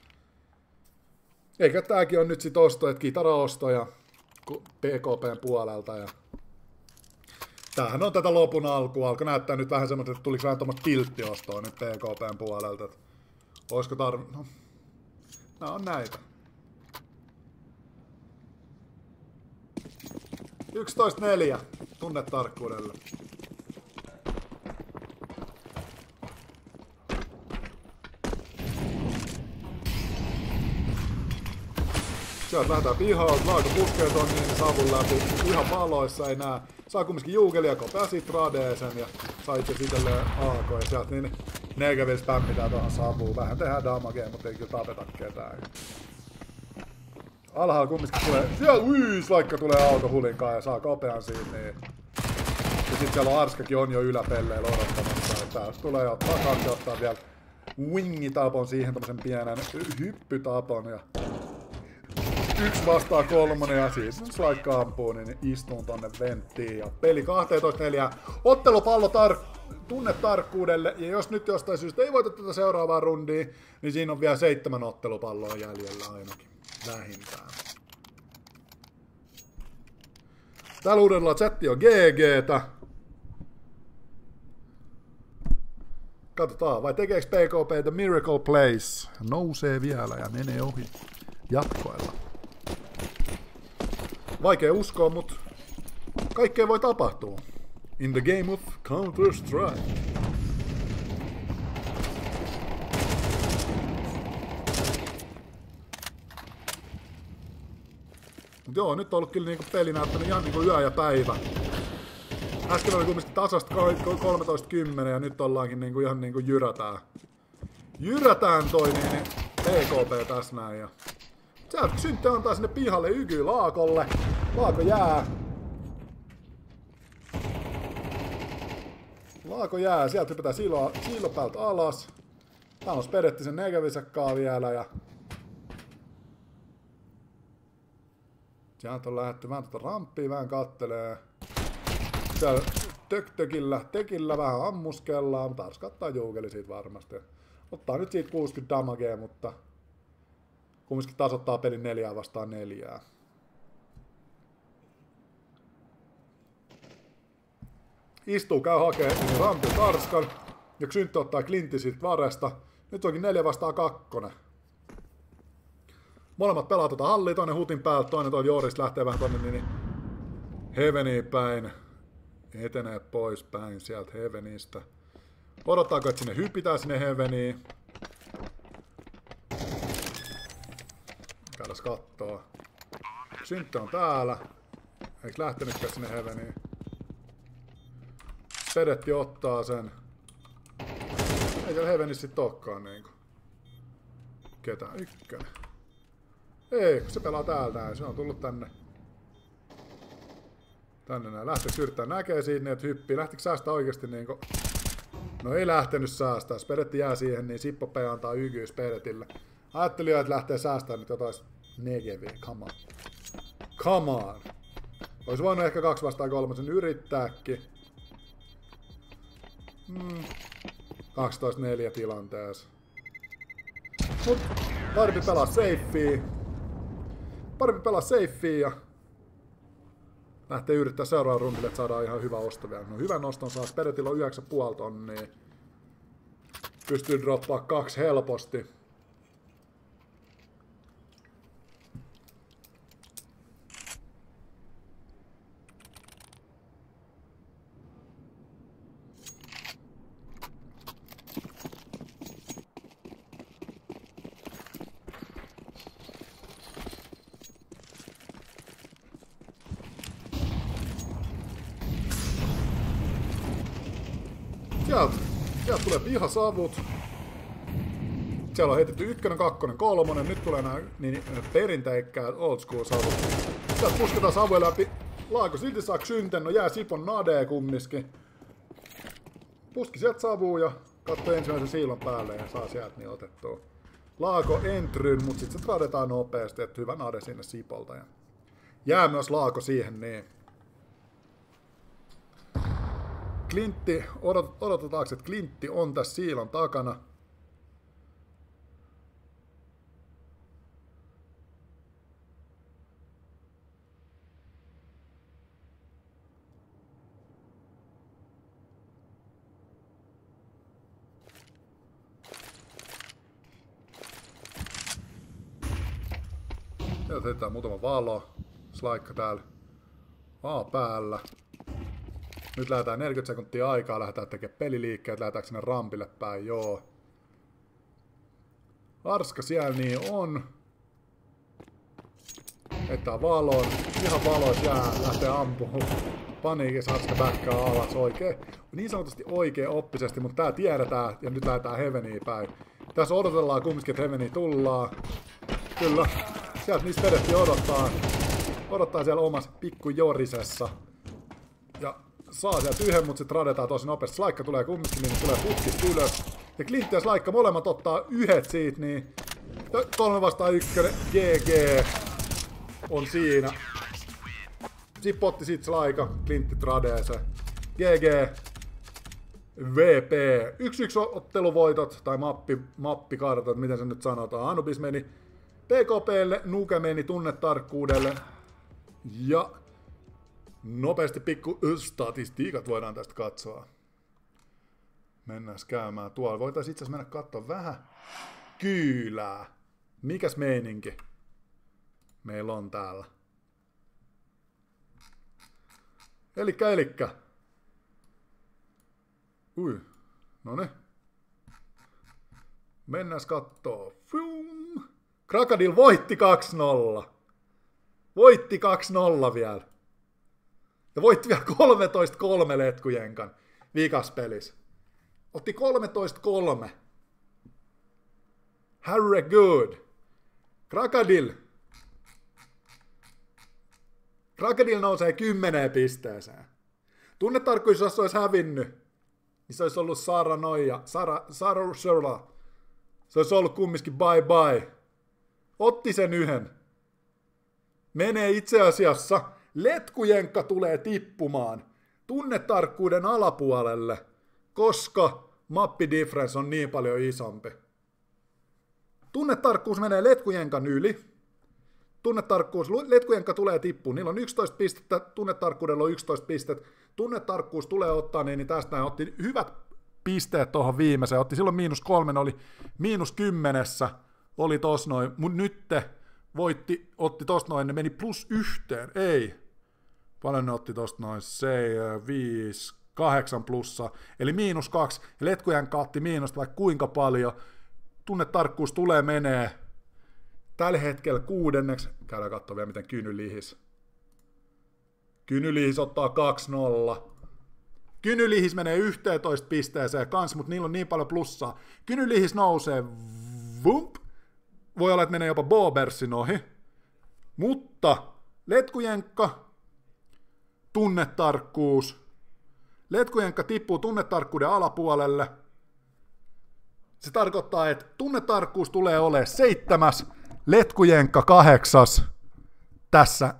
Eikä tääkin on nyt sit osto, että kitaraostoja PKPn puolelta ja... Tämähän on tätä lopun alkua. Alkoi näyttää nyt vähän semmoista, että tuliko vähän tommoista tilttiostoa nyt PKPn puolelta. Olisiko no... Nää on näitä. 11-4 tunnetarkkuudelle. Sieltä lähdetään pihaan, Laako puskee ton niin savun läpi, ihan valoissa ei näe. Saa kumminkin juukelia, kopea sit radeesen ja saa itse itselleen AK ja sieltä niin Negeviä spämmitään tohon savuun. Vähän tehdään damagea, mutta ei kyllä tapeta ketään. Alhaalla kumminkin tulee, siellä vaikka tulee autohulinkaan ja saa kopean siitä niin. Ja sit siellä on Arskakin on jo yläpelleillä odottamassa, että täältä tulee jo takas ottaa vielä wingitapon siihen tommosen pienen hyppytapon ja 1 vastaan 3 ja siis Slaikka ampuu, niin istuun tonne venttiin ja peli 12-4. Ottelupallo tunnetarkkuudelle ja jos nyt jostain syystä ei voita tätä seuraavaa rundia, niin siinä on vielä 7 ottelupalloa jäljellä ainakin. Vähintään. Täällä uudella chatti on GG:tä. Katsotaan, vai tekeekö PKP The Miracle Place? Nousee vielä ja menee ohi jatkoilla. Vaikea uskoa, mutta kaikkea voi tapahtua. In the game of Counter-Strike. Mut joo, nyt on ollut kyllä niinku peli näyttänyt ihan niinku yö ja päivä. Äsken oli kumminkin tasasta 13-10 ja nyt ollaankin niinku ihan niinku jyrätään. Jyrätään toi niin PKP tässä näin ja... Sieltä Synttö antaa sinne pihalle Yky Laakolle. Laako jää. Laako jää. Sieltä hypätään siilo päältä alas. Täällä on Spedetti sen Negevisäkkaa vielä ja... Sieltä on lähdetty vähän tuota ramppia, vähän kattelee. Siellä tekillä vähän ammuskellaan, mutta taas kattaa juukeli siitä varmasti. Ottaa nyt siitä 60 damagea, mutta kumminkin tasoittaa pelin 4 vastaan 4. Istuu, käy hakee rampi Tarskan ja Xyntti ottaa Clintin siitä varesta. Nyt onkin 4 vastaan 2. Molemmat pelaa tuota hallia, toinen hutin päältä, toinen toi Joris lähtee vähän tonne niin Heaveniin päin. Etenee pois päin sieltä Heavenistä. Odottaako, että sinne hypitään sinne Heaveniin? Käydäs kattoo. Xyntti on täällä. Eiks lähtenytkään sinne Heaveniin? Pedetti ottaa sen. Ei siellä Heavenissä sit olekaan niinku. Ketä? Ykkönen. Ei, kun se pelaa täältä näin. Se on tullut tänne. Tänne näin. Lähteekö yrittää näkee siitä, että hyppii. Lähtikö säästää oikeesti niinku? No ei lähtenyt säästää. Spedetti jää siihen, niin Sippo P antaa YG Spedetille. Ajattelin jo, että lähtee säästämään nyt jotain negeviä. Come on. Come on. Ois voinut ehkä 2 vastaan 3 yrittääkin. 12-4 tilanteessa. Mut parempi pelaa safea ja lähtee yrittää seuraavan rundille, että saadaan ihan hyvä osto vielä. No hyvän oston saa. Spedetillä on 9,5 tonnia. Pystyy droppaa 2 helposti. Sieltä tulee pihasavut. Siellä on heitetty 1, 2, 3. Nyt tulee nämä niin perinteikkäät old school savut. Sieltä pusketaan savuja läpi. Laako silti saa Xynten. No jää Sipon nade kumminkin. Puski sieltä savua ja katsoo ensimmäisen siilon päälle ja saa sieltä niin otettua. Laako entryn, mutta sitten se tradetaan nopeasti, että hyvä nade sinne Sipolta. Ja jää myös Laako siihen niin. Clintti, odotetaanko, että Clintti on tässä siilon takana. Sieltä heitetään muutama valo. Slaikka täällä. A päällä. Nyt lähdetään 40 sekuntia aikaa, lähdetään tekemään peliliikkeet, lähdetäänkö sinne rampille päin, joo. Arska siellä niin on. Heittää valon, ihan valois jää, lähtee ampumaan. Paniikissa Arska backaa alas oikein. Niin sanotusti oikein oppisesti, mutta tää tiedetään ja nyt lähdetään Heaveniin päin. Tässä odotellaan kumminkin, että Heaveniin tullaan. Kyllä, sieltä niistä Spedetti odottaa. Odottaa siellä omassa pikku Jorisessa. Ja saa sieltä yhden, mutta sitten radetaan tosi nopeasti. Slaikka tulee kumminkin, niin tulee putkista ylös. Ja Clintti ja Slaikka molemmat ottaa yhdet siitä, niin 3 vastaan 1, GG on siinä. Sitten otti siitä Slaika, Clintti tradee se. GG. VP. 1-1 otteluvoitot, tai mappikartat, miten se nyt sanotaan. Anubis meni PKPlle, Nuke meni tunnetarkkuudelle. Ja nopeasti pikku statistiikat voidaan tästä katsoa. Mennään käymään tuolla. Voitaisiin itse asiassa mennä katsoa vähän kyylää. Mikäs meininki meillä on täällä? Elikkä. Ui, noni. Mennään kattoo. Krakadil voitti 2-0. Voitti 2-0 vielä. Ja voitti vielä 13-3 letkujenkan viikas pelissä. Otti 13-3. Harry good. Krakadil nousee 10 pisteeseen. Tunnetarkkuus, jos se olisi hävinnyt, niin se olisi ollut Sara Noija. Sara Sörla. Se olisi ollut kumminkin bye bye. Otti sen yhden. menee itse asiassa, letkujenkka tulee tippumaan tunnetarkkuuden alapuolelle, koska mappi difference on niin paljon isompi. Tunnetarkkuus menee letkujenkan yli. Letkujenkka tulee tippuun. Niillä on 11 pistettä, tunnetarkkuudella on 11 pistettä. Tunnetarkkuus tulee ottaa, niin tästä hän otti hyvät pisteet tuohon viimeiseen. Otti silloin -3, oli -10, oli tos noin, mutta nyt otti tosta noin, ne meni +1, ei. Paljon ne otti tosta noin, 5, 8 plussaa, eli -2, ja letkujenkka otti miinusta vaikka kuinka paljon. Tunnetarkkuus tulee menee tällä hetkellä 6. Käydään katsomaan vielä, miten Kynylihis. Kynylihis ottaa 2-0. Kynylihis menee 11 pisteeseen kanssa, mutta niillä on niin paljon plussaa. Kynylihis nousee, vump. Voi olla, että menee jopa Bobersin ohi. Mutta letkujenkka, tunnetarkkuus. Letkujenkka tippuu tunnetarkkuuden alapuolelle. Se tarkoittaa, että tunnetarkkuus tulee olemaan 7, letkujenkka 8 tässä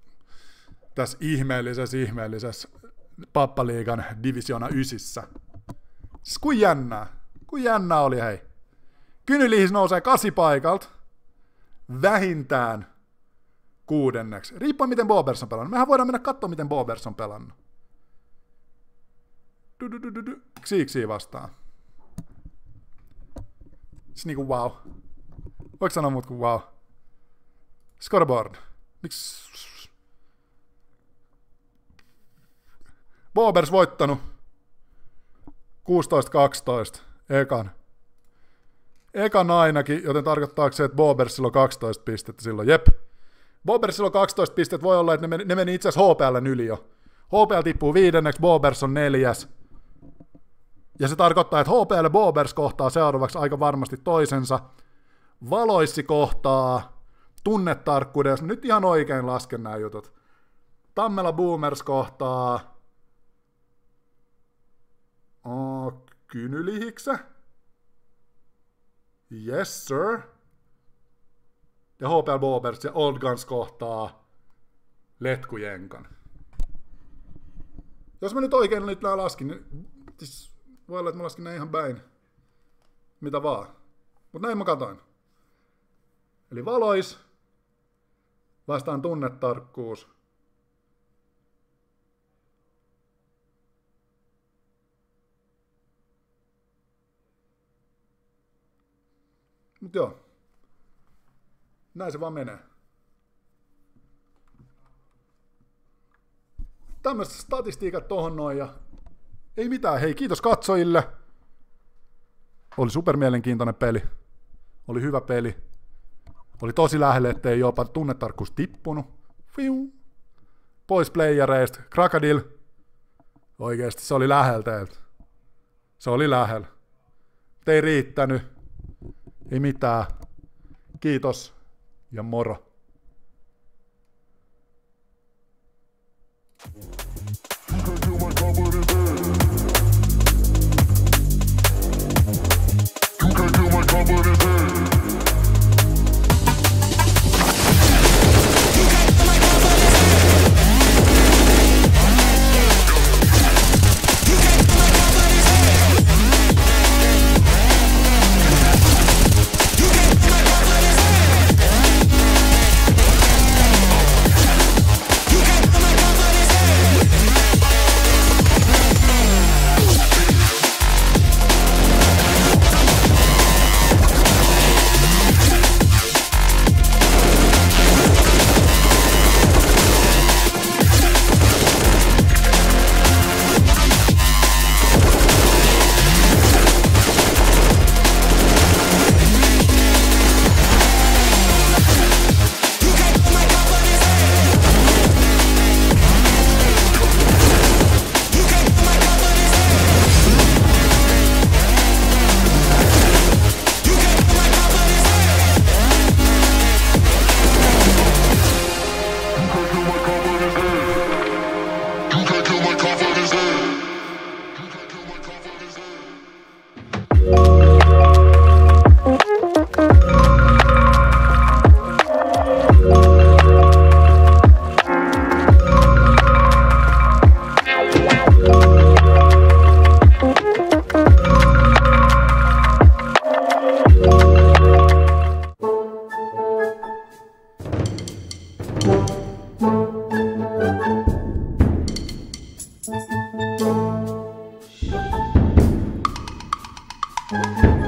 ihmeellisessä Pappaliigan divisiona 9. Siis kuin jännää oli, hei. Kynylihis nousee 8 paikalta, vähintään 6. Riippuen miten Bobers on pelannut. Mehän voidaan mennä katsomaan, miten Bobers on pelannut. Xiixi vastaan. Siis niinku wow. Voiko sanoa muut kuin wow? Scoreboard. Miksi? Bobers voittanut 16-12 ekan ainakin, joten tarkoittaako se, että Bobersilla on 12 pistettä silloin? Jep. Bobersilla on 12 pistettä, voi olla, että ne meni itse asiassa HPL:n yli jo. HPL tippuu 5, Bobers on 4. Ja se tarkoittaa, että HPL ja Bobers kohtaa seuraavaksi aika varmasti toisensa. Valoissi kohtaa tunnetarkkuuden, jos nyt ihan oikein lasken nämä jutut. Tammela Boomers kohtaa Kynylihikse. Yes sir. Ja HPL Bobers ja Old Guns kohtaa letkujenkan. Jos mä nyt oikein nyt nää laskin, niin siis voi olla, että mä laskin nää ihan päin. Mitä vaan. Mut näin mä katoin. Eli valois vastaan tunnetarkkuus. Mut joo. Näin se vaan menee. Tämmöiset statistiikat tohon noin ja ei mitään. Hei, kiitos katsojille. Oli super mielenkiintoinen peli. Oli hyvä peli. Oli tosi lähelle, ettei jopa tunnetarkkuus tippunut. Fiu. Pois playereista. Krakadil. Oikeesti se oli lähellä teiltä. Se oli lähellä. Ei riittänyt. Ei mitään. Kiitos ja moro. Thank you.